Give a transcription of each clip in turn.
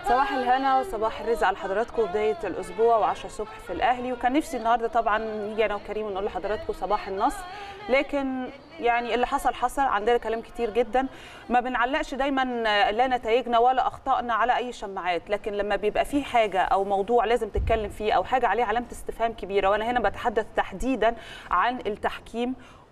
صباح الهنا وصباح الرزق على حضراتكم. بدايه الاسبوع و10 الصبح في الاهلي، وكان نفسي النهارده طبعا نيجي انا وكريم ونقول لحضراتكم صباح النصر، لكن يعني اللي حصل عندنا كلام كتير جدا. ما بنعلقش دايما لا نتائجنا ولا اخطائنا على اي شماعات، لكن لما بيبقى فيه حاجه او موضوع لازم تتكلم فيه او حاجه عليه علامه استفهام كبيره، وانا هنا بتحدث تحديدا عن التحكيم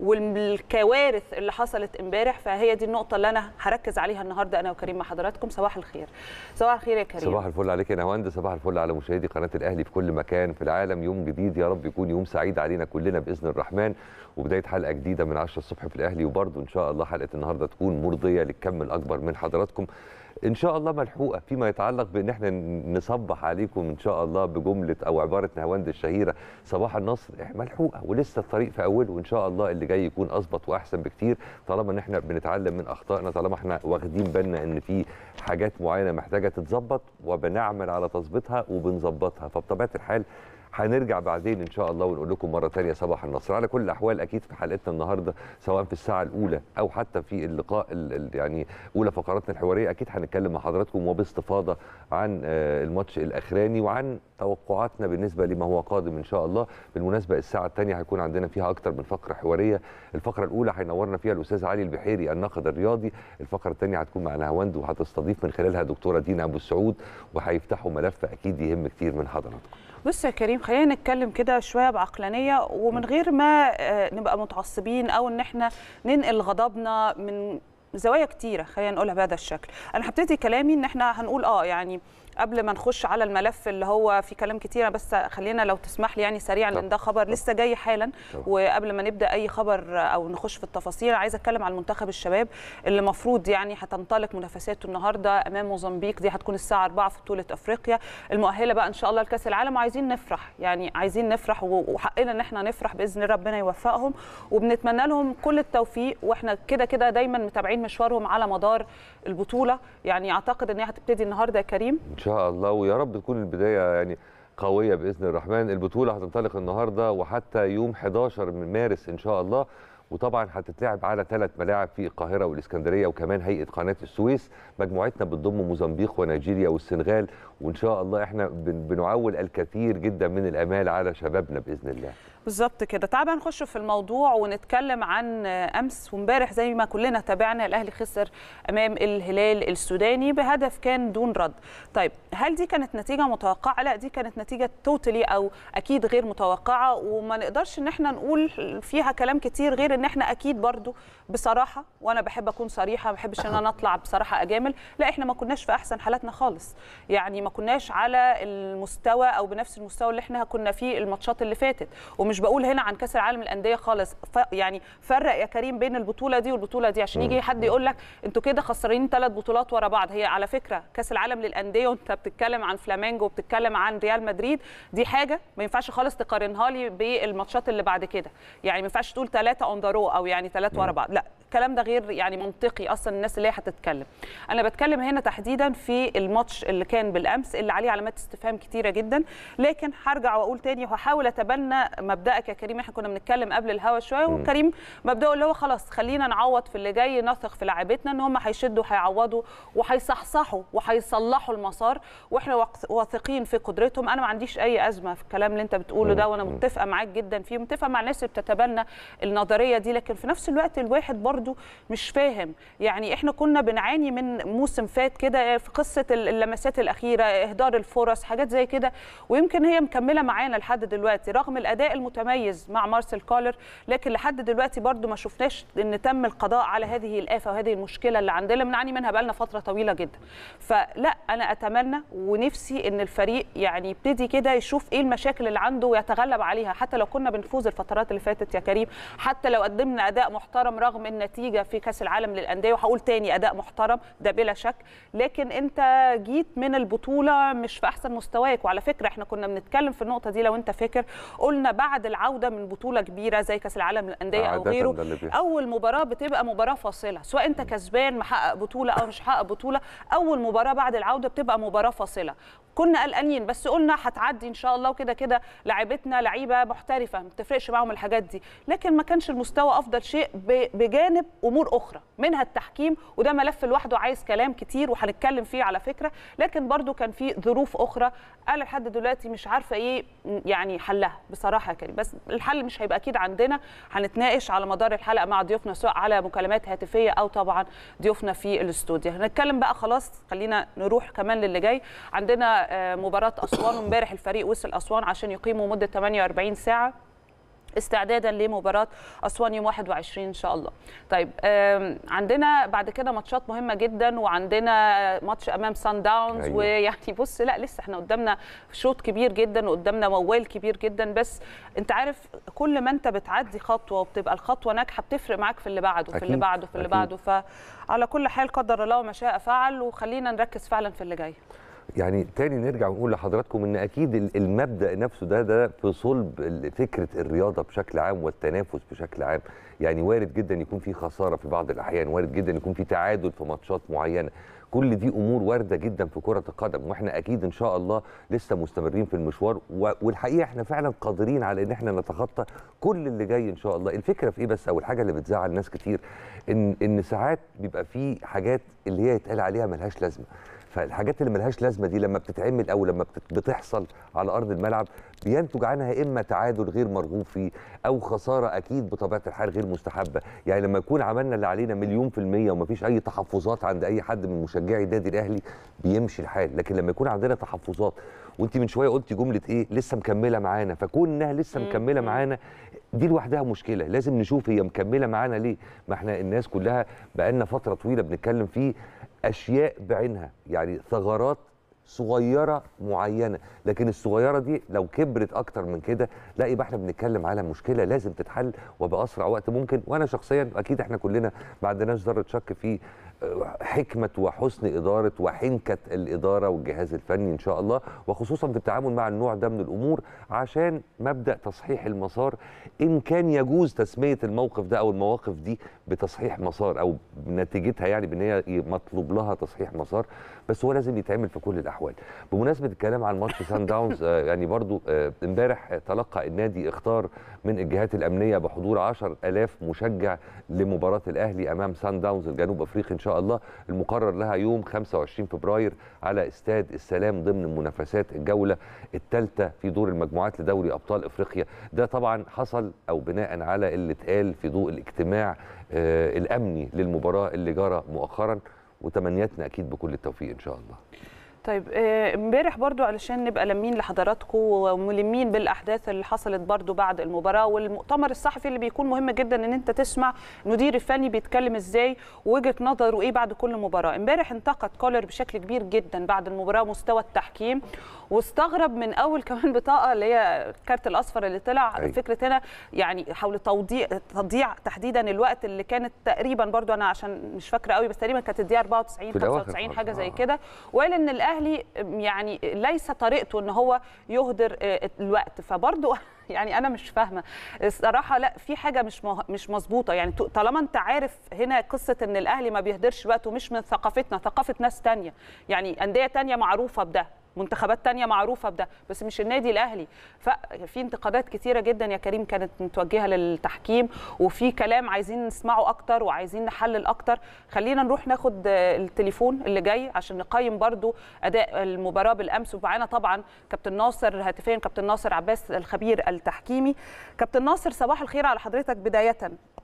والكوارث اللي حصلت امبارح، فهي دي النقطه اللي انا هركز عليها النهارده انا وكريم مع حضراتكم. صباح الخير. صباح الخير يا كريم. صباح الفل عليك يا نهاوند، صباح الفل على مشاهدي قناه الاهلي في كل مكان في العالم. يوم جديد يا رب يكون يوم سعيد علينا كلنا باذن الرحمن، وبدايه حلقه جديده من 10 الصبح في الاهلي، وبرده ان شاء الله حلقه النهارده تكون مرضيه للكم الاكبر من حضراتكم ان شاء الله، ملحوقه فيما يتعلق بان احنا نصبح عليكم ان شاء الله بجمله او عباره نهاوند الشهيره صباح النصر. ملحوقه ولسه الطريق في اوله، وان شاء الله اللي جاي يكون اظبط واحسن بكتير، طالما ان احنا بنتعلم من اخطائنا، طالما احنا واخدين بالنا ان في حاجات معينه محتاجه تتظبط وبنعمل على تظبيطها وبنظبطها. فبطبيعه الحال هنرجع بعدين ان شاء الله ونقول لكم مره ثانيه صباح النصر. على كل الاحوال اكيد في حلقتنا النهارده سواء في الساعه الاولى او حتى في اللقاء يعني اولى فقراتنا الحواريه، اكيد هنتكلم مع حضراتكم وباستفاضه عن الماتش الاخراني وعن توقعاتنا بالنسبه لما هو قادم ان شاء الله. بالمناسبه الساعه الثانيه هيكون عندنا فيها اكتر من فقره حواريه. الفقره الاولى هينورنا فيها الاستاذ علي البحيري الناقد الرياضي، الفقره الثانيه هتكون مع نهاوند وهتستضيف من خلالها دكتوره دينا ابو السعود، وهيفتحوا ملف اكيد يهم كتير من حضراتكم. بص يا كريم، خلينا نتكلم كده شويه بعقلانيه ومن غير ما نبقى متعصبين او ان احنا ننقل غضبنا من زوايا كتيره، خلينا نقولها بهذا الشكل. انا هبتدي كلامي ان احنا هنقول يعني قبل ما نخش على الملف اللي هو في كلام كتير، بس خلينا لو تسمح لي يعني سريعا لان ده خبر لسه جاي حالا. وقبل ما نبدا اي خبر او نخش في التفاصيل، عايزه اتكلم عن منتخب الشباب اللي المفروض يعني هتنطلق منافساته النهارده امام موزمبيق. دي هتكون الساعه 4 في بطوله افريقيا المؤهله بقى ان شاء الله لكاس العالم، وعايزين نفرح، يعني عايزين نفرح وحقنا ان احنا نفرح باذن ربنا يوفقهم، وبنتمنى لهم كل التوفيق. واحنا كده كده دايما متابعين مشوارهم على مدار البطوله، يعني اعتقد ان هي هتبتدي النهارده يا كريم ان شاء الله، ويا رب تكون البدايه يعني قويه باذن الرحمن. البطوله هتنطلق النهارده وحتى يوم 11 من مارس ان شاء الله، وطبعا هتتلعب على 3 ملاعب في القاهره والاسكندريه وكمان هيئه قناه السويس. مجموعتنا بتضم موزمبيق ونيجيريا والسنغال، وان شاء الله احنا بنعول الكثير جدا من الامال على شبابنا باذن الله. بالظبط كده. تعال بقى نخش في الموضوع ونتكلم عن امس وامبارح. زي ما كلنا تابعنا، الاهلي خسر امام الهلال السوداني بهدف كان دون رد. طيب هل دي كانت نتيجه متوقعه؟ لا، دي كانت نتيجه توتالي او اكيد غير متوقعه، وما نقدرش ان احنا نقول فيها كلام كتير غير ان احنا اكيد برضو بصراحه، وانا بحب اكون صريحه، ما بحبش ان انا اطلع بصراحه اجامل، لا احنا ما كناش في احسن حالاتنا خالص، يعني ما كناش على المستوى او بنفس المستوى اللي احنا كنا فيه الماتشات اللي فاتت. ومش بقول هنا عن كاس العالم للانديه خالص، يعني فرق يا كريم بين البطوله دي والبطوله دي، عشان يجي حد يقول لك انتوا كده خسرانين 3 بطولات ورا بعض. هي على فكره كاس العالم للانديه وانت بتتكلم عن فلامينجو وبتتكلم عن ريال مدريد، دي حاجه ما ينفعش خالص تقارنها لي بالماتشات اللي بعد كده. يعني ما ينفعش تقول 3 اون ذا رو او يعني 3 ورا بعض، لا الكلام ده غير يعني منطقي اصلا الناس اللي هي هتتكلم. انا بتكلم هنا تحديدا في الماتش اللي كان بالامس اللي عليه علامات استفهام كتيره جدا، لكن هرجع واقول تاني وهحاول اتبنى مبدأك يا كريم. احنا كنا بنتكلم قبل الهوا شويه، وكريم مبدأه اللي هو خلاص خلينا نعوض في اللي جاي، نثق في لاعبتنا ان هم هيشدوا هيعوضوا وهيصحصحوا وهيصلحوا المسار، واحنا واثقين في قدرتهم. انا ما عنديش اي ازمه في الكلام اللي انت بتقوله ده، وانا متفقه معاك جدا فيه، متفقه مع الناس اللي بتتبنى النظريه دي، لكن في نفس الوقت الواحد برضو مش فاهم. يعني احنا كنا بنعاني من موسم فات كده في قصه اللمسات الاخيره، اهدار الفرص، حاجات زي كده، ويمكن هي مكمله معانا لحد دلوقتي رغم الاداء المتميز مع مارسيل كولر، لكن لحد دلوقتي برضو ما شفناش ان تم القضاء على هذه الآفة وهذه المشكله اللي عندنا بنعاني منها بقالنا فتره طويله جدا. فلا انا اتمنى ونفسي ان الفريق يعني يبتدي كده يشوف ايه المشاكل اللي عنده ويتغلب عليها، حتى لو كنا بنفوز الفترات اللي فاتت يا كريم، حتى لو قدمنا اداء محترم رغم النتيجه في كاس العالم للانديه، وهقول تاني اداء محترم ده بلا شك، لكن انت جيت من البطوله مش في احسن مستواك. وعلى فكره احنا كنا بنتكلم في النقطه دي لو انت فاكر، قلنا بعد العوده من بطوله كبيره زي كاس العالم للانديه او غيره، اول مباراه بتبقى مباراه فاصله، سواء انت كسبان محقق بطوله او مش محقق بطوله، اول مباراه بعد العوده بتبقى مباراه فاصله. كنا قلقانين بس قلنا هتعدي ان شاء الله، وكده كده لعيبتنا لعيبه محترفه ما بتفرقش معاهم الحاجات دي، لكن ما كانش المستوى افضل شيء بجانب بجانب امور اخرى منها التحكيم، وده ملف لوحده عايز كلام كتير وهنتكلم فيه على فكره، لكن برضو كان في ظروف اخرى انا لحد دلوقتي مش عارفه ايه يعني حلها بصراحه يا كريم. بس الحل مش هيبقى اكيد عندنا، هنتناقش على مدار الحلقه مع ضيوفنا سواء على مكالمات هاتفيه او طبعا ضيوفنا في الاستوديو. هنتكلم بقى خلاص، خلينا نروح كمان للي جاي. عندنا مباراه اسوان، وامبارح الفريق وصل اسوان عشان يقيموا مده 48 ساعه استعدادا لمباراه اسوان يوم 21 ان شاء الله. طيب عندنا بعد كده ماتشات مهمه جدا، وعندنا ماتش امام سان داونز. أيوة. ويعني بص لا لسه احنا قدامنا شوط كبير جدا وقدامنا موال كبير جدا، بس انت عارف كل ما انت بتعدي خطوه وبتبقى الخطوه ناجحه بتفرق معاك في اللي بعده في اللي بعده في اللي بعده. فعلى كل حال قدر الله ما شاء فعل، وخلينا نركز فعلا في اللي جاي. يعني تاني نرجع ونقول لحضراتكم ان اكيد المبدا نفسه ده في صلب فكره الرياضه بشكل عام والتنافس بشكل عام. يعني وارد جدا يكون في خساره في بعض الاحيان، وارد جدا يكون في تعادل في ماتشات معينه، كل دي امور وارده جدا في كره القدم، واحنا اكيد ان شاء الله لسه مستمرين في المشوار، والحقيقه احنا فعلا قادرين على ان احنا نتخطى كل اللي جاي ان شاء الله. الفكره في ايه بس، او الحاجه اللي بتزعل ناس كتير ان ساعات بيبقى في حاجات اللي هي يتقال عليها ملهاش لازمه. فالحاجات اللي ملهاش لازمه دي لما بتتعمل او لما بتحصل على ارض الملعب بينتج عنها اما تعادل غير مرغوب فيه او خساره اكيد بطبيعه الحال غير مستحبه. يعني لما يكون عملنا اللي علينا 100% ومفيش اي تحفظات عند اي حد من مشجعي النادي الاهلي بيمشي الحال، لكن لما يكون عندنا تحفظات، وانت من شويه قلتي جمله ايه لسه مكمله معانا، فكون انها لسه مكمله معانا دي لوحدها مشكله. لازم نشوف هي مكمله معانا ليه. ما احنا الناس كلها بقالنا فتره طويله بنتكلم فيه اشياء بعينها، يعني ثغرات صغيره معينه، لكن الصغيره دي لو كبرت اكتر من كده لا يبقى احنا بنتكلم على مشكله لازم تتحل وباسرع وقت ممكن. وانا شخصيا اكيد احنا كلنا ما عندناش ذره شك في حكمه وحسن اداره وحنكه الاداره والجهاز الفني ان شاء الله، وخصوصا في التعامل مع النوع ده من الامور عشان مبدا تصحيح المسار، ان كان يجوز تسميه الموقف ده او المواقف دي بتصحيح مسار او نتيجتها يعني بان هي مطلوب لها تصحيح مسار، بس هو لازم يتعمل في كل الاحوال. بمناسبه الكلام عن ماتش سان داونز يعني برضو امبارح تلقى النادي اخطار من الجهات الامنيه بحضور 10,000 مشجع لمباراه الاهلي امام سان داونز الجنوب افريقي ان شاء الله، المقرر لها يوم 25 فبراير على استاد السلام ضمن منافسات الجوله الثالثه في دور المجموعات لدوري ابطال افريقيا. ده طبعا حصل او بناء على اللي اتقال في ضوء الاجتماع الامني للمباراه اللي جرى مؤخرا، وتمنياتنا اكيد بكل التوفيق ان شاء الله. طيب امبارح برضو علشان نبقى لمين لحضراتكم وملمين بالاحداث اللي حصلت برضو بعد المباراه والمؤتمر الصحفي اللي بيكون مهم جدا ان انت تسمع المدير الفني بيتكلم ازاي ووجهه نظره ايه بعد كل مباراه. امبارح انتقد كولر بشكل كبير جدا بعد المباراه مستوى التحكيم، واستغرب من اول كمان بطاقه اللي هي الكارت الاصفر اللي طلع. فكره هنا يعني حول تضييع تحديدا الوقت اللي كانت تقريبا برضو انا عشان مش فاكره قوي بس تقريبا كانت الدقيقه 94 95 حاجه زي كده، وقال ان الاهلي يعني ليس طريقته ان هو يهدر الوقت. فبرضو يعني انا مش فاهمه الصراحه، لا في حاجه مش مظبوطه. يعني طالما انت عارف هنا قصه ان الاهلي ما بيهدرش وقت ومش من ثقافتنا، ثقافه ناس ثانيه، يعني انديه ثانيه معروفه بده، منتخبات تانية معروفة بده، بس مش النادي الأهلي. ففي انتقادات كتيرة جدا يا كريم كانت متوجهة للتحكيم، وفي كلام عايزين نسمعه أكتر وعايزين نحلل أكتر. خلينا نروح ناخد التليفون اللي جاي عشان نقيم برضو أداء المباراة بالأمس. ومعانا طبعا كابتن ناصر هاتفيا، كابتن ناصر عباس الخبير التحكيمي. كابتن ناصر صباح الخير على حضرتك بداية.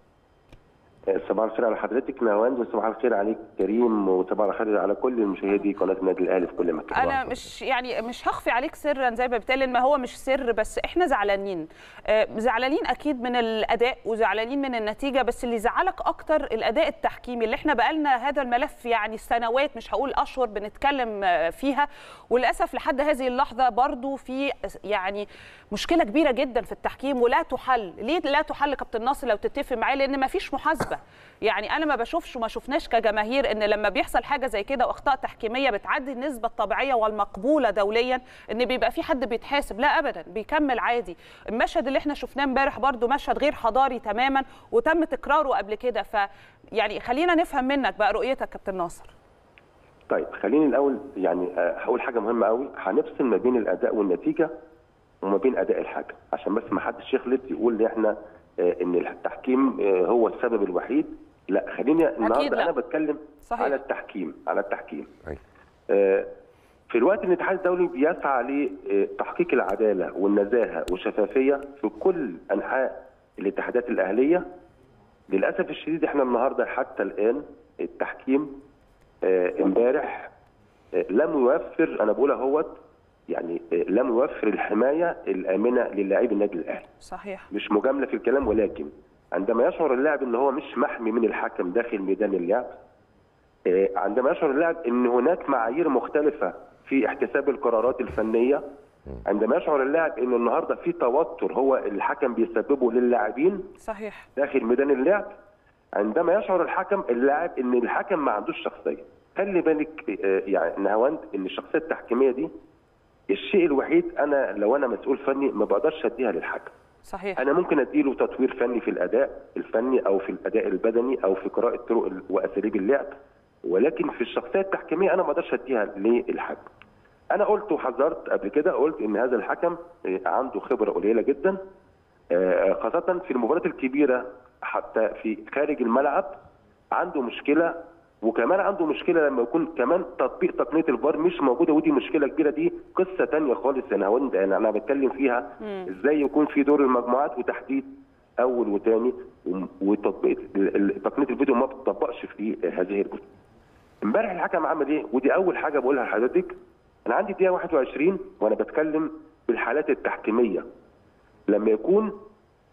صباح الخير على حضرتك نهاوند، وصباح الخير عليك كريم، وصباح الخير على كل مشاهدي قناه النادي الاهلي في كل مكان. انا مش هخفي عليك سرا زي ما بتقال، ما هو مش سر، بس احنا زعلانين اكيد من الاداء وزعلانين من النتيجه، بس اللي زعلك اكتر الاداء التحكيمي اللي احنا بقالنا هذا الملف يعني سنوات مش هقول اشهر بنتكلم فيها، وللاسف لحد هذه اللحظه برضو في يعني مشكله كبيره جدا في التحكيم ولا تحل. ليه لا تحل كابتن ناصر لو تتفق معايا؟ لان ما فيش محاسبه. يعني انا ما بشوفش وما شفناش كجماهير ان لما بيحصل حاجه زي كده واخطاء تحكيميه بتعدي النسبه الطبيعيه والمقبوله دوليا ان بيبقى في حد بيتحاسب، لا ابدا بيكمل عادي. المشهد اللي احنا شفناه امبارح برضو مشهد غير حضاري تماما وتم تكراره قبل كده. يعني خلينا نفهم منك بقى رؤيتك كابتن ناصر. طيب خليني الاول يعني هقول حاجه مهمه قوي، هنفصل ما بين الاداء والنتيجه وما بين اداء الحكم عشان بس ما حدش يخلط يقول ان احنا ان التحكيم هو السبب الوحيد لا خليني النهارده لا. انا بتكلم صحيح. على التحكيم أيوة. في الوقت ان الاتحاد الدولي بيسعى لتحقيق العداله والنزاهه والشفافيه في كل انحاء الاتحادات الاهليه، للاسف الشديد احنا النهارده حتى الان التحكيم امبارح لم يوفر، انا بقول اهوت يعني لم يوفر الحمايه الامنه للاعبي النادي الاهلي. صحيح. مش مجامله في الكلام، ولكن عندما يشعر اللاعب ان هو مش محمي من الحكم داخل ميدان اللعب، عندما يشعر اللاعب ان هناك معايير مختلفه في احتساب القرارات الفنيه، عندما يشعر اللاعب ان النهارده في توتر هو الحكم بيسببه للاعبين صحيح. داخل ميدان اللعب، عندما يشعر اللاعب ان الحكم ما عندوش شخصيه. خلي بالك يعني نهاوند ان الشخصيه التحكيميه دي الشيء الوحيد انا لو انا مسؤول فني ما بقدرش اديها للحكم. صحيح. انا ممكن اديله تطوير فني في الاداء الفني او في الاداء البدني او في قراءه طرق واساليب اللعب، ولكن في الشخصيه التحكيميه انا ما اقدرش اديها للحكم. انا قلت وحذرت قبل كده، قلت ان هذا الحكم عنده خبره قليله جدا، خاصه في المباريات الكبيره، حتى في خارج الملعب عنده مشكله، وكمان عنده مشكله لما يكون كمان تطبيق تقنيه الفار مش موجوده، ودي مشكله كبيره، دي قصه ثانيه خالص يا نهاوند انا بتكلم فيها. ازاي يكون في دور المجموعات وتحديد اول وثاني، وتطبيق تقنيه الفيديو ما بتطبقش في هذه البطوله. امبارح الحكم عمل ايه؟ ودي اول حاجه بقولها لحضرتك. انا عندي دقيقه 21 وانا بتكلم بالحالات التحكيميه، لما يكون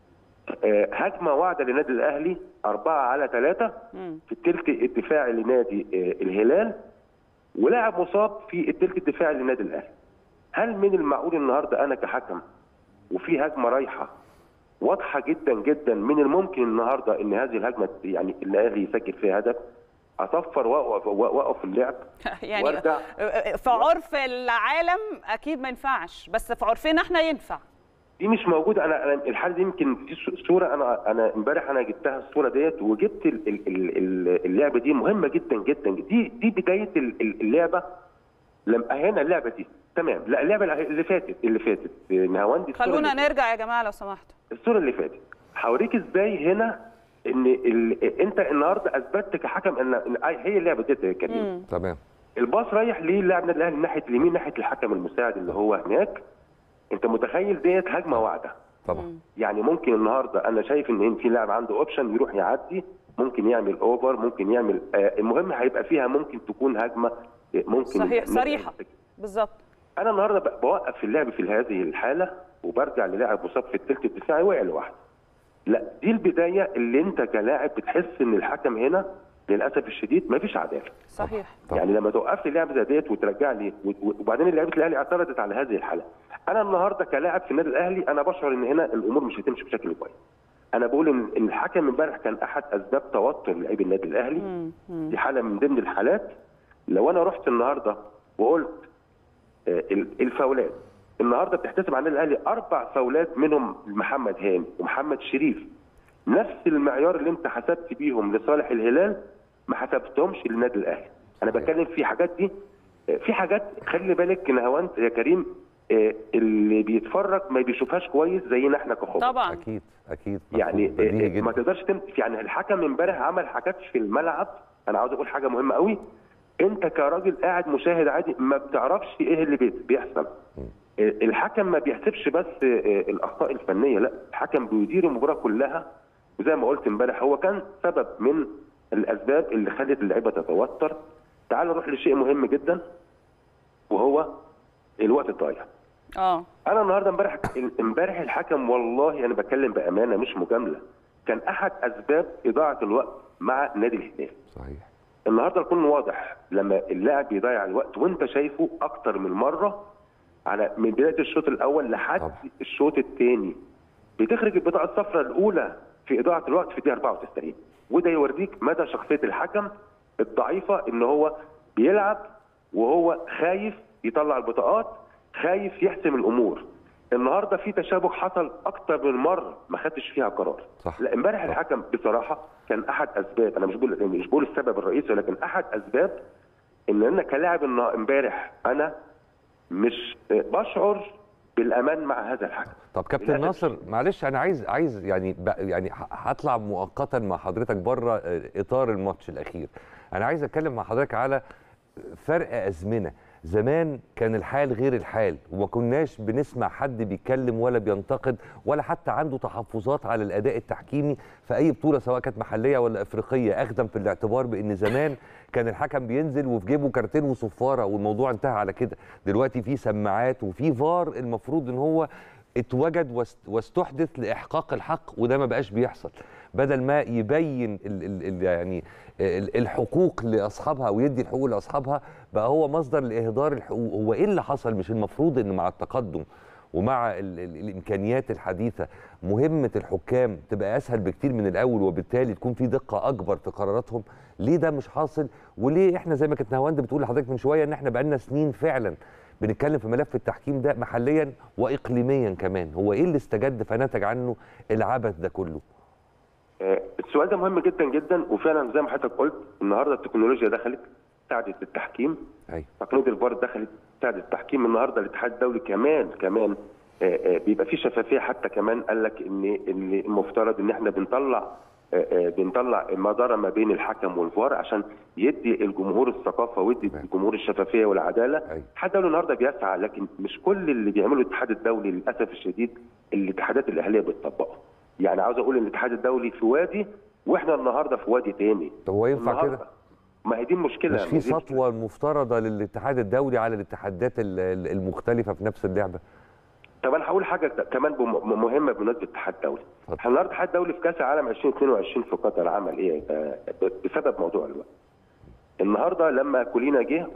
هجمه واعده للنادي الاهلي 4-3 في الثلث الدفاعي لنادي الهلال، ولاعب مصاب في الثلث الدفاعي للنادي الاهلي. هل من المعقول النهارده انا كحكم وفي هجمه رايحه واضحه جدا جدا، من الممكن النهارده ان هذه الهجمه يعني الاهلي يسجل فيها هدف، اصفر واقف اللعب يعني وارجع؟ في عرف العالم اكيد ما ينفعش، بس في عرفنا احنا ينفع. دي مش موجوده. انا الحاله دي يمكن في صوره، انا امبارح انا جبتها الصوره ديت، وجبت اللعبه دي مهمه جدا جدا. دي بدايه اللعبه. لما هنا اللعبه دي تمام، لا اللعبه اللي فاتت نهاوندي، خلونا نرجع يا جماعه لو سمحتوا. الصوره اللي فاتت هوريك ازاي هنا ان انت النهارده اثبتت كحكم ان هي اللعبه ديت يا كريم. تمام. الباص رايح للاعب النادي الاهلي ناحيه اليمين، ناحيه الحكم المساعد اللي هو هناك. انت متخيل ديت هجمه واعده طبعا. يعني ممكن النهارده انا شايف ان في لاعب عنده اوبشن يروح يعدي، ممكن يعمل اوفر، ممكن يعمل المهم هيبقى فيها ممكن تكون هجمه ممكن صحيح صريحه بالظبط. انا النهارده بوقف اللعب في هذه الحاله وبرجع للاعب مصاب في الثلث الدفاعي وقع لوحده. لا دي البدايه اللي انت كلاعب بتحس ان الحكم هنا للاسف الشديد ما فيش عداله. صحيح. طبعا. يعني لما توقف لي لعبه زي ديت وترجع لي، وبعدين لعيبه الاهلي اعترضت على هذه الحاله. انا النهارده كلاعب في النادي الاهلي انا بشعر ان هنا الامور مش هتمشي بشكل كويس. انا بقول ان الحكم امبارح كان احد اسباب توتر لاعبي النادي الاهلي. دي حاله من ضمن الحالات. لو انا رحت النهارده وقلت الفاولات النهارده بتحتسب على النادي الاهلي 4 فاولات منهم محمد هاني ومحمد شريف، نفس المعيار اللي انت حسبت بيهم لصالح الهلال ما حسبتهمش للنادي الاهلي. انا بتكلم في حاجات دي، في حاجات خلي بالك نهاوند يا كريم اللي بيتفرج ما بيشوفهاش كويس زينا احنا كخبراء. طبعا اكيد يعني ما تقدرش يعني الحكم امبارح عمل حاجات في الملعب. انا عاوز اقول حاجه مهمه قوي، انت كراجل قاعد مشاهد عادي ما بتعرفش ايه اللي بيحصل. الحكم ما بيحسبش بس الاخطاء الفنيه، لا الحكم بيدير المباراه كلها. وزي ما قلت امبارح هو كان سبب من الاسباب اللي خلت اللعيبه تتوتر. تعالوا نروح لشيء مهم جدا وهو الوقت الضايع. انا النهارده امبارح الحكم والله انا بتكلم بامانه مش مجامله، كان احد اسباب اضاعه الوقت مع نادي الهلال. صحيح. النهارده يكون واضح لما اللاعب بيضيع الوقت وانت شايفه اكتر من مره من بدايه الشوط الاول لحد طبعا الشوط الثاني، بتخرج البطاقه الصفراء الاولى في اضاعه الوقت في الدقيقه 94، وده يوريك مدى شخصيه الحكم الضعيفه، ان هو بيلعب وهو خايف يطلع البطاقات، خايف يحسم الامور. النهارده في تشابك حصل اكتر من مره ما خدتش فيها قرار. صح. لا امبارح الحكم بصراحه كان احد اسباب، انا مش بقول السبب الرئيسي، ولكن احد اسباب ان انا كلاعب امبارح انا مش بشعر بالامان مع هذا الحكم. طب كابتن ناصر معلش انا عايز يعني هطلع مؤقتا مع حضرتك بره اطار الماتش الاخير. انا عايز اتكلم مع حضرتك على فرق ازمنه. زمان كان الحال غير الحال، وما كناش بنسمع حد بيتكلم ولا بينتقد ولا حتى عنده تحفظات على الاداء التحكيمي في اي بطوله سواء كانت محليه ولا افريقيه، اخذا في الاعتبار بان زمان كان الحكم بينزل وفي جيبه كارتين وصفاره والموضوع انتهى على كده. دلوقتي في سماعات وفي فار المفروض ان هو اتوجد واستحدث لاحقاق الحق، وده ما بقاش بيحصل. بدل ما يبين يعني الحقوق لاصحابها ويدي الحقوق لاصحابها، بقى هو مصدر لاهدار الحقوق. هو ايه اللي حصل؟ مش المفروض ان مع التقدم ومع الامكانيات الحديثه مهمه الحكام تبقى اسهل بكتير من الاول، وبالتالي تكون في دقه اكبر في قراراتهم؟ ليه ده مش حاصل؟ وليه احنا زي ما كانت نهاوند بتقول لحضرتك من شويه ان احنا بقالنا سنين فعلا بنتكلم في ملف التحكيم ده محليا واقليميا كمان؟ هو ايه اللي استجد فنتج عنه العبث ده كله؟ السؤال ده مهم جدا جدا، وفعلا زي ما حضرتك قلت النهارده التكنولوجيا دخلت ساعدت التحكيم. تقنيه الفار دخلت ساعدت التحكيم. النهارده الاتحاد الدولي كمان بيبقى في شفافيه، حتى كمان قال لك ان المفترض ان احنا بنطلع مداره ما بين الحكم والفار عشان يدي الجمهور الثقافه ويدي الجمهور الشفافيه والعداله. الاتحاد الدولي النهارده بيسعى، لكن مش كل اللي بيعمله الاتحاد الدولي للاسف الشديد الاتحادات الاهليه بتطبقه. يعني عاوز اقول ان الاتحاد الدولي في وادي واحنا النهارده في وادي تاني. طب هو ينفع كده؟ ما هي دي المشكله. مش في سطوه مفترضه للاتحاد الدولي على الاتحادات المختلفه في نفس اللعبه؟ طب انا هقول حاجه كمان مهمه بمناسبه الاتحاد الدولي. احنا النهارده الاتحاد الدولي في كاس العالم 2022 في قطر عمل ايه بسبب موضوع الوقت. النهارده لما كولينا جه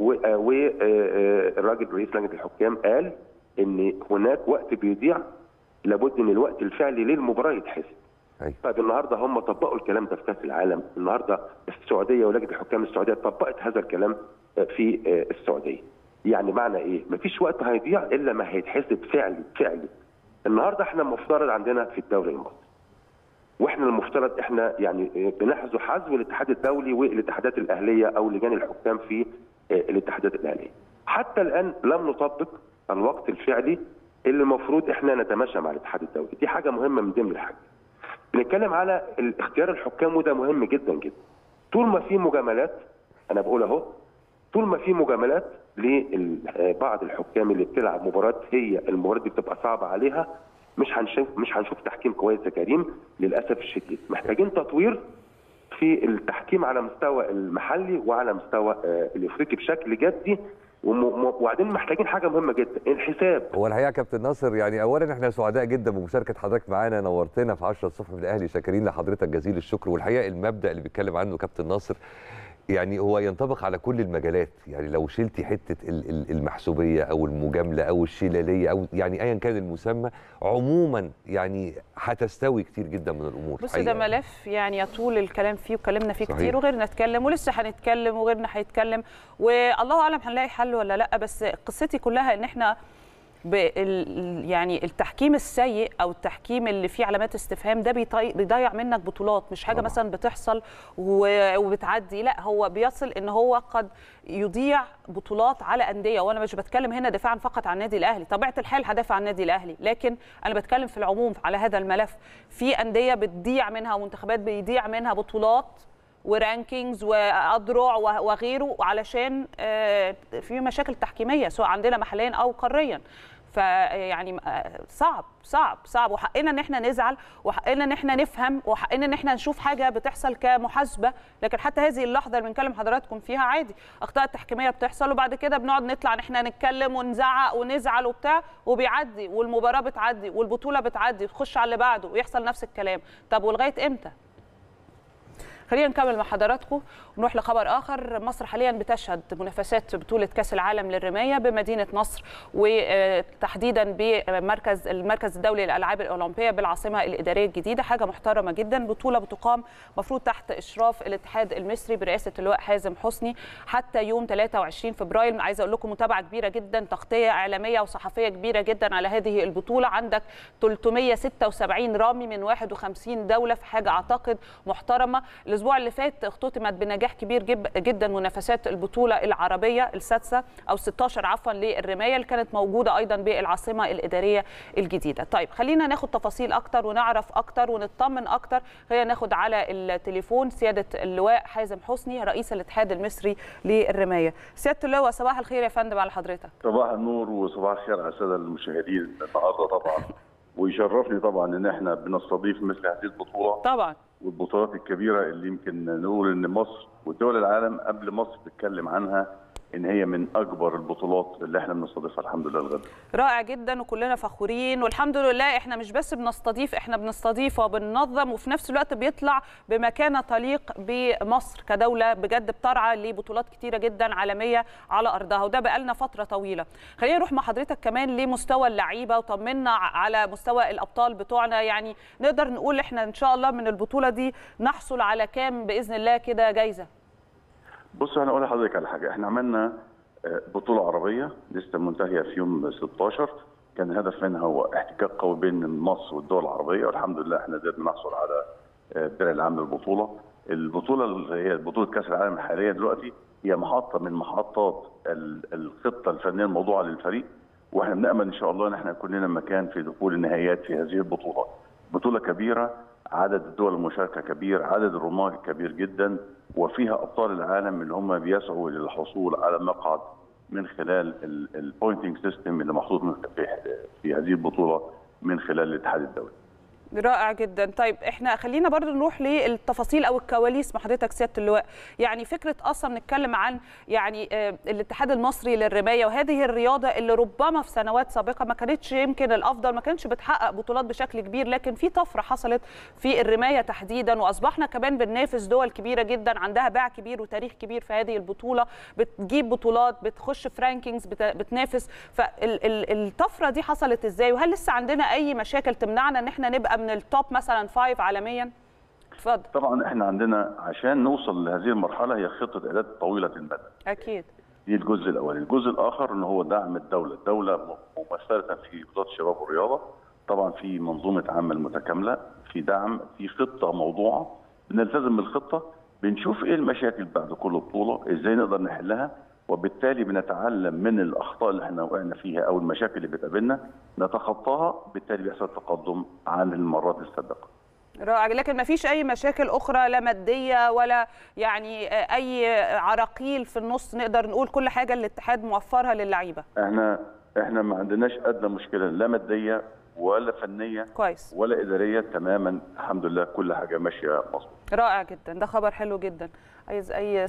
والراجل رئيس لجنه الحكام قال ان هناك وقت بيضيع لابد ان الوقت الفعلي للمباراه يتحسب. طيب النهارده هم طبقوا الكلام ده في كاس العالم. النهارده السعوديه ولجنه الحكام السعوديه طبقت هذا الكلام في السعوديه. يعني معنى ايه؟ مفيش وقت هيضيع الا ما هيتحسب فعلي. النهارده احنا المفترض عندنا في الدوري المصري، واحنا المفترض احنا يعني بنحذو حذو الاتحاد الدولي والاتحادات الاهليه او لجان الحكام في الاتحادات الاهليه. حتى الان لم نطبق الوقت الفعلي اللي المفروض احنا نتماشى مع الاتحاد الدولي. دي حاجه مهمه من ضمن الحاجات. بنتكلم على اختيار الحكام وده مهم جدا جدا. طول ما في مجاملات، انا بقول اهو، طول ما في مجاملات لبعض الحكام اللي بتلعب مباراه هي المباراه دي بتبقى صعبه عليها، مش هنشوف تحكيم كويس يا كريم للاسف الشديد. محتاجين تطوير في التحكيم على مستوى المحلي وعلى مستوى الافريقي بشكل جدي. وبعدين محتاجين حاجه مهمه جدا، الحساب. هو الحقيقه يا كابتن ناصر يعني اولا احنا سعداء جدا بمشاركه حضرتك معانا، نورتنا في 10 الصبح في الاهلي، شاكرين لحضرتك جزيل الشكر. والحقيقه المبدا اللي بيتكلم عنه كابتن ناصر يعني هو ينطبق على كل المجالات. يعني لو شلتي حته المحسوبيه او المجامله او الشلاليه او يعني ايا كان المسمى عموما يعني هتستوي كتير جدا من الامور. بص ده ملف يعني يطول الكلام فيه وكلمنا فيه كتير وغيرنا اتكلم ولسه هنتكلم وغيرنا هيتكلم والله اعلم هنلاقي حل ولا لا. بس قصتي كلها ان احنا يعني التحكيم السيء او التحكيم اللي فيه علامات استفهام ده بيضيع منك بطولات. مش حاجه مثلا بتحصل وبتعدي، لا هو بيصل ان هو قد يضيع بطولات على انديه. وانا مش بتكلم هنا دفاعا فقط عن النادي الاهلي، طبيعه الحال هدافع عن النادي الاهلي، لكن انا بتكلم في العموم على هذا الملف. في انديه بتضيع منها ومنتخبات بيضيع منها بطولات ورانكينجز واذرع وغيره علشان في مشاكل تحكيميه سواء عندنا محليا او قاريا. فيعني صعب وحقنا ان احنا نزعل وحقنا ان احنا نفهم وحقنا ان احنا نشوف حاجه بتحصل كمحاسبه. لكن حتى هذه اللحظه اللي بنكلم حضراتكم فيها عادي اخطاء تحكيميه بتحصل، وبعد كده بنقعد نطلع ان احنا نتكلم ونزعق ونزعل وبتاع، وبيعدي والمباراه بتعدي والبطوله بتعدي وتخش على اللي بعده ويحصل نفس الكلام. طب ولغايه امتى؟ خلينا نكمل مع حضراتكم ونروح لخبر آخر. مصر حاليا بتشهد منافسات بطولة كأس العالم للرماية بمدينة نصر، وتحديدا المركز الدولي للألعاب الأولمبية بالعاصمة الإدارية الجديدة. حاجة محترمة جدا. بطولة بتقام مفروض تحت إشراف الاتحاد المصري برئاسة اللواء حازم حسني حتى يوم 23 فبراير. عايزة أقول لكم متابعة كبيرة جدا، تغطية إعلامية وصحفية كبيرة جدا على هذه البطولة. عندك 376 رامي من 51 دولة، في حاجة أعتقد محترمة. الاسبوع اللي فات اختتمت بنجاح كبير جدا منافسات البطوله العربيه السادسه او 16 عفوا للرمايه اللي كانت موجوده ايضا بالعاصمه الاداريه الجديده. طيب خلينا ناخد تفاصيل اكتر ونعرف اكتر ونطمن اكتر. خلينا ناخد على التليفون سياده اللواء حازم حسني رئيس الاتحاد المصري للرمايه. سياده اللواء صباح الخير يا فندم على حضرتك. صباح النور وصباح الخير على الساده المشاهدين النهارده طبعا. ويشرفني طبعا ان احنا بنستضيف مثل هذه البطوله طبعا، والبطولات الكبيره اللي يمكن نقول ان مصر ودول العالم قبل مصر تتكلم عنها ان هي من اكبر البطولات اللي احنا بنستضيفها الحمد لله الغد. رائع جدا وكلنا فخورين والحمد لله. احنا مش بس بنستضيف، احنا بنستضيف وبننظم وفي نفس الوقت بيطلع بمكانه تليق بمصر كدوله بجد بترعى لبطولات كتيره جدا عالميه على ارضها، وده بقالنا فتره طويله. خلينا نروح مع حضرتك كمان لمستوى اللعيبه وطمنا على مستوى الابطال بتوعنا. يعني نقدر نقول احنا ان شاء الله من البطوله دي نحصل على كام باذن الله كده جايزه؟ بص انا اقول لحضرتك على حاجه، احنا عملنا بطوله عربيه لسه منتهيه في يوم 16، كان الهدف منها هو احتكاك قوي بين مصر والدول العربيه، والحمد لله احنا قدرنا نحصل على الدرع العام للبطوله. البطوله اللي هي بطوله كاس العالم الحاليه دلوقتي هي محطه من محطات الخطه الفنيه الموضوعه للفريق، واحنا بنامل ان شاء الله ان احنا يكون لنا مكان في دخول النهائيات في هذه البطوله. بطوله كبيره، عدد الدول المشاركه كبير، عدد الرماة كبير جدا، وفيها ابطال العالم اللي هم بيسعوا للحصول على مقعد من خلال البوينتنج سيستم اللي محطوط في هذه البطوله من خلال الاتحاد الدولي. رائع جدا. طيب احنا خلينا برضو نروح للتفاصيل او الكواليس مع حضرتك سياده اللواء. يعني فكره اصلا نتكلم عن يعني الاتحاد المصري للرمايه وهذه الرياضه اللي ربما في سنوات سابقه ما كانتش يمكن الافضل، ما كانتش بتحقق بطولات بشكل كبير، لكن في طفره حصلت في الرمايه تحديدا واصبحنا كمان بننافس دول كبيره جدا عندها باع كبير وتاريخ كبير في هذه البطوله، بتجيب بطولات، بتخش في رانكينجز، بتنافس. فالطفره دي حصلت ازاي؟ وهل لسه عندنا اي مشاكل تمنعنا ان احنا نبقى من التوب مثلا 5 عالميا؟ اتفضل. طبعا احنا عندنا عشان نوصل لهذه المرحله هي خطه اعداد طويله المدى. اكيد. دي الجزء الاولي، الجزء الاخر ان هو دعم الدوله ممثله في وزاره الشباب والرياضه، طبعا في منظومه عمل متكامله، في دعم، في خطه موضوعه، بنلتزم بالخطه، بنشوف ايه المشاكل بعد كل بطوله، ازاي نقدر نحلها، وبالتالي بنتعلم من الاخطاء اللي احنا وقعنا فيها او المشاكل اللي بتقابلنا نتخطاها، بالتالي بيحصل تقدم عن المرات السابقه. رائع. لكن ما فيش اي مشاكل اخرى لا ماديه ولا يعني اي عراقيل في النص، نقدر نقول كل حاجه الاتحاد موفرها للعيبه. احنا ما عندناش ادنى مشكله لا ماديه ولا فنيه كويس ولا اداريه، تماما الحمد لله كل حاجه ماشيه مظبوط. رائع جدا، ده خبر حلو جدا. عايز اي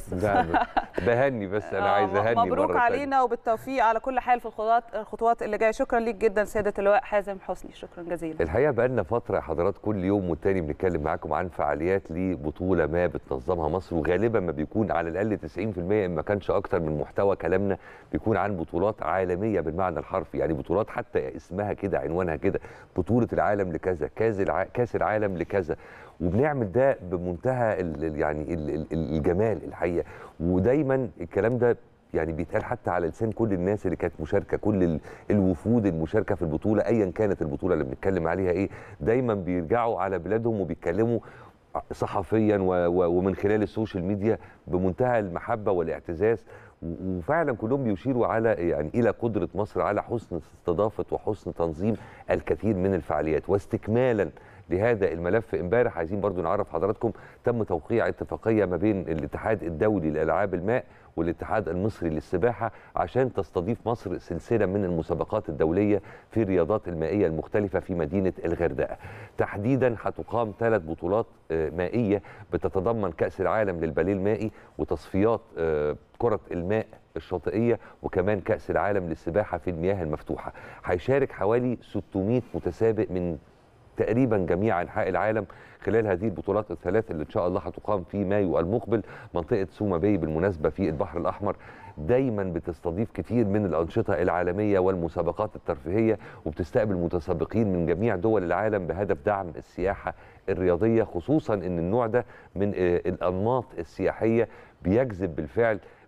بهني بس انا عايز اهني مبروك علينا وبالتوفيق على كل حال في الخطوات اللي جايه. شكرا ليك جدا سياده اللواء حازم حسني، شكرا جزيلا. الحقيقه بقى لنا فتره حضرات كل يوم والتاني بنتكلم معاكم عن فعاليات لبطوله ما بتنظمها مصر، وغالبا ما بيكون على الاقل 90% ان ما كانش اكتر من محتوى كلامنا بيكون عن بطولات عالميه بالمعنى الحرفي، يعني بطولات حتى اسمها كده عنوانها كده، بطوله العالم لكذا، كاس العالم لكذا، وبنعمل ده بمنتهى يعني الجمال الحقيقه. ودايما الكلام ده يعني بيتقال حتى على لسان كل الناس اللي كانت مشاركه، كل الوفود المشاركه في البطوله ايا كانت البطوله اللي بنتكلم عليها ايه، دايما بيرجعوا على بلادهم وبيتكلموا صحفيا ومن خلال السوشيال ميديا بمنتهى المحبه والاعتزاز، وفعلا كلهم بيشيروا على يعني الى قدره مصر على حسن استضافه وحسن تنظيم الكثير من الفعاليات. واستكمالا لهذا الملف، امبارح عايزين برضو نعرف حضراتكم تم توقيع اتفاقيه ما بين الاتحاد الدولي لالعاب الماء والاتحاد المصري للسباحه عشان تستضيف مصر سلسله من المسابقات الدوليه في الرياضات المائيه المختلفه في مدينه الغردقه. تحديدا هتقام 3 بطولات مائيه بتتضمن كاس العالم للباليه المائي وتصفيات كره الماء الشاطئيه وكمان كاس العالم للسباحه في المياه المفتوحه. هيشارك حوالي 600 متسابق من تقريبا جميع انحاء العالم خلال هذه البطولات الثلاث اللي ان شاء الله هتقام في مايو المقبل. منطقه سوما باي بالمناسبه في البحر الاحمر دايما بتستضيف كتير من الانشطه العالميه والمسابقات الترفيهيه، وبتستقبل متسابقين من جميع دول العالم بهدف دعم السياحه الرياضيه، خصوصا ان النوع ده من الانماط السياحيه بيجذب بالفعل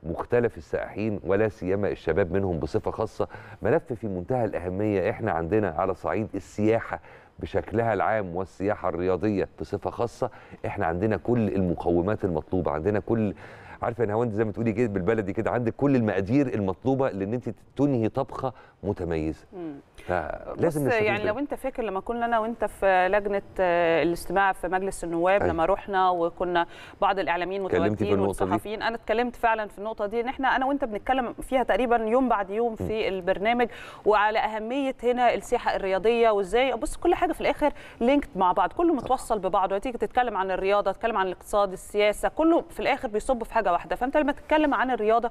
مختلف السائحين ولا سيما الشباب منهم بصفه خاصه. ملف في منتهى الاهميه. احنا عندنا على صعيد السياحه بشكلها العام والسياحه الرياضيه بصفه خاصه، احنا عندنا كل المقومات المطلوبه، عندنا كل، عارفه يا نهاوند زي ما تقولي كده بالبلدي كده، عندك كل المقادير المطلوبه لان انت تنهي طبخه متميزه. فلازم يعني لو انت فاكر لما كنا انا وانت في لجنه الاستماع في مجلس النواب، لما رحنا وكنا بعض الاعلاميين متواجدين والصحفيين، انا اتكلمت فعلا في النقطه دي، ان احنا انا وانت بنتكلم فيها تقريبا يوم بعد يوم في البرنامج، وعلى اهميه هنا السياحه الرياضيه وازاي بص كل حاجه في الاخر لينكد مع بعض، كله متوصل ببعض. وتيجي تتكلم عن الرياضه، تتكلم عن الاقتصاد، السياسه، كله في الاخر بيصب في حاجه واحده. فانت لما تتكلم عن الرياضه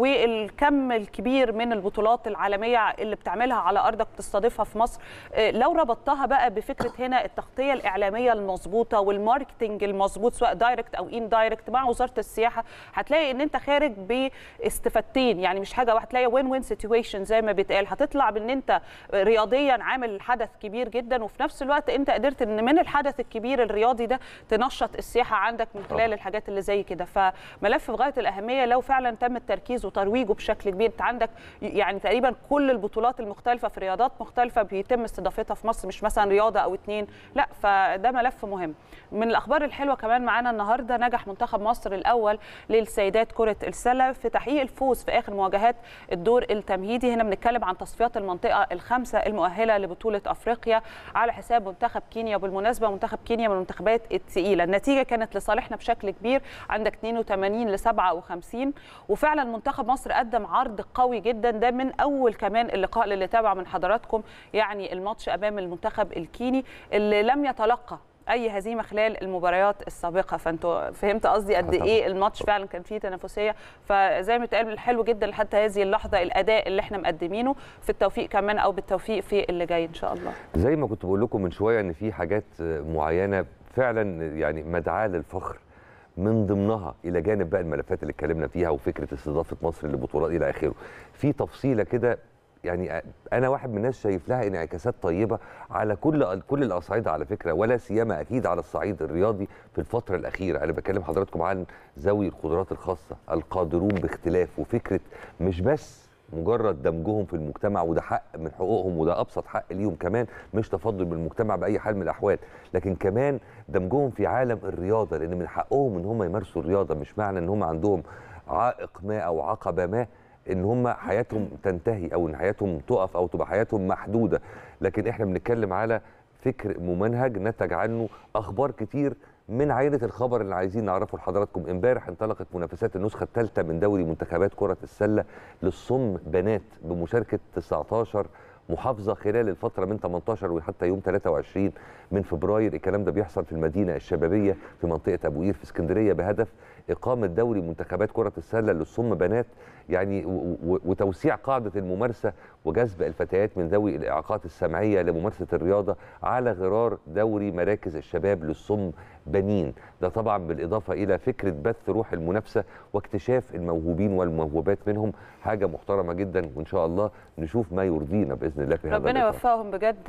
والكم الكبير من البطولات العالميه اللي بتعملها على ارضك تستضيفها في مصر، لو ربطتها بقى بفكره هنا التغطيه الاعلاميه المظبوطه والماركتنج المظبوط سواء دايركت او ان دايركت مع وزاره السياحه، هتلاقي ان انت خارج باستفادتين، يعني مش حاجه واحده، هتلاقي وين وين سيتويشن زي ما بيتقال. هتطلع بان انت رياضيا عامل حدث كبير جدا، وفي نفس الوقت انت قدرت ان من الحدث الكبير الرياضي ده تنشط السياحه عندك من خلال الحاجات اللي زي كده. فملف في غايه الاهميه لو فعلا تم التركيز وترويجه بشكل كبير. انت عندك يعني تقريبا كل البطولات المختلفه في رياضات مختلفه بيتم استضافتها في مصر، مش مثلا رياضه او اتنين، لا. فده ملف مهم. من الاخبار الحلوه كمان معانا النهارده، نجح منتخب مصر الاول للسيدات كره السله في تحقيق الفوز في اخر مواجهات الدور التمهيدي. هنا بنتكلم عن تصفيات المنطقه الخامسه المؤهله لبطوله افريقيا على حساب منتخب كينيا. بالمناسبه منتخب كينيا من المنتخبات الثقيله، النتيجه كانت لصالحنا بشكل كبير، عندك 82 ل57. وفعلا منتخب مصر قدم عرض قوي جدا، ده من اول كمان اللقاء اللي تابع من حضراتكم يعني الماتش امام المنتخب الكيني اللي لم يتلقى اي هزيمه خلال المباريات السابقه. فانتوا فهمت قصدي قد ايه الماتش فعلا كان فيه تنافسيه. فزي ما اتقال حلو جدا لحتى هذه اللحظه الاداء اللي احنا مقدمينه، في التوفيق كمان او بالتوفيق في اللي جاي ان شاء الله. زي ما كنت بقول لكم من شويه ان في حاجات معينه فعلا يعني مدعاه للفخر، من ضمنها الى جانب بقى الملفات اللي اتكلمنا فيها وفكره استضافه مصر للبطولات الى اخره، في تفصيله كده يعني انا واحد من الناس شايف لها انعكاسات طيبه على كل الاصعده على فكره، ولا سيما اكيد على الصعيد الرياضي في الفتره الاخيره. انا بكلم حضراتكم عن ذوي القدرات الخاصه القادرون باختلاف، وفكره مش بس مجرد دمجهم في المجتمع، وده حق من حقوقهم وده ابسط حق ليهم كمان، مش تفضل بالمجتمع باي حال من الاحوال، لكن كمان دمجهم في عالم الرياضه، لان من حقهم ان هم يمارسوا الرياضه. مش معنى ان هم عندهم عائق ما او عقبه ما ان هم حياتهم تنتهي او ان حياتهم تقف او تبقى حياتهم محدوده، لكن احنا بنتكلم على فكر ممنهج نتج عنه اخبار كتير. من عينه الخبر اللي عايزين نعرفه لحضراتكم، امبارح انطلقت منافسات النسخه الثالثه من دوري منتخبات كره السله للصم بنات بمشاركه 19 محافظه خلال الفتره من 18 وحتى يوم 23 من فبراير. الكلام ده بيحصل في المدينه الشبابيه في منطقه ابو قير في اسكندريه، بهدف اقامه دوري منتخبات كره السله للصم بنات يعني وتوسيع قاعده الممارسه وجذب الفتيات من ذوي الاعاقات السمعيه لممارسه الرياضه على غرار دوري مراكز الشباب للصم بنين. ده طبعا بالاضافه الى فكره بث روح المنافسه واكتشاف الموهوبين والموهوبات منهم، حاجه محترمه جدا، وان شاء الله نشوف ما يرضينا باذن الله في هذا ربنا يوفقهم بجد.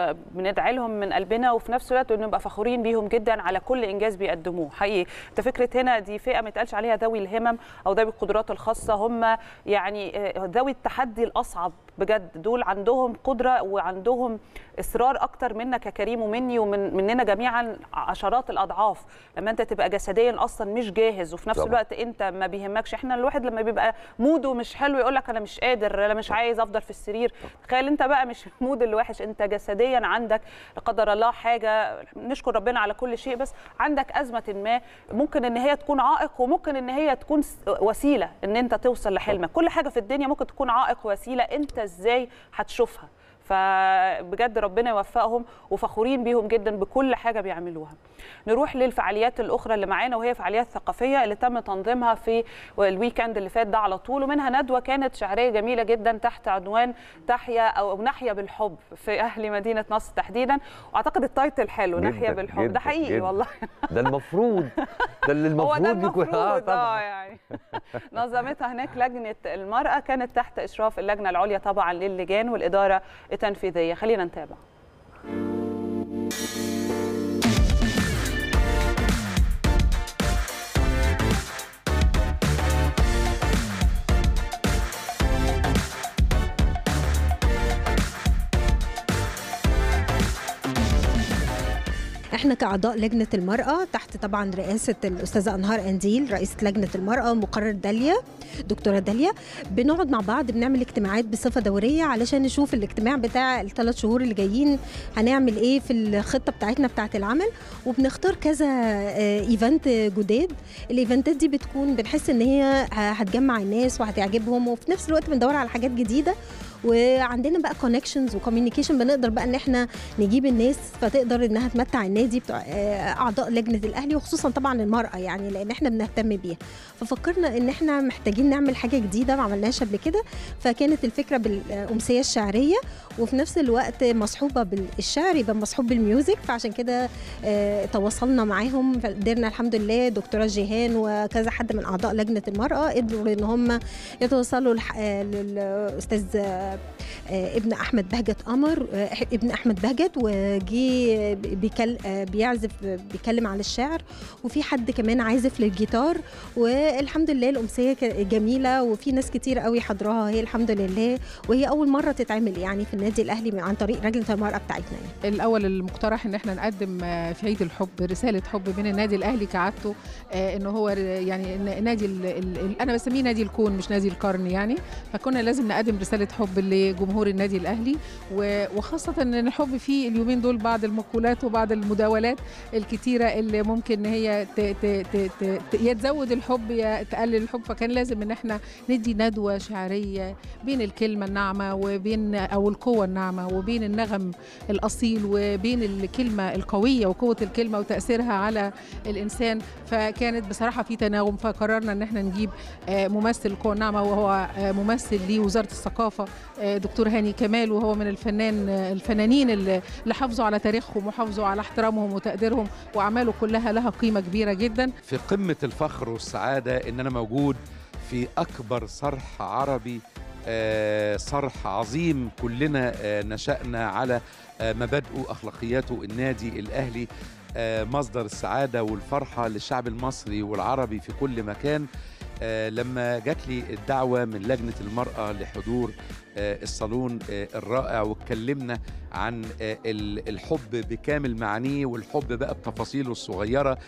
بندعي لهم من قلبنا، وفي نفس الوقت نبقى فخورين بيهم جدا على كل انجاز بيقدموه حقيقي. انت فكره هنا دي فئه ما يتقالش عليها ذوي الهمم او ذوي القدرات الخاصه، هم يعني ذوي التحدي الاصعب بجد. دول عندهم قدره وعندهم اصرار اكتر منك يا كريم ومني ومننا جميعا عشرات الاضعاف. لما انت تبقى جسديا اصلا مش جاهز وفي نفس الوقت انت ما بيهمكش، احنا الواحد لما بيبقى موده مش حلو يقول لك انا مش قادر، انا مش عايز افضل في السرير. تخيل انت بقى مش المود اللي وحش، انت جسديا عندك لا قدر الله حاجه، نشكر ربنا على كل شيء، بس عندك ازمه ما ممكن ان هي تكون عائق وممكن ان هي تكون وسيله ان انت توصل لحلمك. كل حاجه في الدنيا ممكن تكون عائق ووسيله، انت ازاي هتشوفها. فبجد ربنا يوفقهم وفخورين بيهم جدا بكل حاجه بيعملوها. نروح للفعاليات الاخرى اللي معانا، وهي فعاليات ثقافيه اللي تم تنظيمها في الويكند اللي فات ده على طول، ومنها ندوه كانت شعريه جميله جدا تحت عنوان تحيا او نحيا بالحب في اهل مدينه نصر تحديدا. واعتقد التايتل حلو، نحيا بالحب. جداً ده حقيقي جداً. والله ده المفروض ده اللي المفروض يكون يعني نظمتها هناك لجنه المراه، كانت تحت اشراف اللجنه العليا طبعا للجان والاداره التنفيذيه. خلينا نتابع. احنا كأعضاء لجنة المرأة تحت طبعا رئاسة الأستاذة أنهار أنديل رئيسة لجنة المرأة مقرر داليا دكتورة داليا، بنقعد مع بعض بنعمل اجتماعات بصفة دورية علشان نشوف الاجتماع بتاع ال3 شهور اللي جايين هنعمل ايه في الخطة بتاعتنا بتاعت العمل، وبنختار كذا ايفنت جداد. الايفنتات دي بتكون بنحس ان هي هتجمع الناس وهتعجبهم، وفي نفس الوقت بندور على حاجات جديدة، وعندنا بقى كونكشنز وكوميونيكيشن بنقدر بقى ان احنا نجيب الناس فتقدر انها تمتع النادي بتوع اعضاء لجنه الاهلي، وخصوصا طبعا المراه يعني لان احنا بنهتم بيها. ففكرنا ان احنا محتاجين نعمل حاجه جديده ما عملناش قبل كده، فكانت الفكره بالامسيه الشعريه وفي نفس الوقت مصحوبه بالشعر يبقى مصحوب بالميوزك، فعشان كده تواصلنا معاهم قدرنا الحمد لله دكتوره جيهان وكذا حد من اعضاء لجنه المراه قدروا ان هم يتوصلوا للاستاذ ابن احمد بهجت قمر ابن احمد بهجت وجي بيعزف بيتكلم على الشعر، وفي حد كمان عازف للجيتار، والحمد لله الامسيه جميله وفي ناس كتير قوي حضرها هي الحمد لله، وهي اول مره تتعمل يعني في النادي الاهلي عن طريق لجنه المراه بتاعتنا. يعني الاول المقترح ان احنا نقدم في عيد الحب رساله حب من النادي الاهلي كعادته، ان هو يعني نادي انا بسميه نادي الكون مش نادي القرن يعني، فكنا لازم نقدم رساله حب لجمهور النادي الاهلي، وخاصه ان الحب فيه اليومين دول بعض المقولات وبعض المداولات الكتيره اللي ممكن ان هي يا تزود الحب يا تقلل الحب، فكان لازم ان احنا ندي ندوه شعريه بين الكلمه الناعمه وبين او القوه الناعمه وبين النغم الاصيل وبين الكلمه القويه وقوه الكلمه وتاثيرها على الانسان، فكانت بصراحه في تناغم، فقررنا ان احنا نجيب ممثل القوه الناعمه وهو ممثل لوزاره الثقافه دكتور هاني كمال، وهو من الفنانين اللي حافظوا على تاريخهم وحافظوا على احترامهم وتقديرهم، واعماله كلها لها قيمه كبيره جدا. في قمه الفخر والسعاده ان انا موجود في اكبر صرح عربي، صرح عظيم كلنا نشأنا على مبادئه واخلاقياته، النادي الاهلي مصدر السعاده والفرحه للشعب المصري والعربي في كل مكان. لما جات لي الدعوة من لجنة المرأة لحضور الصالون الرائع واتكلمنا عن الحب بكامل معانيه والحب بقى بتفاصيله الصغيرة،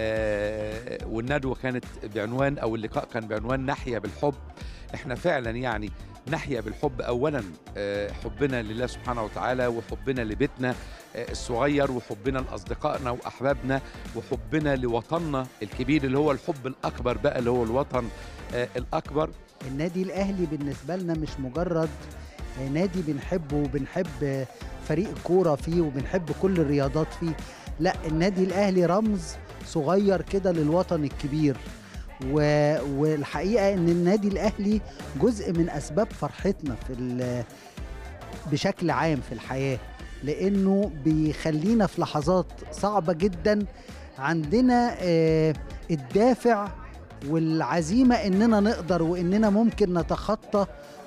والندوة كانت بعنوان أو اللقاء كان بعنوان نحيا بالحب. احنا فعلا يعني نحيا بالحب، أولا حبنا لله سبحانه وتعالى وحبنا لبيتنا الصغير وحبنا لأصدقائنا وأحبابنا وحبنا لوطننا الكبير اللي هو الحب الأكبر بقى اللي هو الوطن الأكبر. النادي الأهلي بالنسبة لنا مش مجرد نادي بنحبه وبنحب فريق الكورة فيه وبنحب كل الرياضات فيه، لا النادي الأهلي رمز صغير كده للوطن الكبير، والحقيقة ان النادي الأهلي جزء من أسباب فرحتنا بشكل عام في الحياة، لأنه بيخلينا في لحظات صعبة جدا عندنا الدافع والعزيمة إننا نقدر وإننا ممكن نتخطى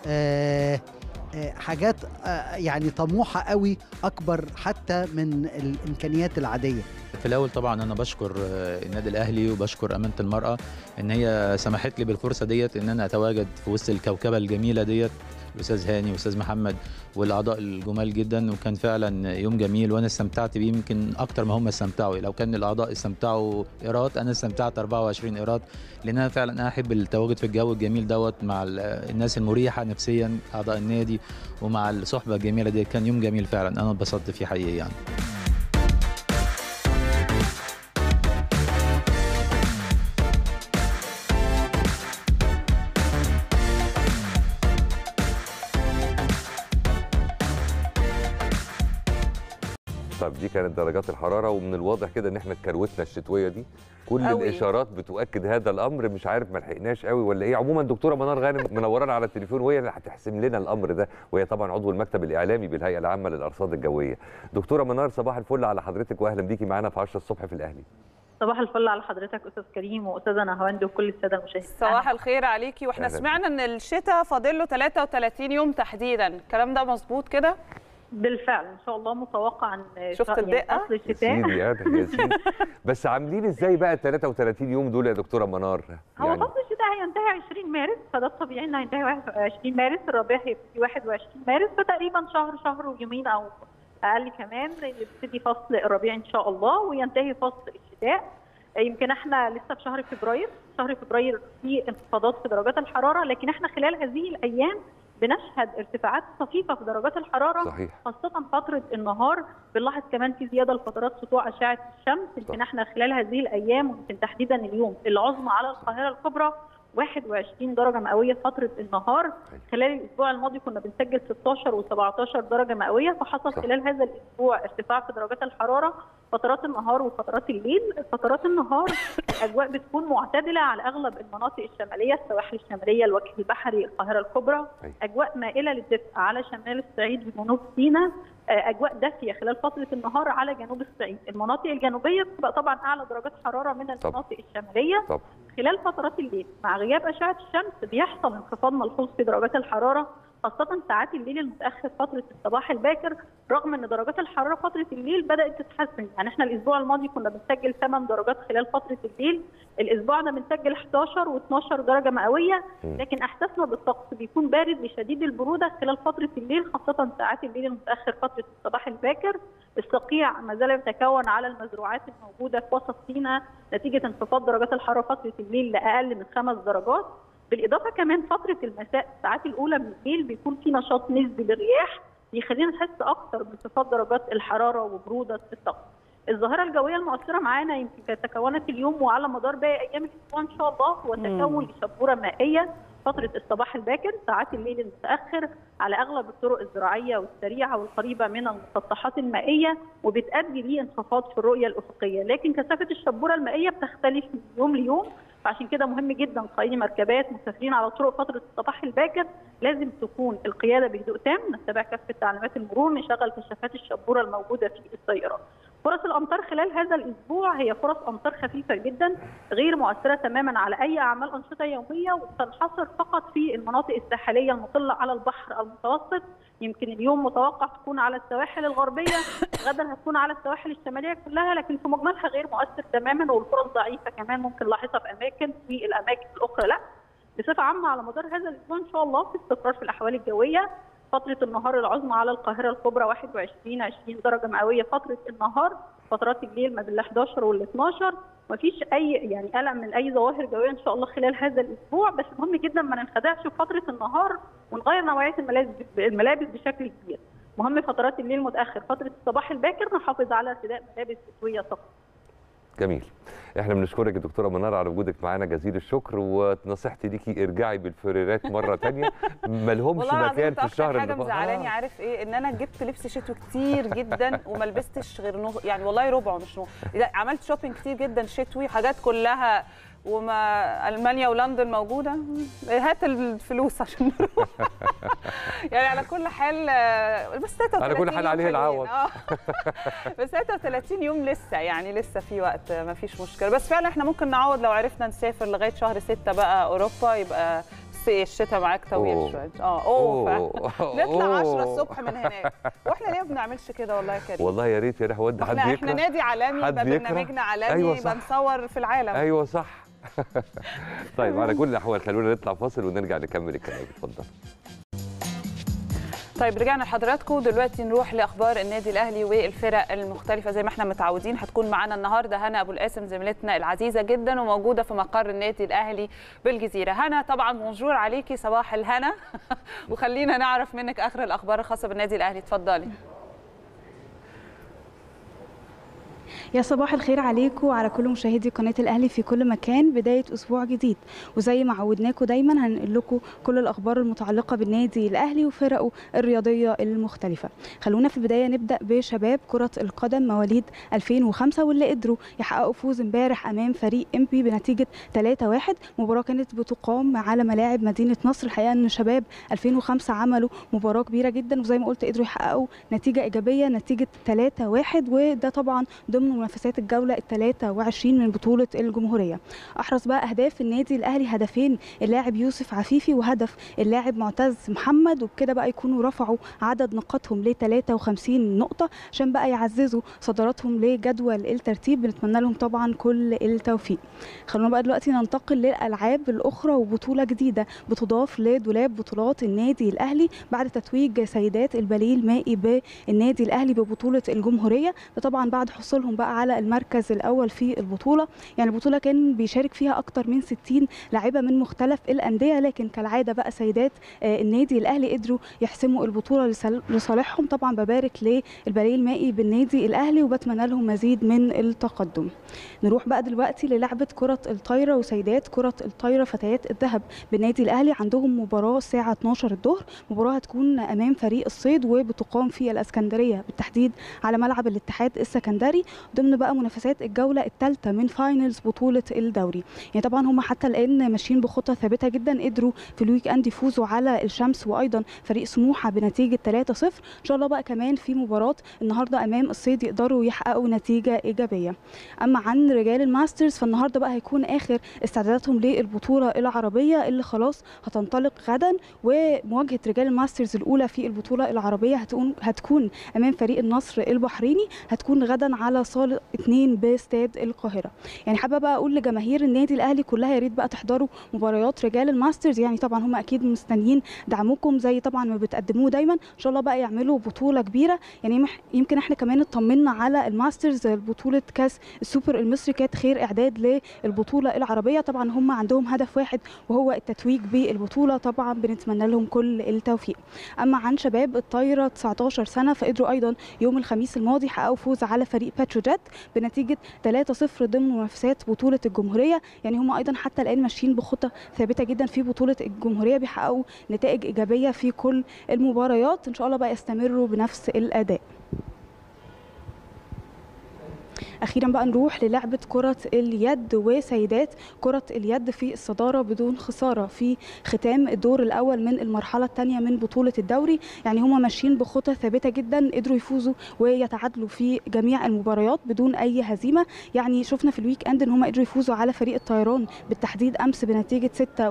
حاجات يعني طموحة قوي أكبر حتى من الإمكانيات العادية. في الأول طبعا أنا بشكر النادي الأهلي وبشكر أمانة المرأة إن هي سمحت لي بالفرصة ديت إن أنا أتواجد في وسط الكوكبة الجميلة ديت، الأستاذ هاني والأستاذ محمد والأعضاء الجمال جدا، وكان فعلا يوم جميل وأنا استمتعت بيه يمكن أكتر ما هم استمتعوا. لو كان الأعضاء استمتعوا إيراد أنا استمتعت 24 إيراد، لأن أنا فعلا أحب التواجد في الجو الجميل دوت مع الناس المريحة نفسيا أعضاء النادي ومع الصحبة الجميلة دي. كان يوم جميل فعلا أنا اتبسطت فيه حقيقي يعني. طب دي كانت درجات الحراره، ومن الواضح كده ان احنا كروتنا الشتويه دي كل أوي. الاشارات بتؤكد هذا الامر، مش عارف ما لحقناش قوي ولا ايه. عموما دكتوره منار غانم منورانا على التليفون وهي اللي هتحسم لنا الامر ده، وهي طبعا عضو المكتب الاعلامي بالهيئه العامه للارصاد الجويه. دكتوره منار صباح الفل على حضرتك واهلا بيكي معانا في 10 الصبح في الاهلي. صباح الفل على حضرتك استاذ كريم واستاذه نهاوند وكل الساده المشاهدين. صباح الخير عليكي. واحنا سمعنا ان الشتاء فاضل له 33 يوم تحديدا، الكلام ده مظبوط كده؟ بالفعل ان شاء الله متوقع ان شفت الدقه فصل الشتاء يا سيدي بس عاملين ازاي بقى ال 33 يوم دول يا دكتوره منار؟ هو فصل الشتاء هينتهي 20 مارس، فده الطبيعي انه هينتهي 20 مارس، الربيع هيبتدي 21 مارس، فتقريبا شهر ويومين او اقل كمان يبتدي فصل الربيع ان شاء الله وينتهي فصل الشتاء. يمكن احنا لسه في شهر فبراير في انخفاضات في درجات الحراره، لكن احنا خلال هذه الايام بنشهد ارتفاعات طفيفه في درجات الحراره. صحيح. خاصه فتره النهار بنلاحظ كمان في زياده لفترات سطوع اشعه الشمس. يمكن احنا خلال هذه الايام ويمكن تحديدا اليوم العظمى على القاهره الكبرى 21 درجه مئويه فتره النهار. خلال الاسبوع الماضي كنا بنسجل 16 و17 درجه مئويه، فحصل خلال هذا الاسبوع ارتفاع في درجات الحراره فترات النهار وفترات الليل. فترات النهار الاجواء بتكون معتدله على اغلب المناطق الشماليه، السواحل الشماليه، الوجه البحري، القاهره الكبرى. اجواء مائله للدفء على شمال الصعيد وجنوب سيناء. اجواء دافيه خلال فتره النهار على جنوب الصعيد. المناطق الجنوبيه بتبقى طبعا اعلى درجات حراره من المناطق الشماليه. خلال فترات الليل مع غياب اشعه الشمس بيحصل انخفاض ملحوظ في درجات الحراره، خاصه ساعات الليل المتاخر فتره الصباح الباكر، رغم ان درجات الحراره فتره الليل بدات تتحسن. يعني احنا الاسبوع الماضي كنا بنسجل 8 درجات خلال فتره الليل، الاسبوع ده بنسجل 11 و12 درجه مئويه، لكن احساسنا بالطقس بيكون بارد لشديد البروده خلال فتره الليل، خاصه ساعات الليل المتاخر فتره الصباح الباكر. الصقيع ما زال يتكون على المزروعات الموجوده في وسط سيناء نتيجه انخفاض درجات الحراره فتره الليل لاقل من 5 درجات. بالاضافه كمان فتره المساء الساعات الاولى من الليل بيكون في نشاط نسبي للرياح بيخلينا نحس اكثر بانخفاض درجات الحراره وبروده الطقس. الظاهره الجويه المؤثره معانا يمكن كانت تكونت اليوم وعلى مدار باقي ايام الاسبوع ان شاء الله هو تكون لشبوره مائيه فتره الصباح الباكر، ساعات الليل المتاخر على اغلب الطرق الزراعيه والسريعه والقريبه من المسطحات المائيه، وبتؤدي لانخفاض في الرؤيه الافقيه، لكن كثافه الشبوره المائيه بتختلف من يوم ليوم. فعشان كده مهم جدا قائدي مركبات مسافرين على طرق فتره الصباح الباكر لازم تكون القياده بهدوء تام، نتبع كافه تعليمات المرور، نشغل كشافات الشبوره الموجوده في السيارات. فرص الامطار خلال هذا الاسبوع هي فرص امطار خفيفه جدا غير مؤثره تماما على اي اعمال انشطه يوميه، وتنحصر فقط في المناطق الساحليه المطله على البحر المتوسط. يمكن اليوم متوقع تكون على السواحل الغربيه، غدا هتكون على السواحل الشماليه كلها، لكن في مجملها غير مؤثر تماما، والفرص ضعيفه كمان ممكن نلاحظها في اماكن، في الاماكن الاخرى لا. بصفه عامه على مدار هذا الاسبوع ان شاء الله في استقرار في الاحوال الجويه. فتره النهار العظمى على القاهره الكبرى 21-20 درجه مئويه فتره النهار، فترات الليل ما بين 11 وال 12. مفيش اي قلق من اي ظواهر جويه ان شاء الله خلال هذا الاسبوع، بس مهم جدا ما ننخدعش في فتره النهار ونغير نوعيه الملابس بشكل كبير. مهم فترات الليل المتاخر، فتره الصباح الباكر نحافظ على ارتداء ملابس شتويه فقط. جميل. احنا بنشكرك يا دكتوره منار على وجودك معانا، جزيل الشكر، ونصيحتي ليكي ارجعي بالفريرات مره ثانيه، ما لهمش مكان في الشهر. حاجه مزعلاني عارف ايه؟ ان انا جبت لبس شتوي كتير جدا وما لبستش غير يعني والله ربعه مش عملت شوبينج كتير جدا شتوي، حاجات كلها وما المانيا ولندن موجوده، هات الفلوس عشان نروح. يعني على كل حال بس 33 على كل حال عليه العوض. بس 33 يوم لسه، يعني لسه في وقت، ما فيش مشكله. بس فعلا احنا ممكن نعوض لو عرفنا نسافر لغايه شهر 6 بقى اوروبا، يبقى الشتاء معاك طويل شويه. نطلع 10 الصبح من هناك. واحنا ليه ما بنعملش كده والله يا كريم؟ والله يا ريت يا ريت حد يكره. احنا نادي عالمي، يبقى برنامجنا عالمي، يبقى نصور في العالم. ايوه صح. طيب على كل الاحوال خلونا نطلع فاصل ونرجع نكمل الكلام. اتفضل. طيب رجعنا لحضراتكم، دلوقتي نروح لاخبار النادي الاهلي والفرق المختلفه زي ما احنا متعودين. هتكون معانا النهارده هنا ابو القاسم زميلتنا العزيزه جدا وموجوده في مقر النادي الاهلي بالجزيره. هنا طبعا بونجور عليكي، صباح الهنا. وخلينا نعرف منك اخر الاخبار الخاصه بالنادي الاهلي، اتفضلي. يا صباح الخير عليكم وعلى كل مشاهدي قناه الاهلي في كل مكان. بدايه اسبوع جديد وزي ما عودناكم دايما هنقول لكم كل الاخبار المتعلقه بالنادي الاهلي وفرقه الرياضيه المختلفه. خلونا في البدايه نبدا بشباب كره القدم مواليد 2005 واللي قدروا يحققوا فوز امبارح امام فريق امبي بنتيجه 3-1. مباراه كانت بتقام على ملاعب مدينه نصر. الحقيقه ان شباب 2005 عملوا مباراه كبيره جدا، وزي ما قلت قدروا يحققوا نتيجه ايجابيه، نتيجه 3-1، وده طبعا ضمن منافسات الجوله ال23 من بطوله الجمهوريه. احرز بقى اهداف النادي الاهلي هدفين اللاعب يوسف عفيفي وهدف اللاعب معتز محمد، وبكده بقى يكونوا رفعوا عدد نقاطهم ل 53 نقطه عشان بقى يعززوا صدارتهم لجدول الترتيب. بنتمنى لهم طبعا كل التوفيق. خلونا بقى دلوقتي ننتقل للالعاب الاخرى وبطوله جديده بتضاف لدولاب بطولات النادي الاهلي بعد تتويج سيدات الباليه المائي بالنادي الاهلي ببطوله الجمهوريه. ده طبعا بعد حصولهم بقى على المركز الاول في البطوله. يعني البطوله كان بيشارك فيها اكتر من 60 لاعبه من مختلف الانديه، لكن كالعاده بقى سيدات النادي الاهلي قدروا يحسموا البطوله لصالحهم. طبعا ببارك للباليه المائي بالنادي الاهلي وبتمنى لهم مزيد من التقدم. نروح بقى دلوقتي للعبه كره الطايره وسيدات كره الطايره فتيات الذهب بالنادي الاهلي. عندهم مباراه الساعه 12 الظهر، مباراه هتكون امام فريق الصيد وبتقام في الاسكندريه بالتحديد على ملعب الاتحاد السكندري ضمن بقى منافسات الجوله الثالثه من فاينلز بطوله الدوري. يعني طبعا هم حتى الان ماشيين بخطه ثابته جدا، قدروا في الويك اند يفوزوا على الشمس وايضا فريق سموحه بنتيجه 3-0. ان شاء الله بقى كمان في مباراه النهارده امام الصيد يقدروا يحققوا نتيجه ايجابيه. اما عن رجال الماسترز فالنهارده بقى هيكون اخر استعداداتهم للبطوله العربيه اللي خلاص هتنطلق غدا، ومواجهه رجال الماسترز الاولى في البطوله العربيه هتكون امام فريق النصر البحريني، هتكون غدا على صاله 2 باستاد القاهره. يعني حابه بقى اقول لجماهير النادي الاهلي كلها يا ريت بقى تحضروا مباريات رجال الماسترز. يعني طبعا هم اكيد مستنيين دعمكم زي طبعا ما بتقدموه دايما. ان شاء الله بقى يعملوا بطوله كبيره. يعني يمكن احنا كمان اطمنا على الماسترز، بطوله كاس السوبر المصري كانت خير اعداد للبطوله العربيه. طبعا هم عندهم هدف واحد وهو التتويج بالبطوله، طبعا بنتمنى لهم كل التوفيق. اما عن شباب الطايره 19 سنه فقدروا ايضا يوم الخميس الماضي حققوا فوز على فريق باتروجيت بنتيجه 3-0 ضمن منافسات بطوله الجمهوريه. يعني هم ايضا حتى الان ماشيين بخطه ثابته جدا في بطوله الجمهوريه، بيحققوا نتائج ايجابيه في كل المباريات. ان شاء الله بقى يستمروا بنفس الاداء. اخيرا بقى نروح للعبه كره اليد وسيدات كره اليد في الصداره بدون خساره في ختام الدور الاول من المرحله الثانيه من بطوله الدوري. يعني هم ماشيين بخطه ثابته جدا، قدروا يفوزوا ويتعادلوا في جميع المباريات بدون اي هزيمه. يعني شفنا في الويك اند ان هم قدروا يفوزوا على فريق الطيران بالتحديد امس بنتيجه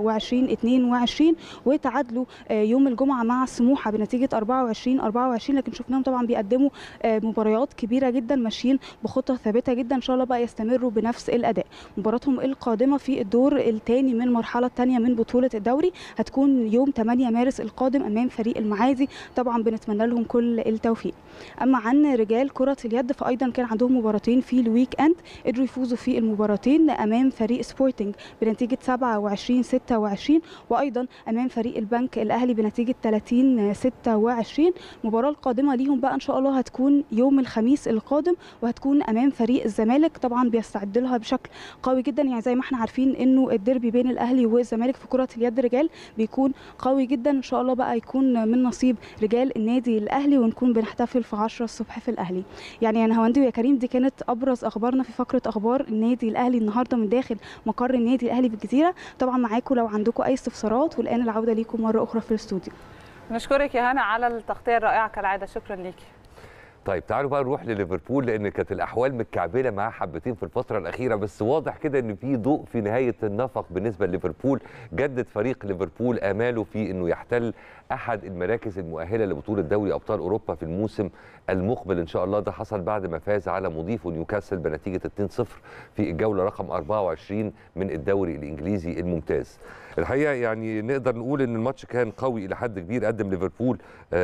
26-22، وتعادلوا يوم الجمعه مع سموحه بنتيجه 24-24. لكن شفناهم طبعا بيقدموا مباريات كبيره جدا، ماشيين بخطه ثابته جدا. ان شاء الله بقى يستمروا بنفس الاداء. مباراتهم القادمه في الدور الثاني من المرحله الثانيه من بطوله الدوري هتكون يوم 8 مارس القادم امام فريق المعادي. طبعا بنتمنى لهم كل التوفيق. اما عن رجال كره اليد فايضا كان عندهم مباراتين في الويك اند، قدروا يفوزوا في المباراتين امام فريق سبورتنج بنتيجه 27-26 وايضا امام فريق البنك الاهلي بنتيجه 30-26. المباراه القادمه ليهم بقى ان شاء الله هتكون يوم الخميس القادم وهتكون امام فريق الزمالك. طبعا بيستعد لها بشكل قوي جدا. يعني زي ما احنا عارفين انه الديربي بين الاهلي والزمالك في كره اليد رجال بيكون قوي جدا. ان شاء الله بقى يكون من نصيب رجال النادي الاهلي ونكون بنحتفل في 10 الصبح في الاهلي. يعني يا نهاوندي ويا كريم دي كانت ابرز اخبارنا في فقره اخبار النادي الاهلي النهارده من داخل مقر النادي الاهلي بالجزيره. طبعا معاكم لو عندكم اي استفسارات، والان العوده ليكم مره اخرى في الاستوديو. نشكرك يا هنا على التغطيه الرائعه كالعاده، شكرا ليكي. طيب تعالوا بقى نروح لليفربول، لان كانت الاحوال متكعبله معاه حبتين في الفتره الاخيره، بس واضح كده ان في ضوء في نهايه النفق بالنسبه لليفربول. جدد فريق ليفربول اماله في انه يحتل احد المراكز المؤهله لبطوله دوري ابطال اوروبا في الموسم المقبل ان شاء الله. ده حصل بعد ما فاز على مضيفه نيوكاسل بنتيجه 2-0 في الجوله رقم 24 من الدوري الانجليزي الممتاز. الحقيقه يعني نقدر نقول ان الماتش كان قوي الى حد كبير. قدم ليفربول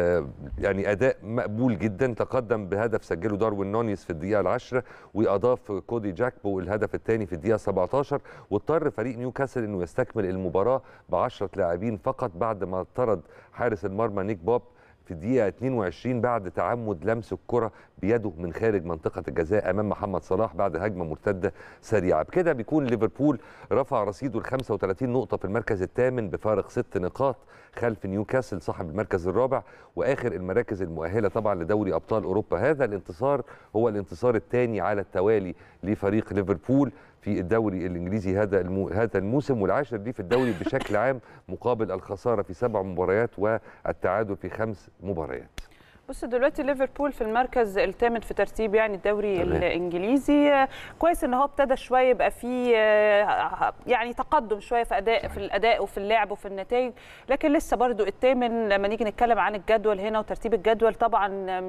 يعني اداء مقبول جدا، تقدم بهدف سجله داروين نونيز في الدقيقه العاشره، واضاف كودي جاكبو الهدف الثاني في الدقيقه 17. واضطر فريق نيوكاسل انه يستكمل المباراه ب10 لاعبين فقط بعد ما طرد حارس المرمى نيك بوب في الدقيقه 22 بعد تعمد لمس الكره بيده من خارج منطقه الجزاء امام محمد صلاح بعد هجمه مرتده سريعه. بكده بيكون ليفربول رفع رصيده ل 35 نقطه في المركز الثامن بفارق 6 نقاط خلف نيوكاسل صاحب المركز الرابع واخر المراكز المؤهله طبعا لدوري ابطال اوروبا. هذا الانتصار هو الانتصار الثاني على التوالي لفريق ليفربول في الدوري الانجليزي هذا الموسم، والعاشر دي في الدوري بشكل عام، مقابل الخساره في 7 مباريات والتعادل في 5 مباريات. بص دلوقتي ليفربول في المركز الثامن في ترتيب يعني الدوري الانجليزي. كويس ان هو ابتدى شويه يبقى فيه يعني تقدم شويه في الاداء وفي اللعب وفي النتائج، لكن لسه برضو الثامن. لما نيجي نتكلم عن الجدول هنا وترتيب الجدول طبعا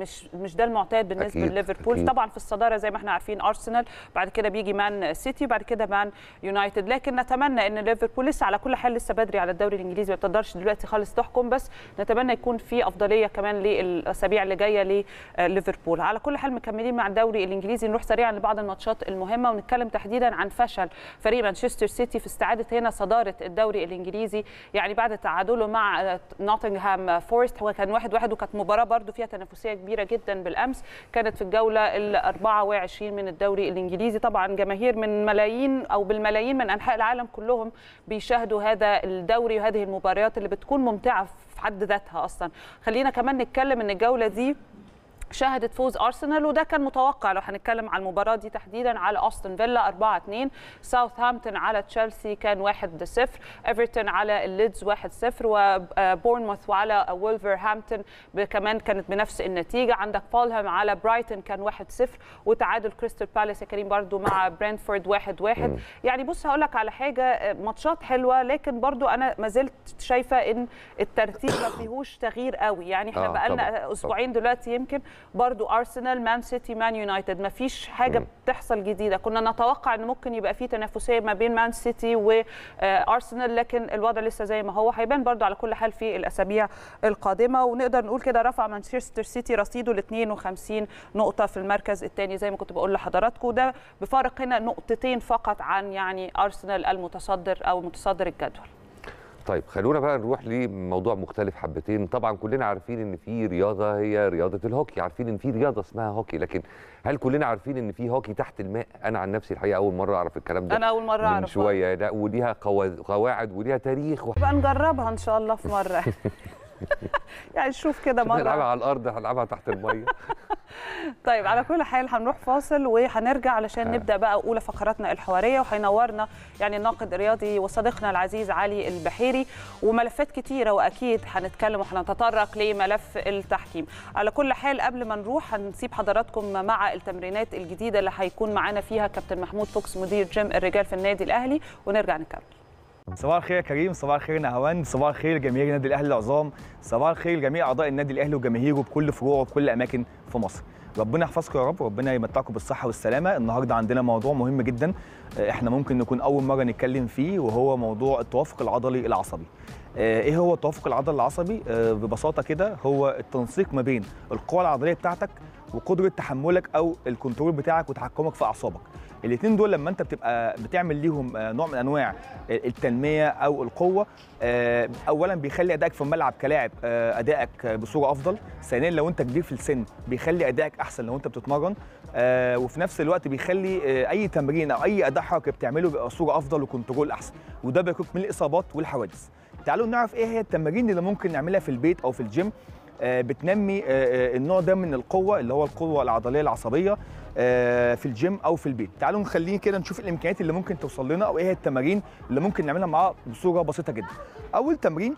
مش ده المعتاد بالنسبه لليفربول. طبعا في الصداره زي ما احنا عارفين ارسنال، بعد كده بيجي مان سيتي، بعد كده مان يونايتد. لكن نتمنى ان ليفربول لسه على كل حال لسه بدري على الدوري الانجليزي، ما تقدرش دلوقتي خالص تحكم، بس نتمنى يكون في افضليه كمان للاسابيع اللي جايه لليفربول. على كل حال مكملين مع الدوري الانجليزي، نروح سريعا لبعض الماتشات المهمه ونتكلم تحديدا عن فشل فريق مانشستر سيتي في استعاده هنا صداره الدوري الانجليزي، يعني بعد تعادله مع نوتنغهام فورست. هو كان 1-1 وكانت مباراه برده فيها تنافسيه كبيره جدا بالامس، كانت في الجوله ال 24 من الدوري الانجليزي. طبعا جماهير من ملايين او بالملايين من انحاء العالم كلهم بيشاهدوا هذا الدوري وهذه المباريات اللي بتكون ممتعه في حد ذاتها اصلا. خلينا كمان نتكلم ان الجوله دي شهدت فوز ارسنال، وده كان متوقع لو هنتكلم على المباراه دي تحديدا على استون فيلا 4-2، ساوثهامبتون على تشيلسي كان 1-0، ايفرتون على الليدز 1-0، وبورنموث وعلى وولفرهامبتون كمان كانت بنفس النتيجه. عندك فولهام على برايتون كان 1-0، وتعادل كريستال بالاس يا كريم برضو مع برينتفورد 1-1. يعني بص هقول لك على حاجه، ماتشات حلوه، لكن برضو انا ما زلت شايفه ان الترتيب ما فيهوش تغيير قوي. يعني احنا بقالنا اسبوعين دلوقتي يمكن برضو ارسنال مان سيتي مان يونايتد، ما فيش حاجه بتحصل جديده. كنا نتوقع ان ممكن يبقى في تنافسيه ما بين مان سيتي وارسنال، لكن الوضع لسه زي ما هو، هيبان برضو على كل حال في الاسابيع القادمه. ونقدر نقول كده رفع مانشستر سيتي رصيده ل 52 نقطه في المركز الثاني زي ما كنت بقول لحضراتكم، وده بفارق هنا نقطتين فقط عن يعني ارسنال المتصدر او متصدر الجدول. طيب خلونا بقى نروح لموضوع مختلف حبتين. طبعا كلنا عارفين ان في رياضه هي رياضه الهوكي، عارفين ان في رياضه اسمها هوكي، لكن هل كلنا عارفين ان في هوكي تحت الماء؟ انا عن نفسي الحقيقه اول مره اعرف الكلام ده. انا اول مره اعرف من شويه. لا وليها قواعد وليها تاريخ بقى نجربها ان شاء الله في مره. يعني نشوف كده مره. هنلعبها على الارض، هنلعبها تحت الميه. طيب على كل حال هنروح فاصل وهنرجع علشان نبدا بقى اولى فقراتنا الحواريه، وهينورنا يعني الناقد الرياضي وصديقنا العزيز علي البحيري، وملفات كتيره واكيد هنتكلم وهنتطرق لملف التحكيم. على كل حال قبل ما نروح هنسيب حضراتكم مع التمرينات الجديده اللي هيكون معانا فيها كابتن محمود فوكس مدير جيم الرجال في النادي الاهلي، ونرجع نكمل. صباح الخير يا كريم، صباح الخير نهاوند، صباح الخير جماهير النادي الاهلي العظام، صباح الخير لجميع اعضاء النادي الاهلي وجماهيره بكل فروعه وبكل اماكن في مصر. ربنا يحفظكم يا رب، وربنا يمتعكم بالصحه والسلامه. النهارده عندنا موضوع مهم جدا احنا ممكن نكون اول مره نتكلم فيه، وهو موضوع التوافق العضلي العصبي. ايه هو التوافق العضلي العصبي؟ ببساطه كده هو التنسيق ما بين القوه العضليه بتاعتك وقدره تحملك او الكنترول بتاعك وتحكمك في اعصابك. الاثنين دول لما انت بتبقى بتعمل ليهم نوع من انواع التنميه او القوه، اولا بيخلي ادائك في الملعب كلاعب ادائك بصوره افضل، ثانيا لو انت كبير في السن بيخلي ادائك احسن لو انت بتتمرن، وفي نفس الوقت بيخلي اي تمرين او اي اداء حركي بتعمله بيبقى بصوره افضل وكنترول احسن، وده بيكون من الاصابات والحوادث. تعالوا نعرف ايه هي التمارين اللي ممكن نعملها في البيت او في الجيم بتنمي النوع ده من القوه اللي هو القوه العضليه العصبيه في الجيم او في البيت. تعالوا نخلينا كده نشوف الامكانيات اللي ممكن توصل لنا او ايه هي التمارين اللي ممكن نعملها معاها بصوره بسيطه جدا. اول تمرين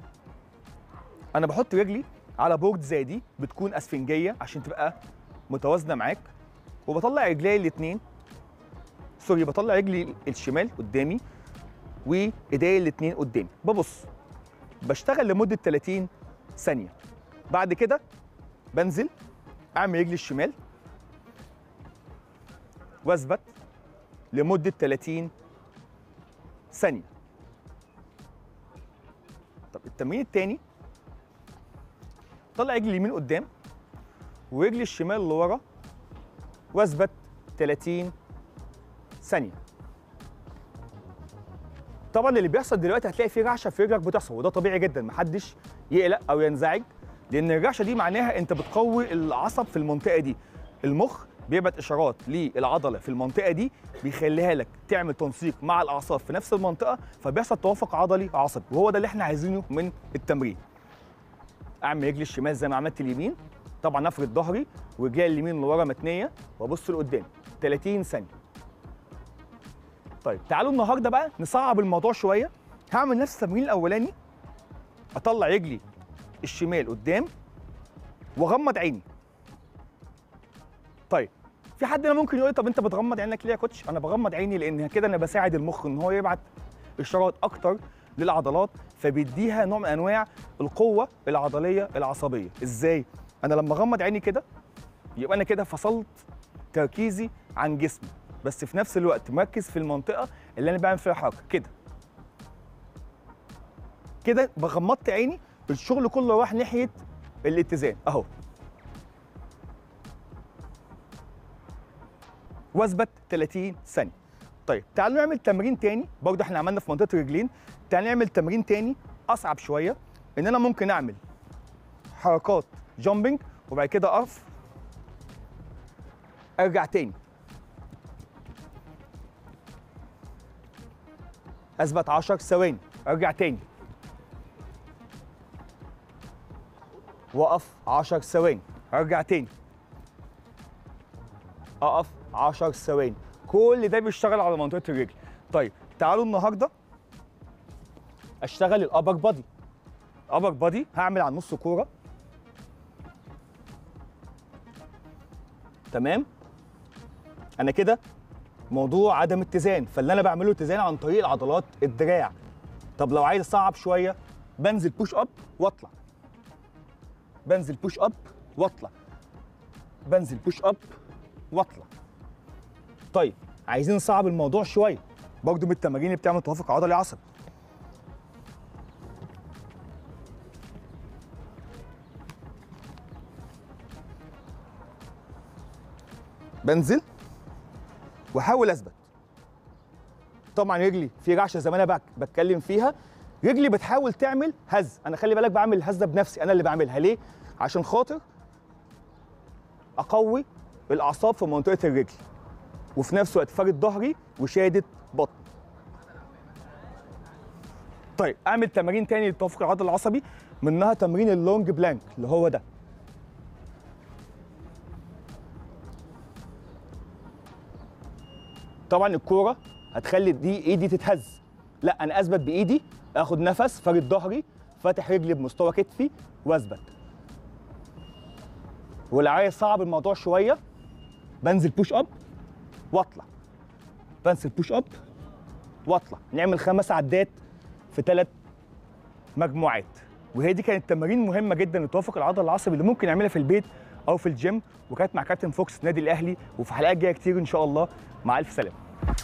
انا بحط رجلي على بورد زي دي بتكون اسفنجيه عشان تبقى متوازنه معاك، وبطلع رجلي الاثنين بطلع رجلي الشمال قدامي وايديا الاثنين قدامي، ببص بشتغل لمده 30 ثانيه. بعد كده بنزل اعمل رجلي الشمال واثبت لمده 30 ثانيه. طب التمرين الثاني طلع رجلي اليمين قدام ورجلي الشمال لورا واثبت 30 ثانيه. طبعا اللي بيحصل دلوقتي هتلاقي فيه رعشه في رجلك بتحصل، وده طبيعي جدا، محدش يقلق او ينزعج، لان الرعشه دي معناها انت بتقوي العصب في المنطقه دي. المخ بيبعت اشارات للعضله في المنطقه دي بيخليها لك تعمل تنسيق مع الاعصاب في نفس المنطقه، فبيحصل توافق عضلي عصبي، وهو ده اللي احنا عايزينه من التمرين. اعمل رجلي الشمال زي ما عملت اليمين، طبعا افرد ظهري ورجلي اليمين لورا متنيه وابص لقدام 30 ثانيه. طيب تعالوا النهارده بقى نصعب الموضوع شويه. هعمل نفس التمرين الاولاني، اطلع رجلي الشمال قدام واغمض عيني. طيب في حد هنا ممكن يقول طب انت بتغمض عينك ليه يا كوتش؟ انا بغمض عيني لان كده انا بساعد المخ ان هو يبعت اشارات اكتر للعضلات، فبيديها نوع من انواع القوه العضليه العصبيه. ازاي؟ انا لما اغمض عيني كده يبقى انا كده فصلت تركيزي عن جسمي، بس في نفس الوقت مركز في المنطقه اللي انا بعمل فيها حركه كده. كده بغمضت عيني، الشغل كله راح ناحيه الاتزان اهو. واثبت 30 ثانيه. طيب تعالوا نعمل تمرين تاني، برضه احنا عملنا في منطقه الرجلين، تعالوا نعمل تمرين تاني اصعب شويه، ان انا ممكن اعمل حركات جامبنج وبعد كده اقف ارجع تاني، اثبت 10 ثواني، ارجع تاني واقف 10 ثواني، ارجع تاني اقف 10 ثواني. كل ده بيشتغل على منطقه الرجل. طيب تعالوا النهارده اشتغل الابر بادي. الابر بادي هعمل على نص كوره، تمام. انا كده موضوع عدم اتزان، فاللي انا بعمله اتزان عن طريق العضلات الدراع. طب لو عايز اصعب شويه بنزل بوش اب واطلع، بنزل بوش اب واطلع، بنزل بوش اب واطلع. طيب عايزين نصعب الموضوع شويه، برضه من التمارين اللي بتعمل توافق عضلي عصبي. بنزل واحاول اثبت. طبعا رجلي في رعشه زي ما انا بتكلم فيها، رجلي بتحاول تعمل هز، انا خلي بالك بعمل الهز ده بنفسي، انا اللي بعملها. ليه؟ عشان خاطر اقوي الاعصاب في منطقه الرجل، وفي نفس الوقت فارد ظهري وشادد بطن. طيب اعمل تمارين تاني للتوافق العضلي العصبي، منها تمرين اللونج بلانك اللي هو ده. طبعا الكوره هتخلي دي ايدي تتهز، لا انا اثبت بايدي، اخد نفس، فارد ظهري، فاتح رجلي بمستوى كتفي واثبت. ولو عايز صعب الموضوع شويه بنزل بوش اب واطلع، بنزل بوش اب واطلع. نعمل 5 عدات في 3 مجموعات. وهي دي كانت تمارين مهمه جدا لتوافق العضله العصبي اللي ممكن نعملها في البيت او في الجيم، وكانت مع كابتن فوكس نادي الاهلي، وفي حلقات جايه كتير ان شاء الله. مع الف سلامه.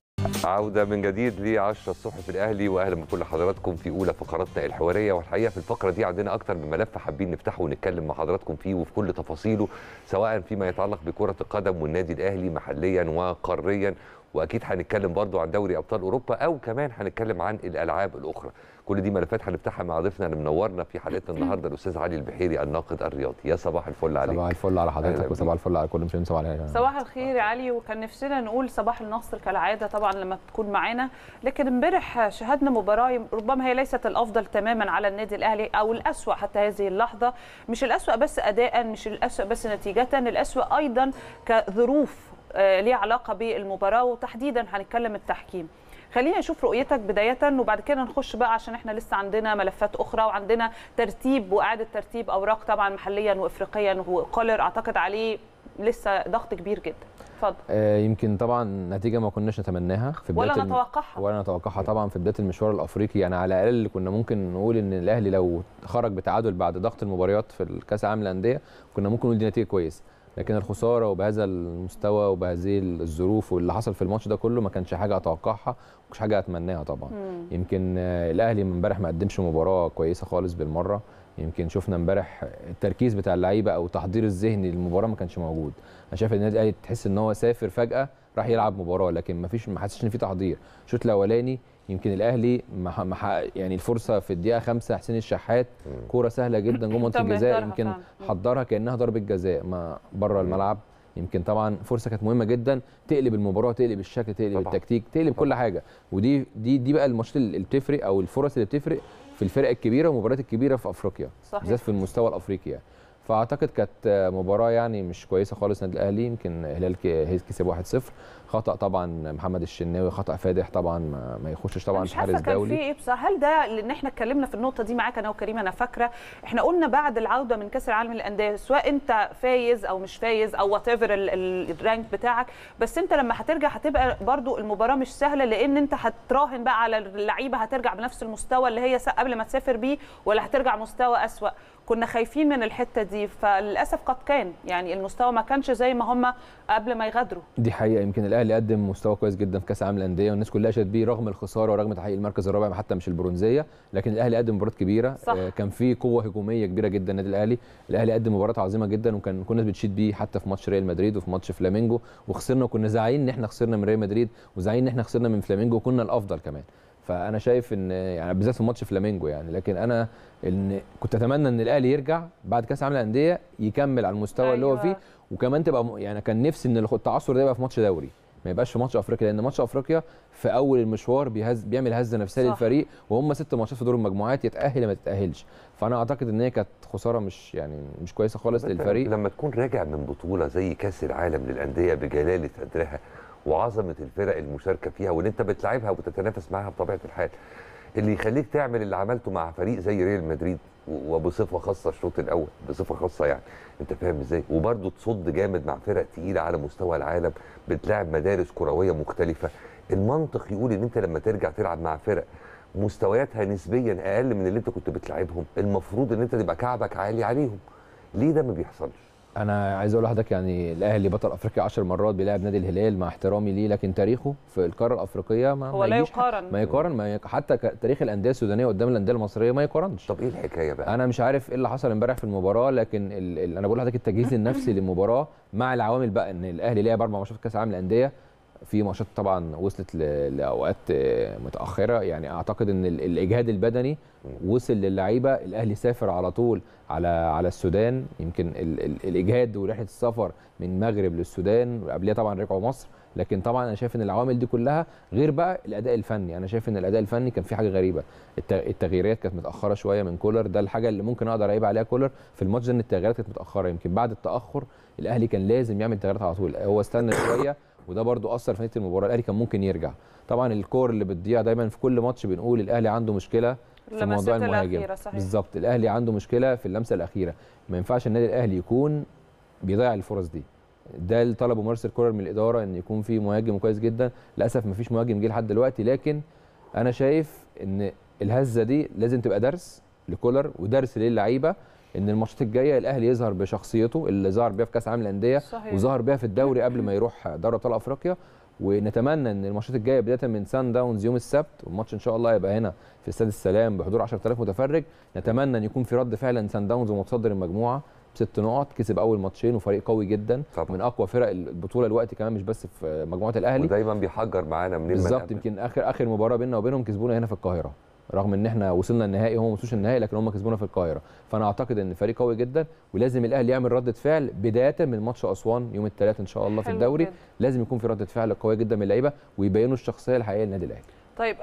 عودة من جديد ل 10 الصبح في الأهلي، وأهلا بكل حضراتكم في أولى فقراتنا الحوارية. والحقيقة في الفقرة دي عندنا أكتر من ملف حابين نفتحه ونتكلم مع حضراتكم فيه وفي كل تفاصيله، سواء فيما يتعلق بكرة القدم والنادي الأهلي محليا وقاريا، وأكيد هنتكلم برضو عن دوري أبطال أوروبا، أو كمان هنتكلم عن الألعاب الأخرى. كل دي ملفات هنفتحها مع ضيفنا اللي منورنا في حلقتنا النهارده الأستاذ علي البحيري الناقد الرياضي. يا صباح الفل عليك. صباح الفل على حضرتك وصباح الفل على كل مشاهدين. صباح الخير يا علي. وكان نفسنا نقول صباح النصر كالعاده طبعا لما بتكون معانا، لكن امبارح شاهدنا مباراه ربما هي ليست الافضل تماما على النادي الاهلي، او الاسوأ حتى هذه اللحظه. مش الاسوأ بس اداء، مش الاسوأ بس نتيجه، الاسوأ ايضا كظروف ليها علاقه بالمباراه، وتحديدا هنتكلم التحكيم. خلينا نشوف رؤيتك بداية وبعد كده نخش بقى، عشان احنا لسه عندنا ملفات أخرى وعندنا ترتيب وإعادة ترتيب أوراق طبعا محليا وإفريقيا، وكولر أعتقد عليه لسه ضغط كبير جدا. اتفضل. يمكن طبعا نتيجة ما كناش نتمناها في بداية ولا نتوقعها طبعا في بداية المشوار الأفريقي. يعني على الأقل كنا ممكن نقول إن الأهلي لو خرج بتعادل بعد ضغط المباريات في الكأس العالم للأندية كنا ممكن نقول دي نتيجة كويسة، لكن الخساره وبهذا المستوى وبهذه الظروف واللي حصل في الماتش ده كله ما كانش حاجه اتوقعها، ما كانش حاجه اتمناها طبعا. يمكن الاهلي امبارح ما قدمش مباراه كويسه خالص بالمره. يمكن شفنا امبارح التركيز بتاع اللعيبه او التحضير الذهني للمباراه ما كانش موجود. انا شايف ان النادي الاهلي تحس ان هو سافر فجاه راح يلعب مباراه، لكن ما حسيتش ان في تحضير. الشوط الاولاني يمكن الاهلي يعني الفرصه في الدقيقه 5 حسين الشحات كوره سهله جدا جوه منطقه الجزاء، يمكن حضرها كانها ضربه جزاء ما بره الملعب. يمكن طبعا فرصه كانت مهمه جدا تقلب المباراه، تقلب الشكل، تقلب التكتيك، تقلب كل حاجه. ودي بقى الماتشات اللي بتفرق او الفرص اللي بتفرق في الفرق الكبيره والمباريات الكبيره في افريقيا بالذات في المستوى الافريقي يعني. فاعتقد كانت مباراه يعني مش كويسه خالص النادي الاهلي. يمكن الهلال كسب 1-0. خطا طبعا محمد الشناوي، خطا فادح طبعا، ما يخشش طبعا في حارس دولي. كان في ايه بصراحه؟ هل ده لان احنا اتكلمنا في النقطه دي معاك انا وكريم، انا فاكره احنا قلنا بعد العوده من كاس العالم للانديه سواء انت فايز او مش فايز او وات ايفر الرانك بتاعك، بس انت لما هترجع هتبقى برضو المباراه مش سهله، لان انت هتراهن بقى على اللعيبه هترجع بنفس المستوى اللي هي قبل ما تسافر بيه ولا هترجع مستوى اسوأ. كنا خايفين من الحته دي، فللاسف قد كان يعني المستوى ما كانش زي ما هم قبل ما يغادروا. دي حقيقه. يمكن الاهلي قدم مستوى كويس جدا في كاس العالم للانديه والناس كلها شادت بيه رغم الخساره ورغم تحقيق المركز الرابع حتى مش البرونزيه، لكن الاهلي قدم مباراه كبيره. كان في قوه هجوميه كبيره جدا النادي الاهلي قدم مباراه عظيمه جدا، وكان كنا بنشيد بيه حتى في ماتش ريال مدريد وفي ماتش فلامينجو، وخسرنا وكنا زعلانين ان احنا خسرنا من ريال مدريد وزعلانين ان احنا خسرنا من فلامينجو وكنا الافضل كمان. فانا شايف ان يعني بالذات في ماتش فلامينجو يعني، لكن انا كنت اتمنى ان الاهلي يرجع بعد كاس العالم للانديه يكمل على المستوى اللي هو فيه، وكمان تبقى يعني كان نفسي ان التعثر ده يبقى في ماتش دوري ما يبقاش في ماتش افريقيا، لان ماتش افريقيا في اول المشوار بيعمل هزه نفسيه للفريق، وهم 6 ماتشات في دور المجموعات يتاهل ما تتاهلش. فانا اعتقد ان هي كانت خساره مش كويسه خالص للفريق. لما تكون راجع من بطوله زي كاس العالم للانديه بجلاله قدرها وعظمه الفرق المشاركه فيها وان انت بتلعبها وبتتنافس معاها بطبيعه الحال، اللي يخليك تعمل اللي عملته مع فريق زي ريال مدريد وبصفه خاصه الشوط الاول بصفه خاصه يعني، انت فاهم ازاي؟ وبرده تصد جامد مع فرق تقيله على مستوى العالم، بتلاعب مدارس كرويه مختلفه. المنطق يقول ان انت لما ترجع تلعب مع فرق مستوياتها نسبيا اقل من اللي انت كنت بتلعبهم، المفروض ان انت تبقى كعبك عالي عليهم. ليه ده ما بيحصلش؟ انا عايز اقول لحضرتك يعني الاهلي بطل افريقيا 10 مرات، بيلاعب نادي الهلال مع احترامي ليه، لكن تاريخه في القاره الافريقيه هو لا يقارن حتى تاريخ الانديه السودانيه قدام الانديه المصريه ما يقارنش. طب ايه الحكايه بقى؟ انا مش عارف ايه اللي حصل امبارح في المباراه، لكن انا بقول لحضرتك التجهيز النفسي للمباراه مع العوامل بقى ان الاهلي لعب 4 ماتشات في كاس العالم للانديه، في ماتشات طبعا وصلت لاوقات متاخره، يعني اعتقد ان الاجهاد البدني وصل للعيبه. الاهلي سافر على طول على السودان، يمكن الاجهاد ورحله السفر من المغرب للسودان وقبلها طبعا رجعوا مصر، لكن طبعا انا شايف ان العوامل دي كلها غير بقى الاداء الفني. انا شايف ان الاداء الفني كان في حاجه غريبه، التغييرات كانت متاخره شويه من كولر، ده الحاجه اللي ممكن اقدر اعيب عليها كولر في الماتش ده، ان التغييرات كانت متاخره. يمكن بعد التاخر الاهلي كان لازم يعمل تغييرات على طول، هو استنى شويه وده برضو اثر في نتيجه المباراه. الاهلي كان ممكن يرجع. طبعا الكور اللي بتضيع دايما في كل ماتش بنقول الاهلي عنده مشكله في موضوع المهاجم، بالظبط الاهلي عنده مشكله في اللمسه الاخيره. ما ينفعش النادي الاهلي يكون بيضيع الفرص دي. ده اللي طلبه مارسيل كولر من الاداره، ان يكون في مهاجم كويس جدا. للاسف ما فيش مهاجم جه لحد دلوقتي، لكن انا شايف ان الهزه دي لازم تبقى درس لكولر ودرس للعيبه، ان الماتشات الجايه الاهلي يظهر بشخصيته اللي ظهر بيها في كاس العالم للانديه وظهر بيها في الدوري قبل ما يروح دوري ابطال افريقيا. ونتمنى ان الماتشات الجايه بدايه من سان داونز يوم السبت، والماتش ان شاء الله هيبقى هنا في استاد السلام بحضور 10,000 متفرج، نتمنى ان يكون في رد فعل. سان داونز ومتصدر المجموعه ب6 نقط، كسب اول ماتشين وفريق قوي جدا طبعا. من اقوى فرق البطوله دلوقتي كمان، مش بس في مجموعه الاهلي، ودايما بيحجر معانا من بالظبط. يمكن اخر مباراه بيننا وبينهم كسبونا هنا في القاهره، رغم ان احنا وصلنا النهائي وهم ما وصلوش النهائي، لكن هم كسبونا في القاهره. فانا اعتقد ان فريق قوي جدا، ولازم الاهلي يعمل رده فعل بدايه من ماتش اسوان يوم الثلاث ان شاء الله في الدوري. لازم يكون في رده فعل قويه جدا من اللعيبه ويبينوا الشخصيه الحقيقيه للنادي الاهلي. طيب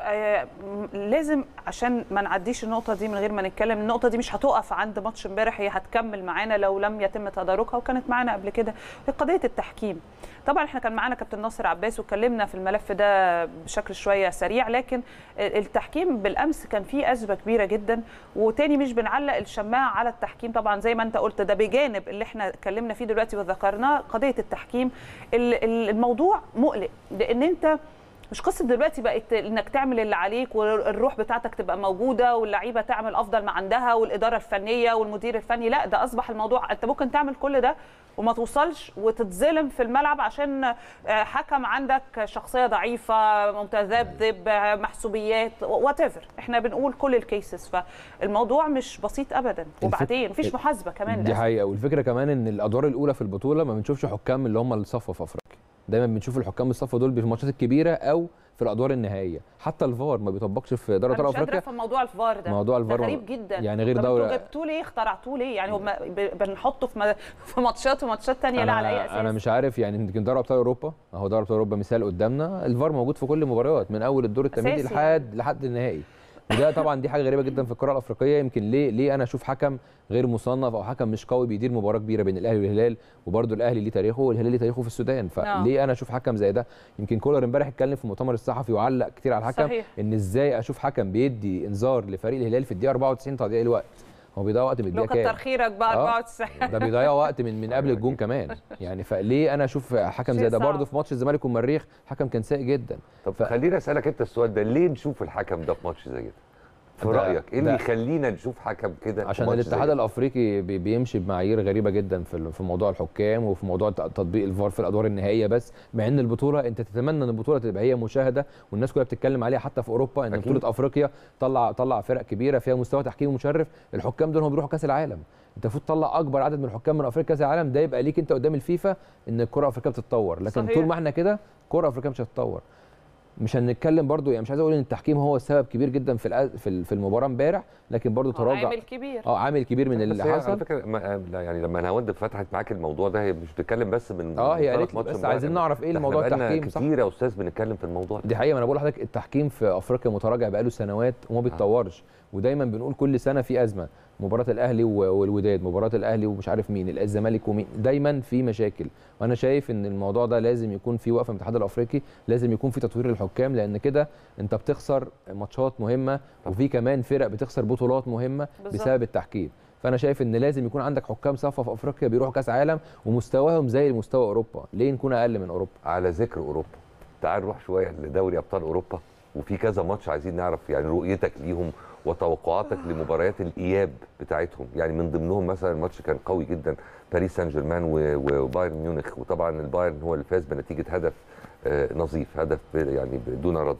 لازم عشان ما نعديش النقطه دي من غير ما نتكلم، النقطه دي مش هتقف عند ماتش امبارح، هي هتكمل معانا لو لم يتم تداركها، وكانت معانا قبل كده في قضيه التحكيم. طبعا احنا كان معانا كابتن ناصر عباس واتكلمنا في الملف ده بشكل شويه سريع، لكن التحكيم بالامس كان فيه ازمه كبيره جدا. وتاني مش بنعلق الشماعه على التحكيم طبعا زي ما انت قلت، ده بجانب اللي احنا اتكلمنا فيه دلوقتي وذكرناه قضيه التحكيم. الموضوع مقلق، لان انت مش قصه دلوقتي بقت انك تعمل اللي عليك والروح بتاعتك تبقى موجوده واللعيبه تعمل افضل ما عندها والاداره الفنيه والمدير الفني، لا ده اصبح الموضوع انت ممكن تعمل كل ده وما توصلش وتتظلم في الملعب عشان حكم عندك شخصيه ضعيفه، متذبذب، محسوبيات، وات ايفر. احنا بنقول كل الكيسز، فالموضوع مش بسيط ابدا. وبعدين مفيش محاسبه كمان. دي حقيقه. والفكره كمان ان الادوار الاولى في البطوله ما بنشوفش حكام اللي هم الصف في افريقيا، دايما بنشوف الحكام الصف دول في الماتشات الكبيره او في الادوار النهائيه. حتى الفار ما بيطبقش في دوري ابطال افريقيا. انا مش قادره في موضوع الفار ده، موضوع الفار غريب جدا يعني، غير دوله. انتوا جبتوه ليه؟ اخترعتوه ليه؟ يعني هم بنحطه في ماتشات وماتشات ثانيه، لا على اي اساس؟ انا مش عارف يعني. يمكن دوري ابطال اوروبا اهو، دوري ابطال اوروبا مثال قدامنا، الفار موجود في كل المباريات من اول الدور التمهيدي لحد النهائي. وده طبعا دي حاجه غريبه جدا في الكره الافريقيه. يمكن ليه انا اشوف حكم غير مصنف او حكم مش قوي بيدير مباراه كبيره بين الاهلي والهلال، وبرده الاهلي ليه تاريخه والهلال ليه تاريخه في السودان، فليه انا اشوف حكم زي ده؟ يمكن كولر امبارح اتكلم في المؤتمر الصحفي وعلق كتير على الحكم. صحيح. ان ازاي اشوف حكم بيدي انذار لفريق الهلال في الدقيقه 94 تضييع الوقت، هو بيضيع وقت من الدقيقه كام؟ كتر خيرك بقى 94 ده بيضيع وقت من قبل الجون كمان يعني. فليه انا اشوف حكم زي ده؟ برده في ماتش الزمالك والمريخ حكم كان سيء جدا. طب خليني اسالك انت السؤال ده، ليه نشوف الحكم ده في ماتش زي ده؟ في رايك ايه اللي يخلينا نشوف حكم كده؟ عشان الاتحاد الافريقي بيمشي بمعايير غريبه جدا في موضوع الحكام وفي موضوع تطبيق الفار في الادوار النهائيه بس، مع ان البطوله انت تتمنى ان البطوله تبقى هي مشاهده والناس كلها بتتكلم عليها حتى في اوروبا، ان بطوله افريقيا طلع فرق كبيره فيها مستوى تحكيمي مشرف. الحكام دول هم بيروحوا كاس العالم، انت المفروض تطلع اكبر عدد من الحكام من افريقيا كاس العالم، ده يبقى ليك انت قدام الفيفا ان الكره الافريقيه بتتطور. لكن صحيح. طول ما احنا كده الكره الافريقيه مش هتتطور. مش هنتكلم برضو يعني، مش عايز اقول ان التحكيم هو السبب كبير جدا في المباراه امبارح، لكن برضو تراجع عامل كبير عامل كبير من اللي حصل. على فكره يعني لما نهاوند فتحت معاك الموضوع ده هي مش بتتكلم بس من هي قالت بس عايزين نعرف ايه الموضوع التحكيم صح كتير يا استاذ بنتكلم في الموضوع ده. دي حقيقه، انا بقول لحضرتك التحكيم في افريقيا متراجع بقاله سنوات وما بيتطورش، ودايما بنقول كل سنه في ازمه، مباراه الاهلي والوداد، مباراه الاهلي ومش عارف مين، الزمالك ومين، دايما في مشاكل. وانا شايف ان الموضوع ده لازم يكون في وقفه من الاتحاد الافريقي، لازم يكون في تطوير للحكام، لان كده انت بتخسر ماتشات مهمه وفي كمان فرق بتخسر بطولات مهمه بسبب التحكيم. فانا شايف ان لازم يكون عندك حكام صفه في افريقيا بيروحوا كاس عالم ومستواهم زي مستوى اوروبا، ليه نكون اقل من اوروبا؟ على ذكر اوروبا، تعال نروح شويه لدوري ابطال اوروبا، وفي كذا ماتش عايزين نعرف يعني رؤيتك ليهم وتوقعاتك لمباريات الاياب بتاعتهم. يعني من ضمنهم مثلا الماتش كان قوي جدا، باريس سان جيرمان وبايرن ميونخ، وطبعا البايرن هو اللي فاز بنتيجه هدف نظيف، هدف يعني بدون رد.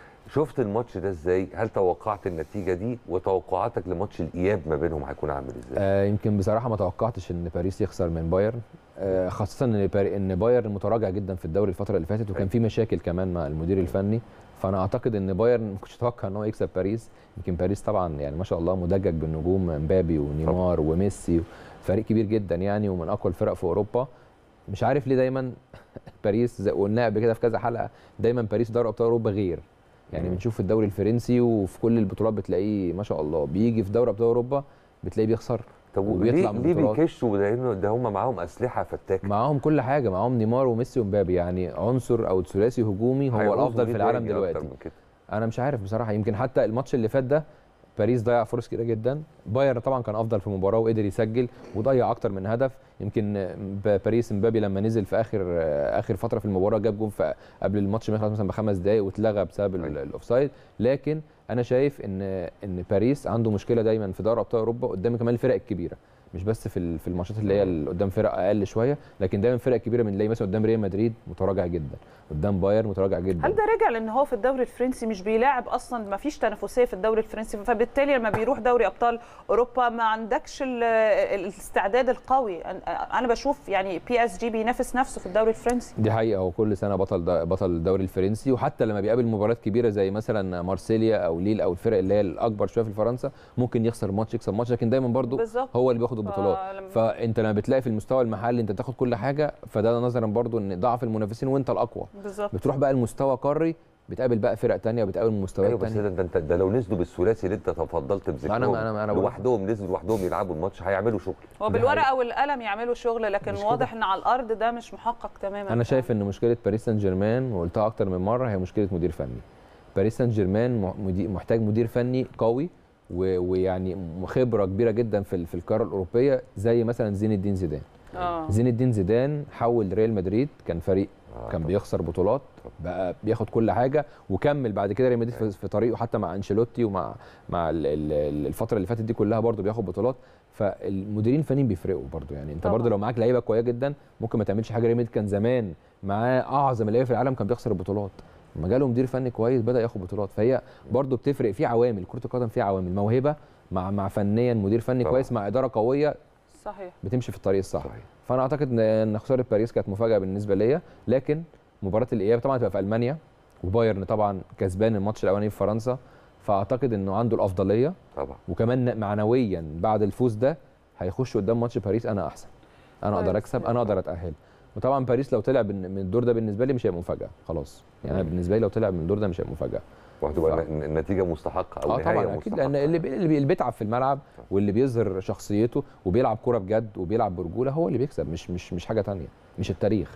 شفت الماتش ده ازاي؟ هل توقعت النتيجه دي؟ وتوقعاتك لماتش الاياب ما بينهم هيكون عامل ازاي؟ يمكن بصراحه ما توقعتش ان باريس يخسر من بايرن، خاصه ان بايرن متراجع جدا في الدوري الفتره اللي فاتت، وكان في مشاكل كمان مع المدير الفني. فانا اعتقد ان بايرن ما كنتش اتوقع ان هو يكسب باريس. يمكن باريس طبعا يعني ما شاء الله مدجج بالنجوم، مبابي ونيمار وميسي، فريق كبير جدا يعني ومن اقوى الفرق في اوروبا. مش عارف ليه دايما باريس زي قلنا قبل كده في كذا حلقه، دايما باريس دوري ابطال اوروبا غير يعني. بنشوف في الدوري الفرنسي وفي كل البطولات بتلاقيه ما شاء الله، بيجي في دوري ابطال اوروبا بتلاقيه بيخسر. طب وبيطلع ليه بيكشوا؟ ده هم معاهم اسلحه فتاكه، معاهم كل حاجه، معاهم نيمار وميسي ومبابي، يعني عنصر او ثلاثي هجومي هو الافضل في العالم دلوقتي. انا مش عارف بصراحه، يمكن حتى الماتش اللي فات ده باريس ضيع فرص كتيره جدا، بايرن طبعا كان افضل في المباراه وقدر يسجل وضيع اكتر من هدف. يمكن باريس مبابي لما نزل في اخر فتره في المباراه جاب جون قبل الماتش ما يخلص مثلا ب5 دقائق واتلغى بسبب الاوفسايد. لكن انا شايف ان باريس عنده مشكله دايما في دوري ابطال اوروبا قدام كمان الفرق الكبيره، مش بس في الماتشات اللي هي اللي قدام فرق اقل شويه، لكن دايما فرق كبيره بنلاقي مثلا قدام ريال مدريد متراجع جدا، قدام بايرن متراجع جدا. هل ده راجع لان هو في الدوري الفرنسي مش بيلاعب اصلا، ما فيش تنافسيه في الدوري الفرنسي، فبالتالي لما بيروح دوري ابطال اوروبا ما عندكش الاستعداد القوي؟ انا بشوف يعني PSG بينافس نفسه في الدوري الفرنسي. دي حقيقه، هو كل سنه بطل الدوري الفرنسي، وحتى لما بيقابل مباريات كبيره زي مثلا مارسيليا او ليل او الفرق اللي هي الاكبر شويه في فرنسا ممكن يخسر ماتش يكسب ماتش، لكن دايما برضو هو اللي بياخد البطولات. فانت لما بتلاقي في المستوى المحلي انت بتاخد كل حاجه، فده نظرا برضو ان ضعف المنافسين وانت الاقوى. بالظبط. بتروح بقى المستوى قاري بتقابل بقى فرق ثانيه وبتقابل مستويات ثانيه. أيوة بس ده لو نزلوا بالثلاثي اللي انت تفضلت بذكرهم لوحدهم، نزلوا لوحدهم يلعبوا الماتش هيعملوا شغل، وبالورقه والقلم يعملوا شغل، لكن واضح ان على الارض ده مش محقق تماما. انا شايف ان مشكله باريس سان جيرمان وقلتها اكتر من مره هي مشكله مدير فني. باريس سان جيرمان محتاج مدير فني قوي ويعني خبره كبيره جدا في القاره الاوروبيه، زي مثلا زين الدين زيدان. زين الدين زيدان حول ريال مدريد، كان فريق كان بيخسر بطولات بقى بياخد كل حاجه، وكمل بعد كده ريال مدريد في طريقه حتى مع انشيلوتي ومع الفتره اللي فاتت دي كلها برده بياخد بطولات. فالمديرين الفنيين بيفرقوا برده يعني. انت برده لو معاك لعيبه قويه جدا ممكن ما تعملش حاجه. ريال مدريد كان زمان معاه اعظم اللعيبه في العالم كان بيخسر البطولات، لما جاله مدير فني كويس بدا ياخد بطولات. فهي برده بتفرق في عوامل، كره القدم فيها عوامل، موهبه مع فنيا مدير فني كويس مع اداره قويه، صحيح، بتمشي في الطريق الصح. فانا اعتقد ان خساره باريس كانت مفاجاه بالنسبه ليا، لكن مباراه الاياب طبعا هتبقى في المانيا، وبايرن طبعا كسبان الماتش الاولاني في فرنسا، فاعتقد انه عنده الافضليه طبعا، وكمان معنويا بعد الفوز ده هيخش قدام ماتش باريس انا احسن، انا اقدر اكسب، انا اقدر اتاهل. وطبعا باريس لو طلع من الدور ده بالنسبه لي مش هيبقى مفاجاه خلاص يعني. بالنسبه لي لو طلع من الدور ده مش هيبقى مفاجاه. وهتبقى النتيجه مستحقه او نهايه طبعا اكيد، لان اللي بيتعب في الملعب واللي بيظهر شخصيته وبيلعب كوره بجد وبيلعب برجوله هو اللي بيكسب، مش حاجه ثانيه، مش التاريخ.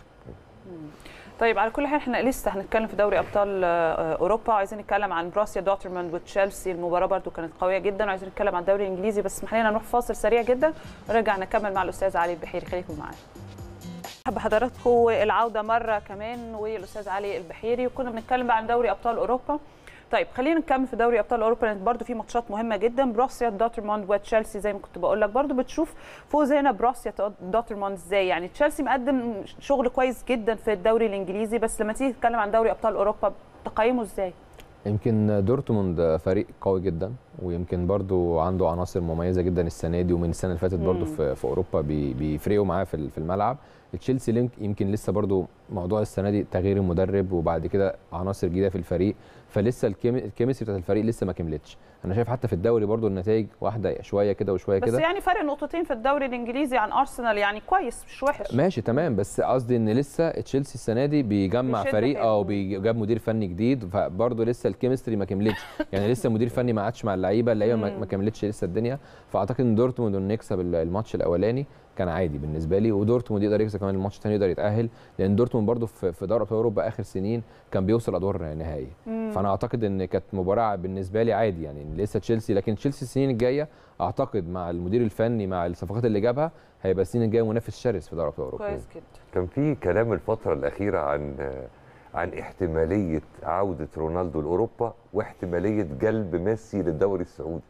طيب على كل حال احنا لسه هنتكلم في دوري ابطال اوروبا، عايزين نتكلم عن بروسيا دورتموند وتشيلسي، المباراه برده كانت قويه جدا، وعايزين نتكلم عن الدوري الانجليزي، بس خلينا نروح فاصل سريع جدا ونرجع نكمل مع الاستاذ علي البحيري. خليكم معانا. بحضراتكم العوده مره كمان والاستاذ علي البحيري، وكنا بنتكلم بقى عن دوري ابطال اوروبا. طيب خلينا نكمل في دوري ابطال اوروبا لان برده في ماتشات مهمه جدا، بروسيا دورتموند وتشيلسي زي ما كنت بقول لك. برده بتشوف فوز هنا بروسيا دورتموند ازاي؟ يعني تشيلسي مقدم شغل كويس جدا في الدوري الانجليزي، بس لما تيجي تتكلم عن دوري ابطال اوروبا تقييمه ازاي؟ يمكن دورتموند فريق قوي جدا، ويمكن برضو عنده عناصر مميزه جدا السنه دي ومن السنه اللي فاتت برضو في اوروبا بيفرقوا معاه في الملعب. تشيلسي يمكن لسه برضو موضوع السنه دي تغيير المدرب وبعد كده عناصر جديده في الفريق، فلسه الكيمستري بتاعت الفريق لسه ما كملتش. انا شايف حتى في الدوري برضو النتائج واحده شويه كده وشويه كده، بس يعني فرق نقطتين في الدوري الانجليزي عن ارسنال يعني كويس مش وحش. ماشي تمام، بس قصدي ان لسه تشيلسي السنه دي بيجمع فريق وبيجاب مدير فني جديد، فبرضو لسه الكيمستري ما كملتش يعني لسه مدير فني ما عادش مع اللعيبه ما كملتش لسه الدنيا. فاعتقد ان دورتموند انه يكسب الماتش الاولاني كان عادي بالنسبه لي، ودورتموند يقدر يكسب كمان الماتش الثاني يقدر يتاهل، لان دورتموند برضو في دوري ابطال اوروبا اخر سنين كان بيوصل ادوار نهائيه. فانا اعتقد ان كانت مباراه بالنسبه لي عادي يعني لسه تشيلسي، لكن تشيلسي السنين الجايه اعتقد مع المدير الفني مع الصفقات اللي جابها هيبقى السنين الجايه منافس شرس في دوري ابطال اوروبا. كويس جدا. كان في كلام الفتره الاخيره عن احتماليه عوده رونالدو لاوروبا واحتماليه جلب ميسي للدوري السعودي.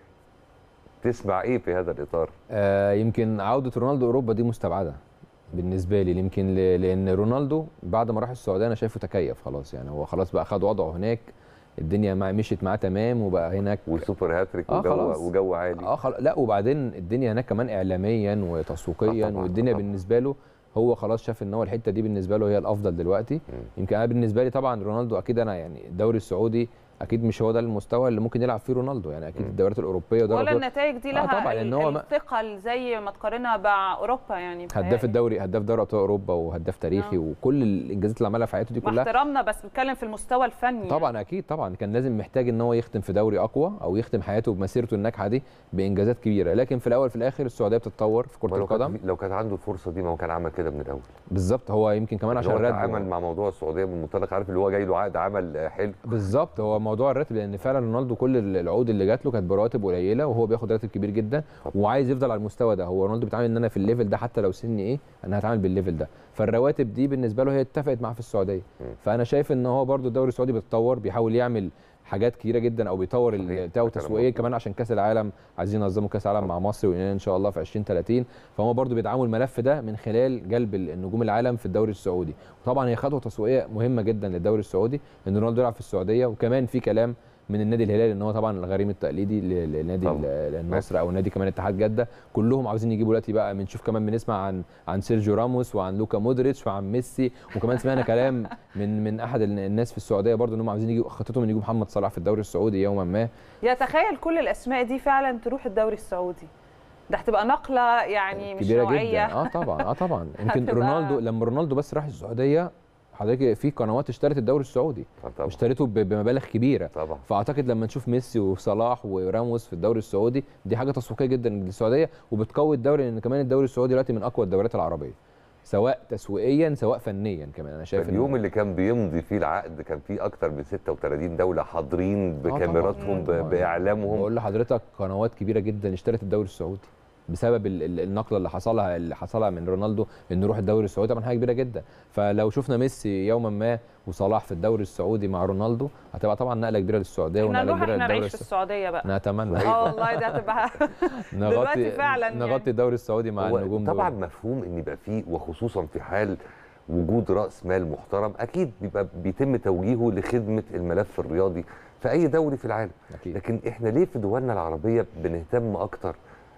تسمع ايه في هذا الاطار؟ يمكن عوده رونالدو اوروبا دي مستبعده بالنسبه لي، يمكن لان رونالدو بعد ما راح السعوديه انا شايفه تكيف خلاص، يعني هو خلاص بقى خد وضعه هناك، الدنيا مشيت معاه تمام وبقى هناك وسوبر هاتريك وجو عالي. لا وبعدين الدنيا هناك كمان اعلاميا وتسويقيا والدنيا بالنسبه له هو خلاص شاف ان هو الحته دي بالنسبه له هي الافضل دلوقتي. يمكن انا بالنسبه لي طبعا رونالدو اكيد انا يعني الدوري السعودي اكيد مش هو ده المستوى اللي ممكن يلعب فيه رونالدو، يعني اكيد الدوريات الاوروبيه ولا النتائج دي لها طبعا لان هو الثقل زي ما تقارنها مع اوروبا، يعني هداف الدوري، هداف دوري ابطال اوروبا وهداف تاريخي وكل الانجازات اللي عملها في حياته دي كلها. احترامنا بس بنتكلم في المستوى الفني طبعا يعني. اكيد طبعا كان لازم محتاج ان هو يختم في دوري اقوى او يختم حياته بمسيرته الناجحه دي بانجازات كبيره، لكن في الاول في الاخر السعوديه بتتطور في كره القدم. لو كانت عنده الفرصه دي ما هو كان عمل كده من الاول. بالظبط، هو يمكن كمان عشان الراتب عمل مع موضوع السعوديه من منطلق عارف اللي هو جاي له عقد عمل حلو. بالظبط، هو موضوع الراتب لان فعلا رونالدو كل العقود اللي جات له كانت برواتب قليله وهو بياخد راتب كبير جدا وعايز يفضل على المستوى ده. هو رونالدو بيتعامل ان انا في الليفل ده حتى لو سني ايه انا هتعامل بالليفل ده، فالرواتب دي بالنسبه له هي اتفقت معاه في السعوديه. فانا شايف ان هو برده الدوري السعودي بيتطور، بيحاول يعمل حاجات كتيره جدا او بيطور بتاعه تسويقيه كمان عشان كاس العالم، عايزين ينظموا كاس العالم مع مصر وان شاء الله في 2030، فهم برده بيدعموا الملف ده من خلال جلب النجوم العالم في الدوري السعودي. وطبعا هي خطوه تسويقيه مهمه جدا للدوري السعودي ان رونالدو يلعب في السعوديه، وكمان في كلام من النادي الهلال ان هو طبعا الغريم التقليدي لنادي النصر او نادي كمان اتحاد جده، كلهم عاوزين يجيبوا دلوقتي بقى بنشوف كمان بنسمع عن سيرجيو راموس وعن لوكا مودريتش وعن ميسي، وكمان سمعنا كلام من احد الناس في السعوديه برضو انهم عاوزين يجيبوا خطتهم ان يجيبوا محمد صلاح في الدوري السعودي يوما ما. يتخيل كل الاسماء دي فعلا تروح الدوري السعودي، ده هتبقى نقله يعني مش كبيره نوعيه جدا. طبعا طبعا يمكن رونالدو لما رونالدو بس راح السعوديه حضرتك في قنوات اشترت الدوري السعودي اشترته بمبالغ كبيره طبعا. فاعتقد لما نشوف ميسي وصلاح وراموس في الدوري السعودي دي حاجه تسويقيه جدا للسعوديه وبتقوي الدوري، لان كمان الدوري السعودي دلوقتي من اقوى الدوريات العربيه سواء تسويقيا سواء فنيا كمان. انا شايف اليوم اللي كان بيمضي فيه العقد كان فيه اكتر من 36 دوله حاضرين بكاميراتهم باعلامهم. بقول لحضرتك قنوات كبيره جدا اشترت الدوري السعودي بسبب النقله اللي حصلها من رونالدو انه يروح الدوري السعودي، طبعا حاجه كبيره جدا. فلو شفنا ميسي يوما ما وصلاح في الدوري السعودي مع رونالدو هتبقى طبعا نقله كبيره للسعوديه ونقله كبيره للدوري نعيش في السعوديه بقى نتمنى. والله ده هتبقى دلوقتي فعلا نغطي الدوري السعودي مع النجوم طبعا دول. مفهوم ان يبقى فيه وخصوصا في حال وجود راس مال محترم اكيد بيتم توجيهه لخدمه الملف الرياضي في اي دوري في العالم أكيد. لكن احنا ليه في دولنا العربيه بنهتم اكتر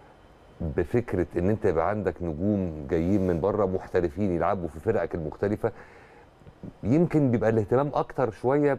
بفكره ان انت يبقى عندك نجوم جايين من بره محترفين يلعبوا في فرقك المختلفه؟ يمكن بيبقى الاهتمام اكتر شويه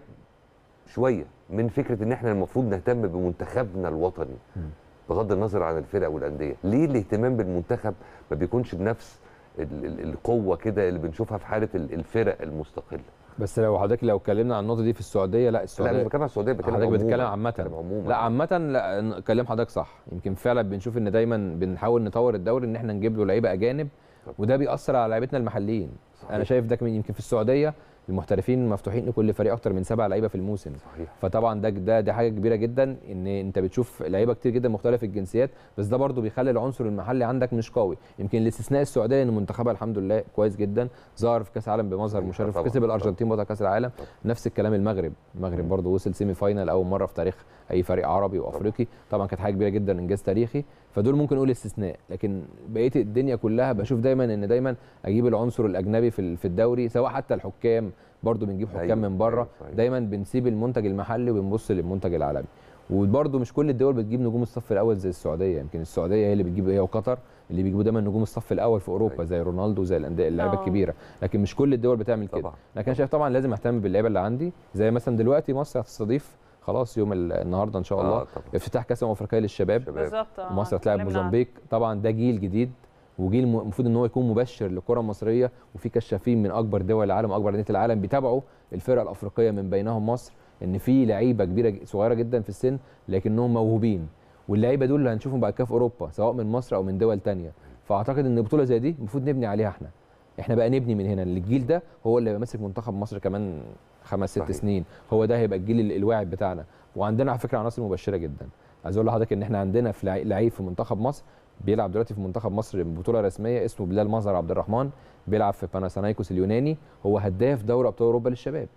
من فكره ان احنا المفروض نهتم بمنتخبنا الوطني بغض النظر عن الفرق والانديه. ليه الاهتمام بالمنتخب ما بيكونش بنفس القوه كده اللي بنشوفها في حاله الفرق المستقله؟ بس لو حضرتك اتكلمنا عن النقطه دي في السعوديه، لا السعوديه، لا مش بتكلم عن السعوديه، حضرتك بتتكلم عامه. لا عامه، لا كلام حضرتك صح. يمكن فعلا بنشوف ان دايما بنحاول نطور الدوري ان احنا نجيب له لعيبه اجانب، وده بيأثر على لعيبتنا المحليين. صحيح. انا شايف ده كمان يمكن في السعوديه المحترفين مفتوحين لكل فريق اكتر من 7 لعيبه في الموسم. صحيح. فطبعا دي حاجه كبيره جدا، ان انت بتشوف لعيبه كتير جدا مختلف الجنسيات، بس ده برضو بيخلي العنصر المحلي عندك مش قوي. يمكن الاستثناء السعوديه ان منتخبها الحمد لله كويس جدا، ظهر في كاس العالم بمظهر مشرف، كسب الارجنتين بطل كاس العالم. نفس الكلام المغرب برضو وصل سيمي فاينال اول مره في تاريخ اي فريق عربي وافريقي، طبعا كانت حاجه كبيره جدا، انجاز تاريخي. فدول ممكن نقول استثناء، لكن بقيه الدنيا كلها بشوف دايما ان دايما اجيب العنصر الاجنبي في الدوري، سواء حتى الحكام برضو بنجيب حكام من بره. دايما بنسيب المنتج المحلي وبنبص للمنتج العالمي. وبرضو مش كل الدول بتجيب نجوم الصف الاول زي السعوديه، يمكن السعوديه هي اللي بتجيب، هي وقطر اللي بيجيبوا دايما نجوم الصف الاول في اوروبا زي رونالدو زي الانديه اللعيبه الكبيره، لكن مش كل الدول بتعمل كده. لكن انا شايف طبعا لازم اهتم باللعيبه اللي عندي، زي مثلا دلوقتي مصر هتستضيف خلاص يوم النهارده ان شاء الله افتتاح كاس افريقيا للشباب. مصر هتلاعب موزمبيق، طبعا ده جيل جديد وجيل المفروض ان هو يكون مبشر للكره المصريه، وفي كشافين من اكبر دول العالم واكبر انديه العالم بيتابعوا الفرق الافريقيه من بينهم مصر، ان في لعيبه كبيره صغيره جدا في السن لكنهم موهوبين، واللعيبه دول اللي هنشوفهم بعد كده في اوروبا سواء من مصر او من دول ثانيه. فاعتقد ان بطوله زي دي المفروض نبني عليها احنا بقى نبني من هنا، الجيل ده هو اللي ماسك منتخب مصر كمان 5-6 سنين، هو ده هيبقى الجيل الواعد بتاعنا. وعندنا على فكره عناصر مبشره جدا. عايز اقول لحضرتك ان احنا عندنا في لعيب في منتخب مصر بيلعب دلوقتي في منتخب مصر بطوله رسميه اسمه بلال مظهر عبد الرحمن، بيلعب في باناثينايكوس اليوناني، هو هداف دوري ابطال اوروبا للشباب.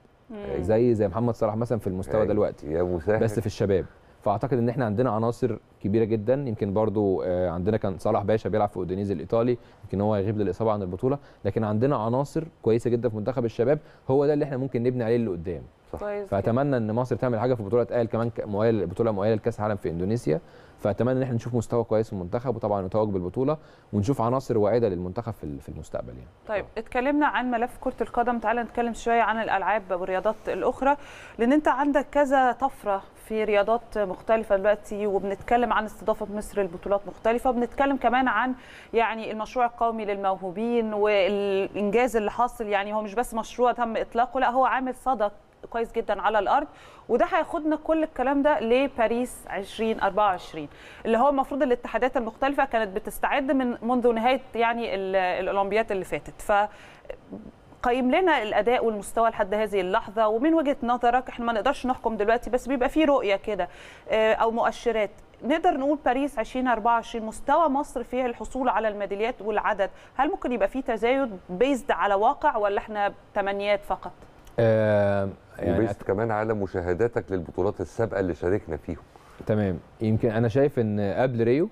زي محمد صلاح مثلا في المستوى دلوقتي بس في الشباب. فاعتقد ان احنا عندنا عناصر كبيره جدا. يمكن برضو عندنا كان صلاح باشا بيلعب في اودينيزي الايطالي، يمكن هو هيغيب للاصابه عن البطوله، لكن عندنا عناصر كويسه جدا في منتخب الشباب، هو ده اللي احنا ممكن نبني عليه اللي قدام. فاتمنى ان مصر تعمل حاجه في بطوله تقال كمان بطوله مؤهله لكاس العالم في اندونيسيا. فاتمنى ان احنا نشوف مستوى كويس في المنتخب، وطبعا نتوج بالبطوله ونشوف عناصر واعده للمنتخب في المستقبل يعني. طيب اتكلمنا عن ملف كره القدم، تعالى نتكلم شويه عن الالعاب والرياضات الاخرى، لان انت عندك كذا طفره في رياضات مختلفه دلوقتي، وبنتكلم عن استضافه مصر لبطولات مختلفه، وبنتكلم كمان عن يعني المشروع القومي للموهوبين والانجاز اللي حاصل. يعني هو مش بس مشروع تم اطلاقه، لا هو عامل صدى كويس جدا على الارض، وده هياخدنا كل الكلام ده لباريس 2024 اللي هو المفروض الاتحادات المختلفه كانت بتستعد منذ نهايه يعني الاولمبياد اللي فاتت. ف قيم لنا الاداء والمستوى لحد هذه اللحظه، ومن وجهه نظرك احنا ما نقدرش نحكم دلوقتي بس بيبقى في رؤيه كده او مؤشرات نقدر نقول باريس 2024 مستوى مصر في الحصول على الميداليات والعدد، هل ممكن يبقى في تزايد بيزد على واقع ولا احنا تمنيات فقط؟ يعني كمان على مشاهداتك للبطولات السابقه اللي شاركنا فيهم. تمام. يمكن انا شايف ان قبل ريو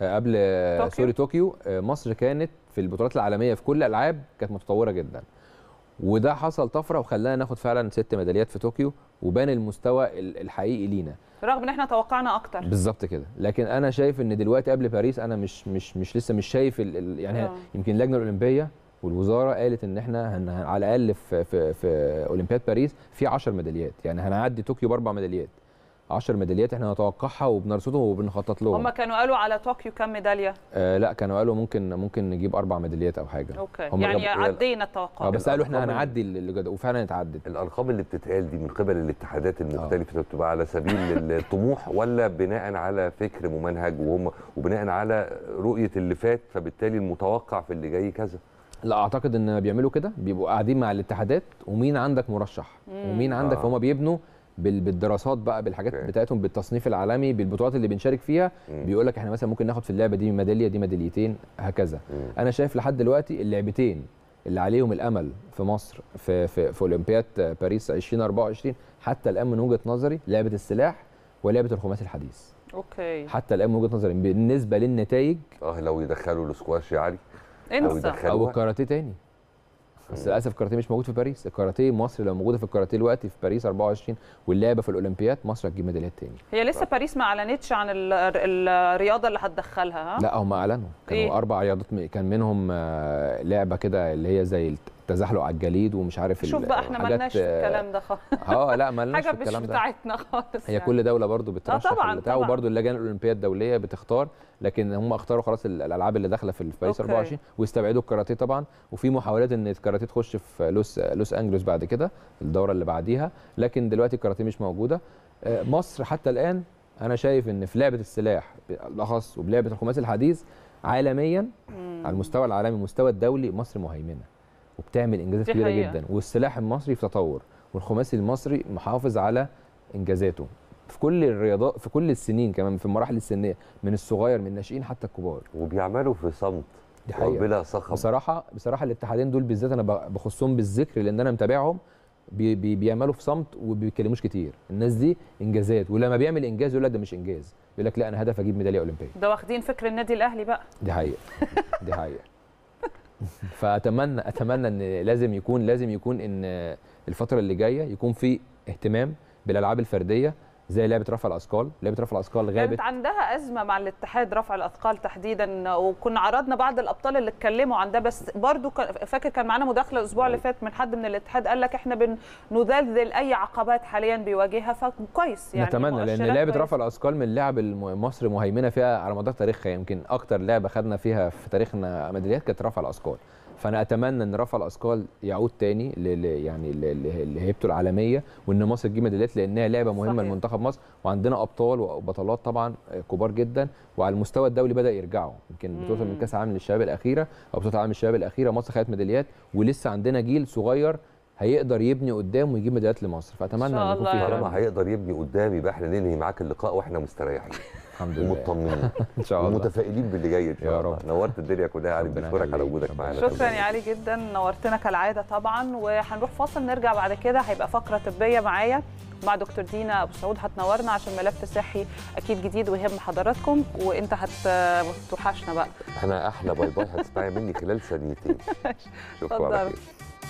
طوكيو مصر كانت في البطولات العالميه في كل الالعاب كانت متطوره جدا، وده حصل طفره وخلانا ناخد فعلا 6 ميداليات في طوكيو، وبان المستوى الحقيقي لينا رغم ان احنا توقعنا اكتر. بالظبط كده. لكن انا شايف ان دلوقتي قبل باريس انا مش لسه مش شايف يعني يمكن اللجنه الاولمبيه والوزاره قالت ان احنا على الاقل في اولمبياد باريس في 10 ميداليات، يعني هنعدي طوكيو ب4 ميداليات. 10 ميداليات احنا نتوقعها وبنرصدهم وبنخطط لهم. هم كانوا قالوا على طوكيو كام ميداليه؟ لا كانوا قالوا ممكن نجيب 4 ميداليات او حاجه. اوكي يعني عدينا التوقع. بس قالوا احنا هنعدي اللي وفعلا اتعدت. الارقام اللي بتتقال دي من قبل الاتحادات المختلفه بتبقى على سبيل الطموح ولا بناء على فكر ممنهج وبناء على رؤيه اللي فات فبالتالي المتوقع في اللي جاي كذا؟ لا اعتقد ان بيعملوا كده، بيبقوا قاعدين مع الاتحادات ومين عندك مرشح ومين عندك، فهم بيبنوا بالدراسات بقى بالحاجات بتاعتهم بالتصنيف العالمي بالبطولات اللي بنشارك فيها. بيقول لك احنا مثلا ممكن ناخد في اللعبه دي ميداليه دي ميداليتين هكذا. انا شايف لحد دلوقتي اللعبتين اللي عليهم الامل في مصر في اولمبياد باريس 2024 حتى الان من وجهه نظري لعبه السلاح ولعبه الخماسي الحديث. اوكي حتى الان من وجهه نظري بالنسبه للنتائج لو يدخلوا الاسكواش يا علي او الكاراتيه تاني، بس للاسف الكاراتيه مش موجود في باريس. الكاراتيه مصر لو موجوده في الكاراتيه دلوقتي في باريس 24 واللعبه في الاولمبياد مصر هتجيب ميداليات تاني. هي لسه باريس ما اعلنتش عن الرياضه اللي هتدخلها. لا هم اعلنوا، كانوا 4 رياضات، كان منهم لعبه كده اللي هي زي التزحلق على الجليد ومش عارف شوف بقى احنا مالناش في الكلام ده خالص. لا مالناش في الكلام ده، حاجه مش بتاعتنا خالص. هي كل دوله برضو بترشح البتاع، وبرضو اللجان الاولمبيه الدوليه بتختار، لكن هم اختاروا خلاص الالعاب اللي داخله في باريس 24 واستبعدوا الكاراتيه طبعا، وفي محاولات ان الكاراتيه تخش في لوس انجلوس بعد كده الدوره اللي بعديها، لكن دلوقتي الكاراتيه مش موجوده. مصر حتى الان انا شايف ان في لعبه السلاح بالاخص وبلعبه الخماسي الحديث عالميا على المستوى العالمي المستوى الدولي مصر مهيمنه وبتعمل انجازات كبيره جدا، والسلاح المصري في تطور، والخماسي المصري محافظ على انجازاته في كل الرياضات في كل السنين، كمان في المراحل السنيه من الصغير من الناشئين حتى الكبار، وبيعملوا في صمت دي حقيقه بلا صخب. بصراحه الاتحادين دول بالذات انا بخصهم بالذكر لان انا متابعهم، بيعملوا في صمت وما بيتكلموش كتير. الناس دي انجازات، ولما بيعمل انجاز يقول لك ده مش انجاز، يقول لك لا انا هدف اجيب ميداليه اولمبيه. ده واخدين فكر النادي الاهلي بقى. دي حقيقه دي حقيقه. فاتمنى ان لازم يكون ان الفتره اللي جايه يكون في اهتمام بالالعاب الفرديه زي لعبه رفع الاثقال. لعبه رفع الاثقال غابت، كانت عندها ازمه مع الاتحاد رفع الاثقال تحديدا، وكنا عرضنا بعض الابطال اللي اتكلموا عن ده، بس برضو فاكر كان معانا مداخله الاسبوع اللي فات من حد من الاتحاد قال لك احنا بنذلل اي عقبات حاليا بيواجهها، فكويس يعني. نتمنى، لان لعبه رفع الاثقال من اللعب مصر مهيمنه فيها على مدار تاريخها، يمكن اكتر لعبه خدنا فيها في تاريخنا ميداليات كانت رفع الاثقال، فانا اتمنى ان رفع الاثقال يعود تاني يعني لهيبته العالميه، وان مصر تجيب ميداليات لانها لعبه مهمه لمنتخب مصر، وعندنا ابطال وبطلات طبعا كبار جدا، وعلى المستوى الدولي بدا يرجعوا. يمكن بطوله من كاس العالم للشباب الاخيره او بطوله العالم للشباب الاخيره مصر خدت ميداليات، ولسه عندنا جيل صغير هيقدر يبني قدام ويجيب ميداليات لمصر، فاتمنى ان يكون في طالما هيقدر يبني قدام يبقى احنا ننهي معاك اللقاء واحنا مستريحين الحمد لله ومطمنين ان شاء الله ومتفائلين باللي جاي ان شاء الله. نورت الدنيا كلها يا علي، بشكرك على وجودك معانا. شكرا يا علي جدا، نورتنا كالعاده طبعا. وهنروح فاصل نرجع بعد كده، هيبقى فقره طبيه معايا مع دكتور دينا ابو سعود هتنورنا عشان ملف صحي اكيد جديد ويهم حضراتكم، وانت هتوحشنا بقى. احنا احلى باي باي هتسمعي مني خلال ثانيتين. شكرا على خير.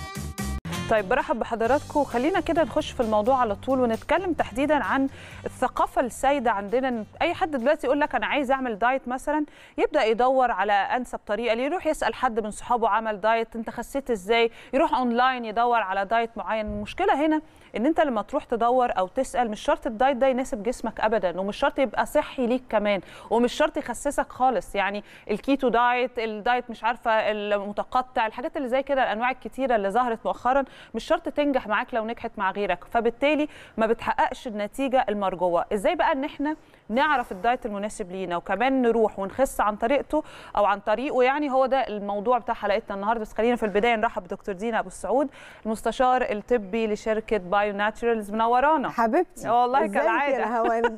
طيب برحب بحضراتكم، خلينا كده نخش في الموضوع على طول ونتكلم تحديدا عن الثقافه السائده عندنا. اي حد دلوقتي يقول لك انا عايز اعمل دايت مثلا، يبدا يدور على انسب طريقه ليه، يروح يسال حد من صحابه عمل دايت انت خسيت ازاي، يروح اونلاين يدور على دايت معين. المشكله هنا ان انت لما تروح تدور او تسال مش شرط الدايت ده يناسب جسمك ابدا، ومش شرط يبقى صحي ليك كمان، ومش شرط يخسسك خالص. يعني الكيتو دايت، الدايت مش عارفه المتقطع، الحاجات اللي زي كده الانواع الكتيره اللي ظهرت مؤخرا مش شرط تنجح معاك لو نجحت مع غيرك، فبالتالي ما بتحققش النتيجه المرجوه. ازاي بقى ان احنا نعرف الدايت المناسب لينا وكمان نروح ونخس عن طريقته او عن طريقه؟ يعني هو ده الموضوع بتاع حلقتنا النهارده. بس خلينا في البدايه نرحب بدكتور دينا ابو السعود، المستشار الطبي لشركه بايو ناتشرالز. منورانا حبيبتي. والله كالعاده.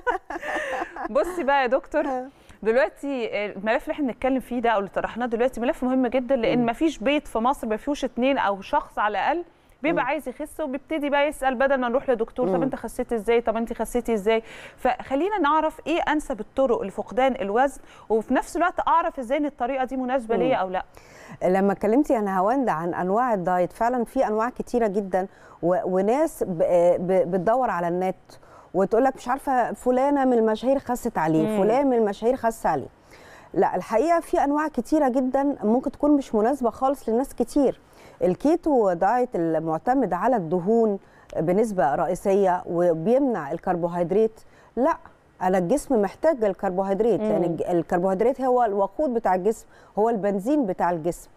بصي بقى يا دكتور، دلوقتي الملف اللي احنا بنتكلم فيه ده او اللي طرحناه دلوقتي ملف مهم جدا، لان مفيش بيت في مصر ما فيهوش 2 أو شخص على الاقل بيبقى عايز يخس، وبيبتدي بقى يسال بدل ما نروح لدكتور طب انت خسيت ازاي، طب انت خسيتي ازاي. فخلينا نعرف ايه انسب الطرق لفقدان الوزن، وفي نفس الوقت اعرف ازاي ان الطريقه دي مناسبه ليا او لا. لما اتكلمتي يا نهاوند عن انواع الدايت، فعلا في انواع كتيره جدا، وناس بتدور على النت وتقول لك مش عارفه فلانه من المشاهير خست عليه، فلان من المشاهير خس عليه. لا، الحقيقه في انواع كتيره جدا ممكن تكون مش مناسبه خالص لناس كتير. الكيتو دايت المعتمد على الدهون بنسبه رئيسيه وبيمنع الكربوهيدرات، لا، انا الجسم محتاج الكربوهيدرات، لان الكربوهيدرات هو الوقود بتاع الجسم، هو البنزين بتاع الجسم.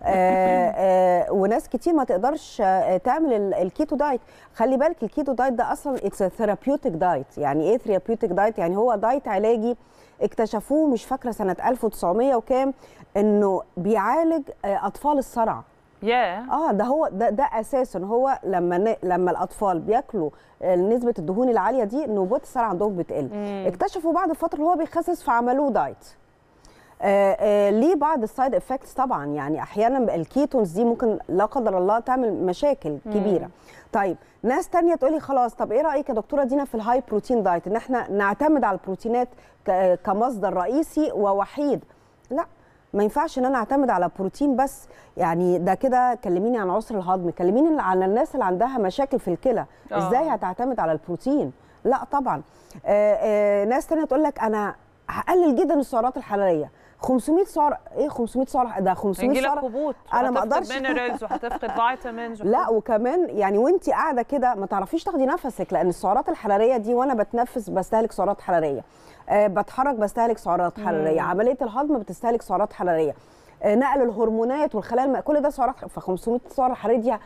وناس كتير ما تقدرش تعمل الكيتو دايت. خلي بالك الكيتو دايت ده اصلا اتس ثيرابيوتيك دايت. يعني ايه ثيرابيوتيك دايت؟ يعني هو دايت علاجي، اكتشفوه مش فاكره سنه 1900 وكام، انه بيعالج اطفال الصرع. ده هو ده اساسا. هو لما الاطفال بياكلوا نسبه الدهون العاليه دي نوبات الصرع عندهم بتقل. اكتشفوا بعد فتره هو بيخسس فعملوه دايت. ليه بعض السايد افكتس طبعا، يعني احيانا الكيتونز دي ممكن لا قدر الله تعمل مشاكل كبيره. طيب ناس تانية تقولي خلاص طب ايه رايك يا دكتوره دينا في الهاي بروتين دايت، ان احنا نعتمد على البروتينات كمصدر رئيسي ووحيد؟ لا، ما ينفعش ان انا اعتمد على بروتين بس. يعني ده كده كلميني عن عسر الهضم، كلميني عن الناس اللي عندها مشاكل في الكلى، ازاي هتعتمد على البروتين؟ لا طبعا. ناس تانية تقول لك انا هقلل جدا السعرات الحراريه، 500 سعر ايه 500 سعر ده 500 سعر هبوط انا ما اقدرش مينرالز وهتفقد فيتامينز لا وكمان يعني وانت قاعده كده ما تعرفيش تاخدي نفسك لان السعرات الحراريه دي وانا بتنفس بستهلك سعرات حراريه بتحرك بستهلك سعرات حراريه عمليه الهضم بتستهلك سعرات حراريه نقل الهرمونات والخلايا كل ده سعرات ف 500 سعر حراري دي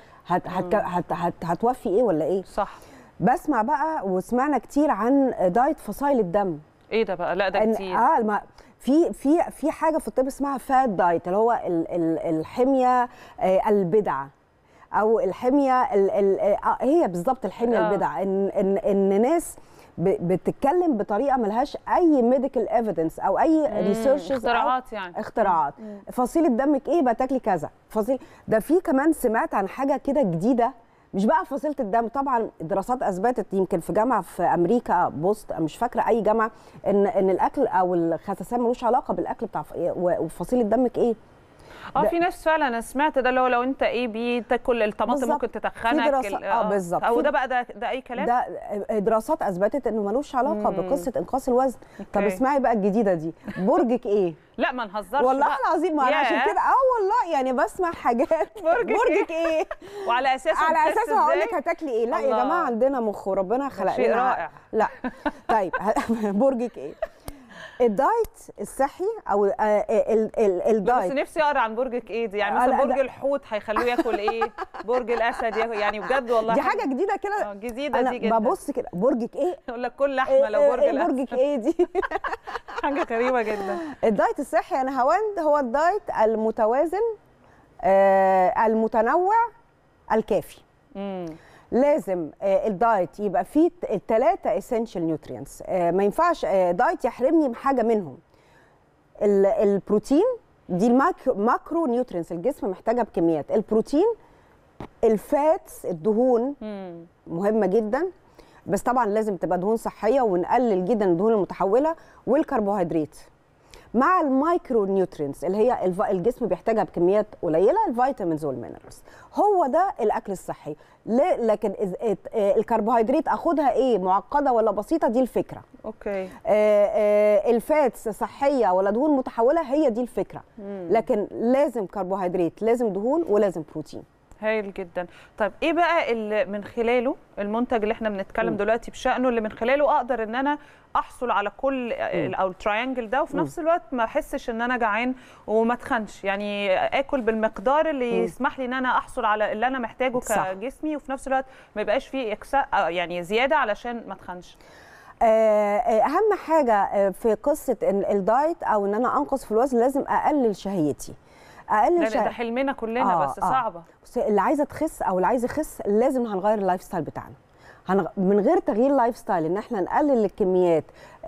هتوفي ايه ولا ايه صح بسمع بقى وسمعنا كتير عن دايت فصائل الدم ايه ده بقى لا ده كتير في حاجه في الطب اسمها فات دايت اللي هو الحميه البدعه او الحميه هي بالظبط الحميه البدعه ان ناس بتتكلم بطريقه ملهاش اي ميديكال ايفيدنس او اي ريسيرش اختراعات يعني اختراعات فصيله دمك ايه بقى تاكلي كذا فصيل ده في كمان سمعت عن حاجه كده جديده مش بقى فصيله الدم طبعا دراسات اثبتت يمكن في جامعه في امريكا بوست مش فاكره اي جامعه ان الاكل او الخسسان ملوش علاقه بالاكل بتاع وفصيله دمك ايه في ناس فعلا انا سمعت ده لو انت ايه بتاكل الطماطم ممكن تتخنك بالظبط او ده بقى ده اي كلام ده دراسات اثبتت انه ملوش علاقه بقصه انقاص الوزن طب اسمعي بقى الجديده دي برجك ايه لا ما نهزرش والله العظيم ما انا عشان كده والله يعني بسمع حاجات برجك ايه وعلى اساس هقول لك هتاكلي ايه لا يا جماعه عندنا مخ وربنا خلق شيء رائع لا طيب برجك ايه الدايت الصحي او الدايت بس نفسي اقرا عن برجك ايه دي يعني مثلا برج الحوت هيخلوه ياكل ايه برج الاسد يعني بجد والله دي حاجه جديده كده جديده دي جدا ببص كده برجك ايه يقول لك كل لحمه لو برج الاسد برجك ايه دي حاجه غريبه جدا الدايت الصحي يا نهاوند هو الدايت المتوازن المتنوع الكافي لازم الدايت يبقى فيه الثلاثه اسينشال نيوترينتس ما ينفعش دايت يحرمني من حاجه منهم البروتين دي الماكرو نيوترينتس الجسم محتاجها بكميات البروتين الفاتس الدهون مهمه جدا بس طبعا لازم تبقى دهون صحيه ونقلل جدا الدهون المتحوله والكربوهيدرات مع المايكرو نيوترينتس اللي هي الجسم بيحتاجها بكميات قليله الفيتامينز والمينرالز هو ده الاكل الصحي لكن الكربوهيدرات اخدها ايه معقده ولا بسيطه دي الفكره اوكي الفاتس صحيه ولا دهون متحوله هي دي الفكره لكن لازم كربوهيدرات لازم دهون ولازم بروتين هايل جدا طيب ايه بقى اللي من خلاله المنتج اللي احنا بنتكلم دلوقتي بشأنه اللي من خلاله اقدر ان انا احصل على كل او التراينجل ده وفي نفس الوقت ما احسش ان انا جعان وما اتخنش يعني اكل بالمقدار اللي يسمح لي ان انا احصل على اللي انا محتاجه كجسمي وفي نفس الوقت ما يبقاش فيه اكساء يعني زياده علشان ما اتخنش اهم حاجه في قصه الدايت او ان انا انقص في الوزن لازم اقلل شهيتي ده حلمنا كلنا بس صعبه اللي عايزه تخس او اللي عايز يخس لازم هنغير اللايف ستايل بتاعنا من غير تغيير اللايف ستايل ان احنا نقلل الكميات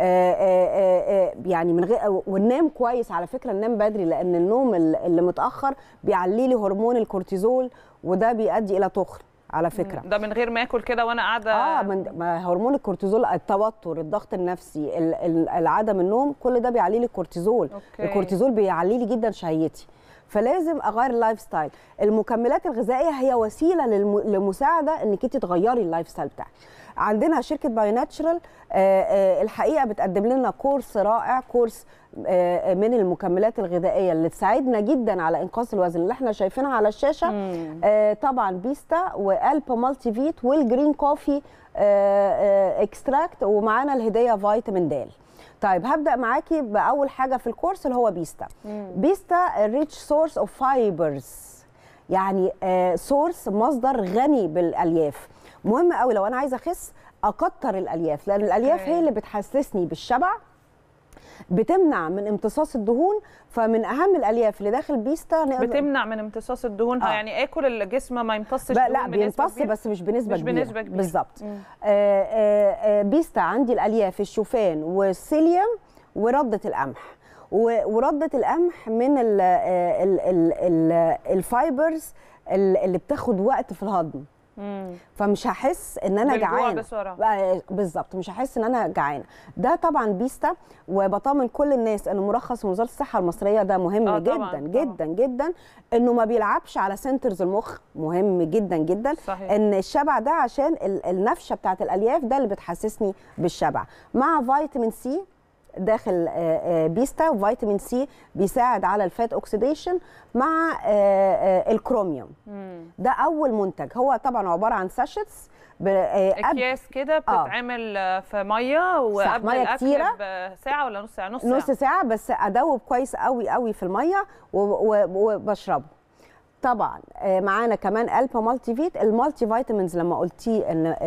يعني من غير وننام كويس على فكره ننام بدري لان النوم اللي متاخر بيعلي لي هرمون الكورتيزول وده بيؤدي الى تخن على فكره ده من غير ما اكل كده وانا قاعده هرمون الكورتيزول التوتر الضغط النفسي عدم النوم كل ده بيعلي لي الكورتيزول الكورتيزول بيعلي لي جدا شهيتي فلازم اغير اللايف ستايل المكملات الغذائيه هي وسيله لمساعده انك انت تغيري اللايف ستايل بتاعك عندنا شركه باي ناتشرال الحقيقه بتقدم لنا كورس رائع كورس من المكملات الغذائيه اللي تساعدنا جدا على انقاص الوزن اللي احنا شايفينها على الشاشه طبعا بيستا والبا مالتي فيت والجرين كوفي اكستراكت ومعانا الهديه فيتامين د طيب هبدا معاكي باول حاجه في الكورس اللي هو بيستا بيستا ريتش سورس اوف فايبرز يعني سورس مصدر غني بالالياف مهم قوي لو انا عايزه اخس اكتر الالياف لان الالياف هي اللي بتحسسني بالشبع بتمنع من امتصاص الدهون فمن اهم الالياف اللي داخل بيستا بتمنع من امتصاص الدهون يعني اكل الجسم ما يمتصش دهون لا بيمتص بس مش بنسبه كبيره بالظبط بيستا عندي الالياف الشوفان والسيليوم ورده القمح ورده القمح من الفايبرز اللي بتاخد وقت في الهضم فمش هحس ان انا جعانه بالظبط مش هحس ان انا جعانه ده طبعا بيستا وبطمن كل الناس ان مرخص من وزاره الصحه المصريه ده مهم جدا طبعًا. جدا جدا انه ما بيلعبش على سنترز المخ مهم جدا جدا صحيح. ان الشبع ده عشان النفشه بتاعت الالياف ده اللي بتحسسني بالشبع مع فيتامين سي داخل بيستا. فيتامين سي بيساعد على الفات اوكسيديشن مع الكروميوم. ده اول منتج، هو طبعا عباره عن ساشيتس اكياس كده بتتعمل في ميه وقبل الاكل بساعه ولا نص ساعه؟ نص ساعه بس ادوب كويس قوي قوي في الميه وبشربه. طبعا معانا كمان البا مالتي فيت. المالتي فيتامينز لما قلتيه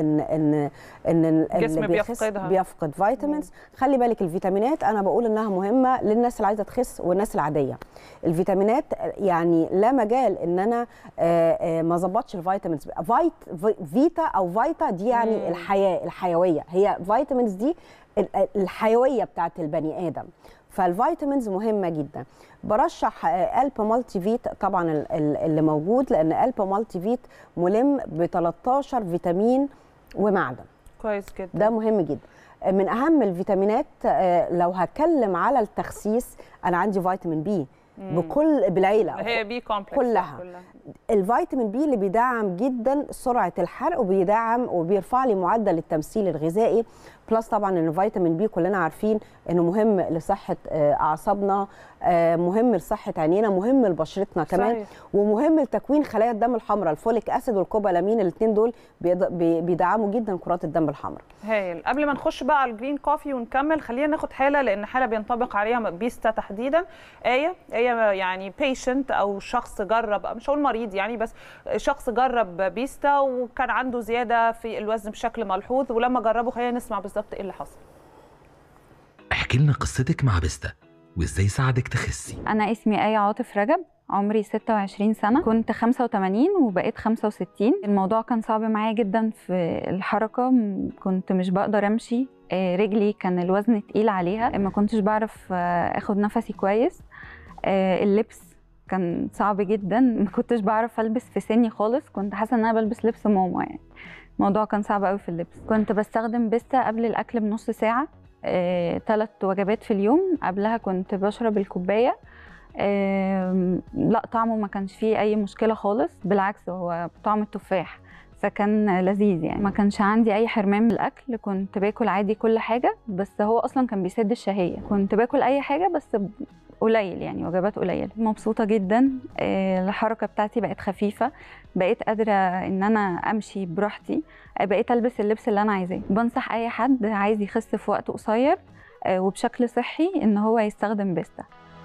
ان الجسم بيفقد فيتامينز، خلي بالك الفيتامينات انا بقول انها مهمه للناس اللي عايزه تخس والناس العاديه. الفيتامينات يعني لا مجال ان انا ما ظبطش الفيتامينز. فيتا او فيتا دي يعني الحيويه، هي فيتامينز دي الحيويه بتاعت البني ادم، فالفيتامينز مهمه جدا. برشح البا مالتي فيت طبعا اللي موجود، لان البا مالتي فيت ملم ب 13 فيتامين ومعدن. كويس جدا، ده مهم جدا. من اهم الفيتامينات لو هتكلم على التخسيس، انا عندي فيتامين بي بالعيله، هي بي كومبلكس كلها. الفيتامين بي اللي بيدعم جدا سرعه الحرق وبيدعم وبيرفع لي معدل التمثيل الغذائي. بلس طبعا ان فيتامين بي كلنا عارفين انه مهم لصحه اعصابنا، مهم لصحه عينينا، مهم لبشرتنا كمان. صحيح. ومهم لتكوين خلايا الدم الحمراء. الفوليك اسيد والكوبالامين الاثنين دول بيدعموا جدا كرات الدم الحمراء. هايل. قبل ما نخش بقى على الجرين كوفي ونكمل، خلينا ناخد حاله، لان حاله بينطبق عليها بيستا تحديدا. ايه يعني بيشنت او شخص جرب، مش هقول مريض يعني، بس شخص جرب بيستا وكان عنده زياده في الوزن بشكل ملحوظ، ولما جربه خلينا نسمع بالظبط ايه اللي حصل. احكي لنا قصتك مع بيستا وازاي ساعدك تخسي. انا اسمي آية عاطف رجب، عمري 26 سنة، كنت 85 وبقيت 65. الموضوع كان صعب معايا جدا في الحركة، كنت مش بقدر امشي، رجلي كان الوزن تقيل عليها، ما كنتش بعرف اخد نفسي كويس، اللبس كان صعب جدا، ما كنتش بعرف البس في سني خالص، كنت حاسة ان انا بلبس لبس ماما يعني. الموضوع كان صعب قوي في اللبس. كنت بستخدم بيستا قبل الاكل بنص ساعة، 3 وجبات في اليوم. قبلها كنت بشرب الكوباية. لا طعمه ما كانش فيه اي مشكله خالص، بالعكس هو طعم التفاح، فكان لذيذ يعني. ما كانش عندي اي حرمان من الاكل، كنت باكل عادي كل حاجه، بس هو اصلا كان بيسد الشهيه. كنت باكل اي حاجه بس قليل يعني، وجبات قليله. مبسوطه جدا، الحركه بتاعتي بقت خفيفه، بقيت قادره ان انا امشي براحتي، بقيت البس اللبس اللي انا عايزاه. بنصح اي حد عايز يخس في وقت قصير وبشكل صحي ان هو يستخدم بيستا.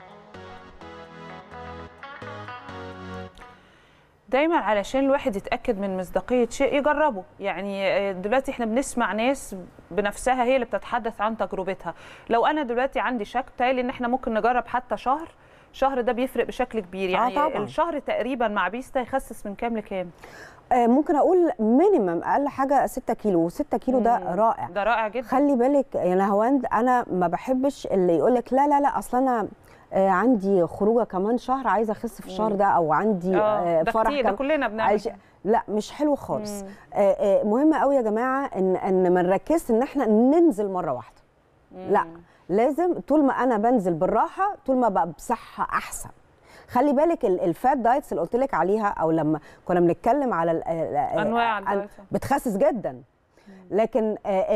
دايما علشان الواحد يتاكد من مصداقيه شيء يجربه. يعني دلوقتي احنا بنسمع ناس بنفسها هي اللي بتتحدث عن تجربتها. لو انا دلوقتي عندي شك، تالي ان احنا ممكن نجرب حتى شهر ده بيفرق بشكل كبير يعني. طبعا. الشهر تقريبا مع بيستا يخسس من كام لكام؟ ممكن اقول مينيمم اقل حاجه 6 كيلو. 6 كيلو ده رائع، ده رائع جدا. خلي بالك يا نهاوند، انا ما بحبش اللي يقول لك لا لا لا اصل انا عندي خروجه كمان شهر عايزه اخس في الشهر ده، او عندي فرح ده كلنا بنعمل. لا مش حلو خالص. مهم قوي يا جماعه ان ما نركزش ان احنا ننزل مره واحده. لا، لازم طول ما انا بنزل بالراحه طول ما بقى بصحه احسن. خلي بالك الفات دايتس اللي قلت لك عليها، او لما كنا بنتكلم على انواع الدايت بتخسس جدا، لكن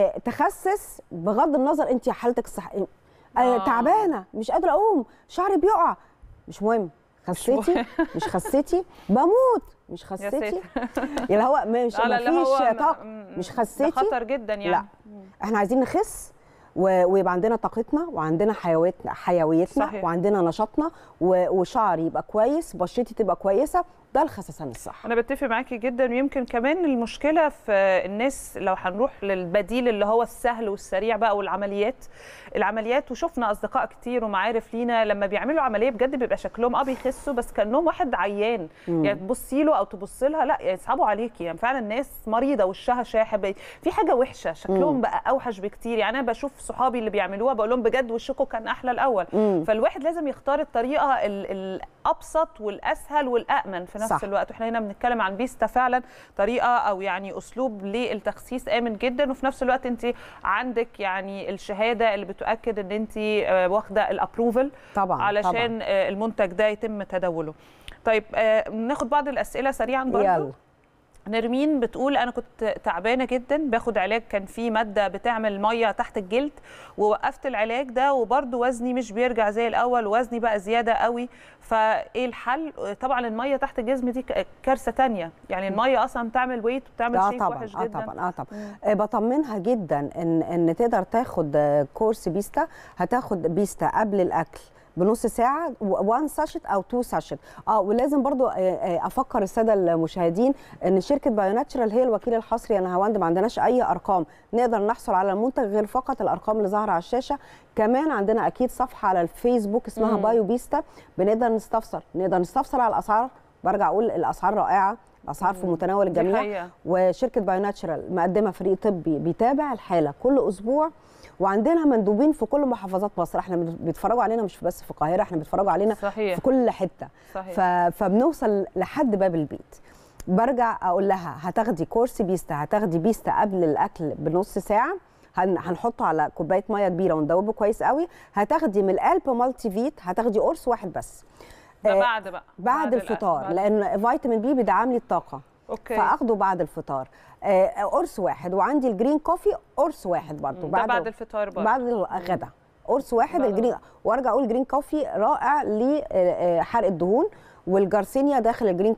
تخسس بغض النظر انت حالتك الصحيه تعبانه، مش قادره اقوم، شعري بيقع، مش مهم. خسيتي مش خسيتي بموت، مش خسيتي يعني هو مش مفيش طاقه، مش خسيتي خطر جدا يعني. لا، احنا عايزين نخس ويبقى عندنا طاقتنا وعندنا حيويتنا صحيح. وعندنا نشاطنا وشعري يبقى كويس، بشرتي تبقى كويسه. ده الخسسان الصح. انا بتفق معاكي جدا. ويمكن كمان المشكله في الناس، لو هنروح للبديل اللي هو السهل والسريع بقى، والعمليات وشفنا اصدقاء كتير ومعارف لينا لما بيعملوا عمليه بجد بيبقى شكلهم بيخسوا بس كانهم واحد عيان. يعني تبصي له او تبصي لها لا يصعبوا عليكي، يعني فعلا الناس مريضه وشها شاحب، في حاجه وحشه، شكلهم بقى اوحش بكتير. يعني انا بشوف صحابي اللي بيعملوها بقول لهم بجد وشكم كان احلى الاول. فالواحد لازم يختار الطريقه الابسط والاسهل والامن في نفس الوقت. واحنا هنا بنتكلم عن بيستا، فعلا طريقه او يعني اسلوب للتخسيس امن جدا، وفي نفس الوقت انت عندك يعني الشهاده اللي بتؤكد ان انت واخده الابروفل طبعا علشان طبعا. المنتج ده يتم تداوله. طيب ناخد بعض الاسئله سريعا برضه. يلا. نرمين بتقول انا كنت تعبانه جدا باخد علاج كان فيه ماده بتعمل ميه تحت الجلد ووقفت العلاج ده وبرده وزني مش بيرجع زي الاول وزني بقى زياده قوي فايه الحل؟ طبعا الميه تحت الجسم دي كارثه ثانيه يعني الميه اصلا بتعمل ويت وبتعمل شيء وحش جدا. طبعا بطمنها جدا ان تقدر تاخد كورس بيستا. هتاخد بيستا قبل الاكل بنص ساعه 1 ساشت او 2 ساشت. ولازم برضو افكر الساده المشاهدين ان شركه بايوناتشرال هي الوكيل الحصري. انا هواند ما عندناش اي ارقام نقدر نحصل على المنتج غير فقط الارقام اللي ظاهره على الشاشه. كمان عندنا اكيد صفحه على الفيسبوك اسمها بايو بيستا بنقدر نستفسر على الاسعار. برجع اقول الاسعار رائعه، الاسعار في متناول الجميع. وشركه بايوناتشرال مقدمه فريق طبي بيتابع الحاله كل اسبوع وعندنا مندوبين في كل محافظات مصر. احنا بيتفرجوا علينا مش بس في القاهره، احنا بيتفرجوا علينا في كل حته. فبنوصل لحد باب البيت. برجع اقول لها هتاخدي كورس بيستا، هتاخدي بيستا قبل الاكل بنص ساعه، هنحطه على كوبايه ميه كبيره وندوبه كويس قوي. هتاخدي من القلب مالتي فيت، هتاخدي قرص واحد بس ده بعد الفطار لان فيتامين بي بيدعم لي الطاقه. فاخده بعد الفطار قرص واحد. وعندي الجرين كوفي قرص واحد برضه بعد الفطار برضه بعد الغداء قرص واحد الجرين. وارجع اقول الجرين كوفي رائع لحرق الدهون والجارسينيا داخل الجرين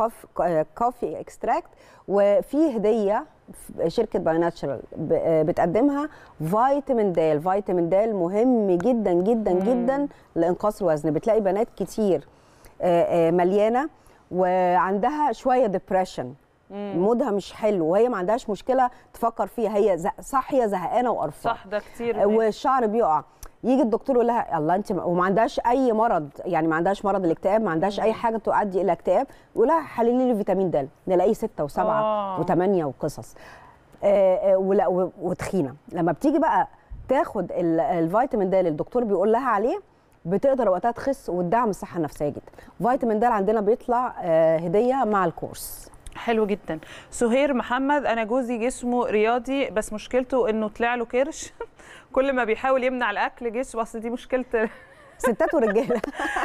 كوفي اكستراكت. وفي هديه شركه بايوناتشرال بتقدمها فيتامين د. فيتامين د مهم جدا جدا جدا لانقاص الوزن. بتلاقي بنات كتير مليانه وعندها شويه ديبريشن، مودها مش حلو وهي ما عندهاش مشكله تفكر فيها، هي صاحيه زهقانه وقرفانه. صح ده كتير. والشعر بيقع. يجي الدكتور يقول لها الله انت وما عندهاش اي مرض، يعني ما عندهاش مرض الاكتئاب، ما عندهاش اي حاجه تؤدي الى اكتئاب. يقول لها حللي لي فيتامين د، نلاقيه 6 و7 و8 وقصص. وتخينه. لما بتيجي بقى تاخد الفيتامين د اللي الدكتور بيقول لها عليه بتقدر وقتها تخس وتدعم الصحه النفسيه جدا. فيتامين د عندنا بيطلع هديه مع الكورس. حلو جدا. سهير محمد انا جوزي جسمه رياضي بس مشكلته انه طلع له كرش كل ما بيحاول يمنع الاكل جسمه، اصل دي مشكله ستات ورجاله.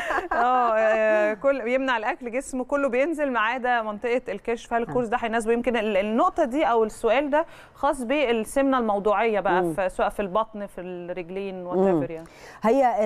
كل يمنع الاكل جسمه كله بينزل ما عدا منطقه الكرش. فهل الكورس ده هيناسبه؟ يمكن النقطه دي او السؤال ده خاص بالسمنه الموضوعيه بقى سواء في البطن في الرجلين وات يعني. هي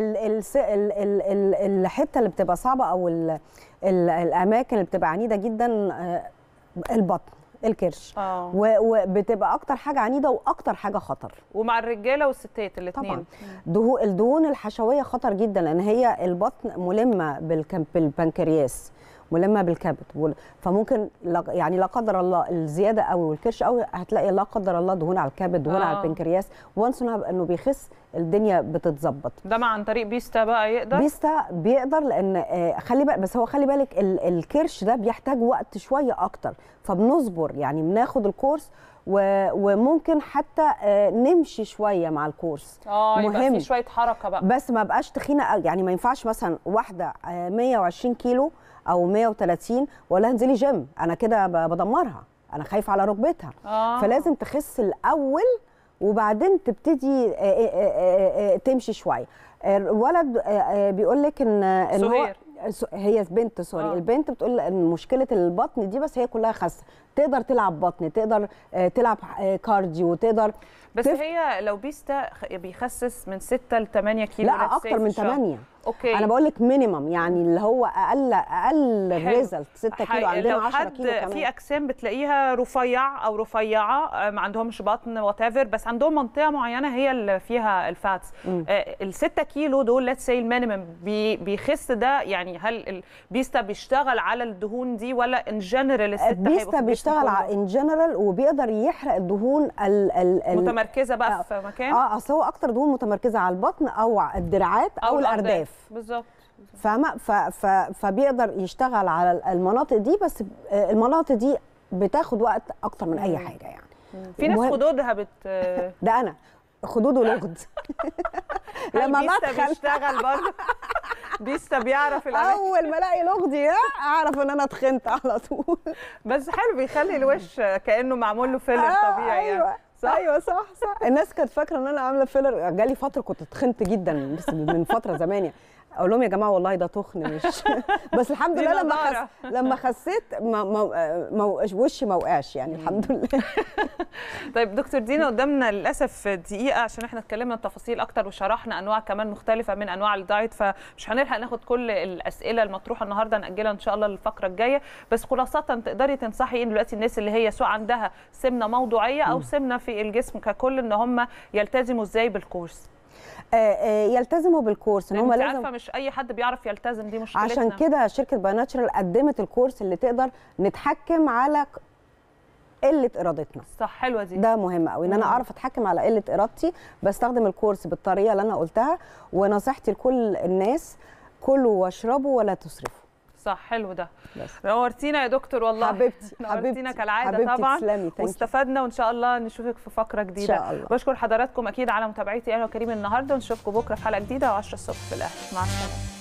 الحته اللي بتبقى صعبه او الاماكن اللي بتبقى عنيده جدا البطن الكرش وبتبقى اكتر حاجه عنيده واكتر حاجه خطر. ومع الرجاله والستات الاثنين طبعا. الدهون الحشويه خطر جدا لان هي البطن ملمه بالبنكرياس، ملمه بالكبد، فممكن يعني لا قدر الله الزياده قوي والكرش قوي هتلاقي لا قدر الله دهون على الكبد، دهون على البنكرياس. وانس انه بيخس الدنيا بتتظبط. ده عن طريق بيستا بقى يقدر؟ بيستا بيقدر لان خلي بالك، بس هو خلي بالك الكرش ده بيحتاج وقت شويه اكتر، فبنصبر يعني بناخد الكورس وممكن حتى نمشي شويه مع الكورس. يبقى في شويه حركه بقى، بس ما بقاش تخينه قوي. يعني ما ينفعش مثلا واحده 120 كيلو او 130 ولا انزلي جيم، انا كده بدمرها، انا خايفه على ركبتها. فلازم تخس الاول وبعدين تبتدي تمشي شويه. الولد بيقول لك ان سهير هي بنت سوري البنت بتقول ان مشكله البطن دي بس هي كلها خاسه، تقدر تلعب بطن، تقدر تلعب كارديو، تقدر بس هي لو بيستا بيخسس من 6 ل 8 كيلو. لا اكتر من 8. اوكي انا بقول لك مينيمم، يعني اللي هو اقل ريزلت 6 كيلو. عندنا 10 كيلو كمان. في اجسام بتلاقيها رفيع او رفيعه ما عندهمش بطن وات ايفر، بس عندهم منطقه معينه هي اللي فيها الفاتس. ال 6 كيلو دول ليتس سي المينيمم بيخس ده. يعني هل البيستا بيشتغل على الدهون دي ولا ان جنرال الست البيستا بيشتغل على ان جنرال وبيقدر يحرق الدهون متمركزه بقى في مكان؟ اصل هو اكتر دهون متمركزه على البطن او الدراعات او الارداف. بالظبط. فاهمه؟ فبيقدر يشتغل على المناطق دي، بس المناطق دي بتاخد وقت اكتر من اي حاجه يعني. في ناس خدودها ده انا خدود ولغد. لما بدخل بيشتغل برضه بيستا بيعرف اول ما الاقي لغدي اعرف ان انا تخنت على طول. بس حلو بيخلي الوش كانه معمول له فيلر طبيعي. أيوة. يعني صح؟ ايوه صح. الناس كانت فاكره ان انا عامله فيلر. جالي فتره كنت تخنت جدا بس من فتره زمان يعني. اقول لهم يا جماعه والله ده تخن مش بس الحمد لله لما خسيت وشي ما وقعش يعني الحمد لله. طيب دكتور دينا، قدامنا للاسف دقيقه عشان احنا اتكلمنا تفاصيل اكتر وشرحنا انواع كمان مختلفه من انواع الدايت، فمش هنلحق ناخد كل الاسئله المطروحه النهارده، ناجلها ان شاء الله للفقره الجايه. بس خلاصه تقدري تنصحي ان دلوقتي الناس اللي هي سواء عندها سمنه موضوعيه او سمنه في الجسم ككل ان هم يلتزموا ازاي بالكورس؟ يلتزموا بالكورس ان هم لازم. عارفه مش اي حد بيعرف يلتزم، دي مشكلتنا. عشان كده شركه باي ناتشرال قدمت الكورس اللي تقدر نتحكم على قله ارادتنا. صح، حلوه دي. ده مهم قوي ان انا اعرف اتحكم على قله ارادتي، بستخدم الكورس بالطريقه اللي انا قلتها. ونصيحتي لكل الناس، كلوا واشربوا ولا تسرفوا. صح، حلو ده. نورتينا يا دكتور والله. حبيبتي نورتينا كالعاده حبيبتي طبعا. تسلمي. واستفدنا وان شاء الله نشوفك في فقره جديده. ان شاء الله. بشكر حضراتكم اكيد على متابعتي انا وكريم النهارده، ونشوفكم بكره في حلقه جديده و10 الصبح في الاهلي. مع السلامه.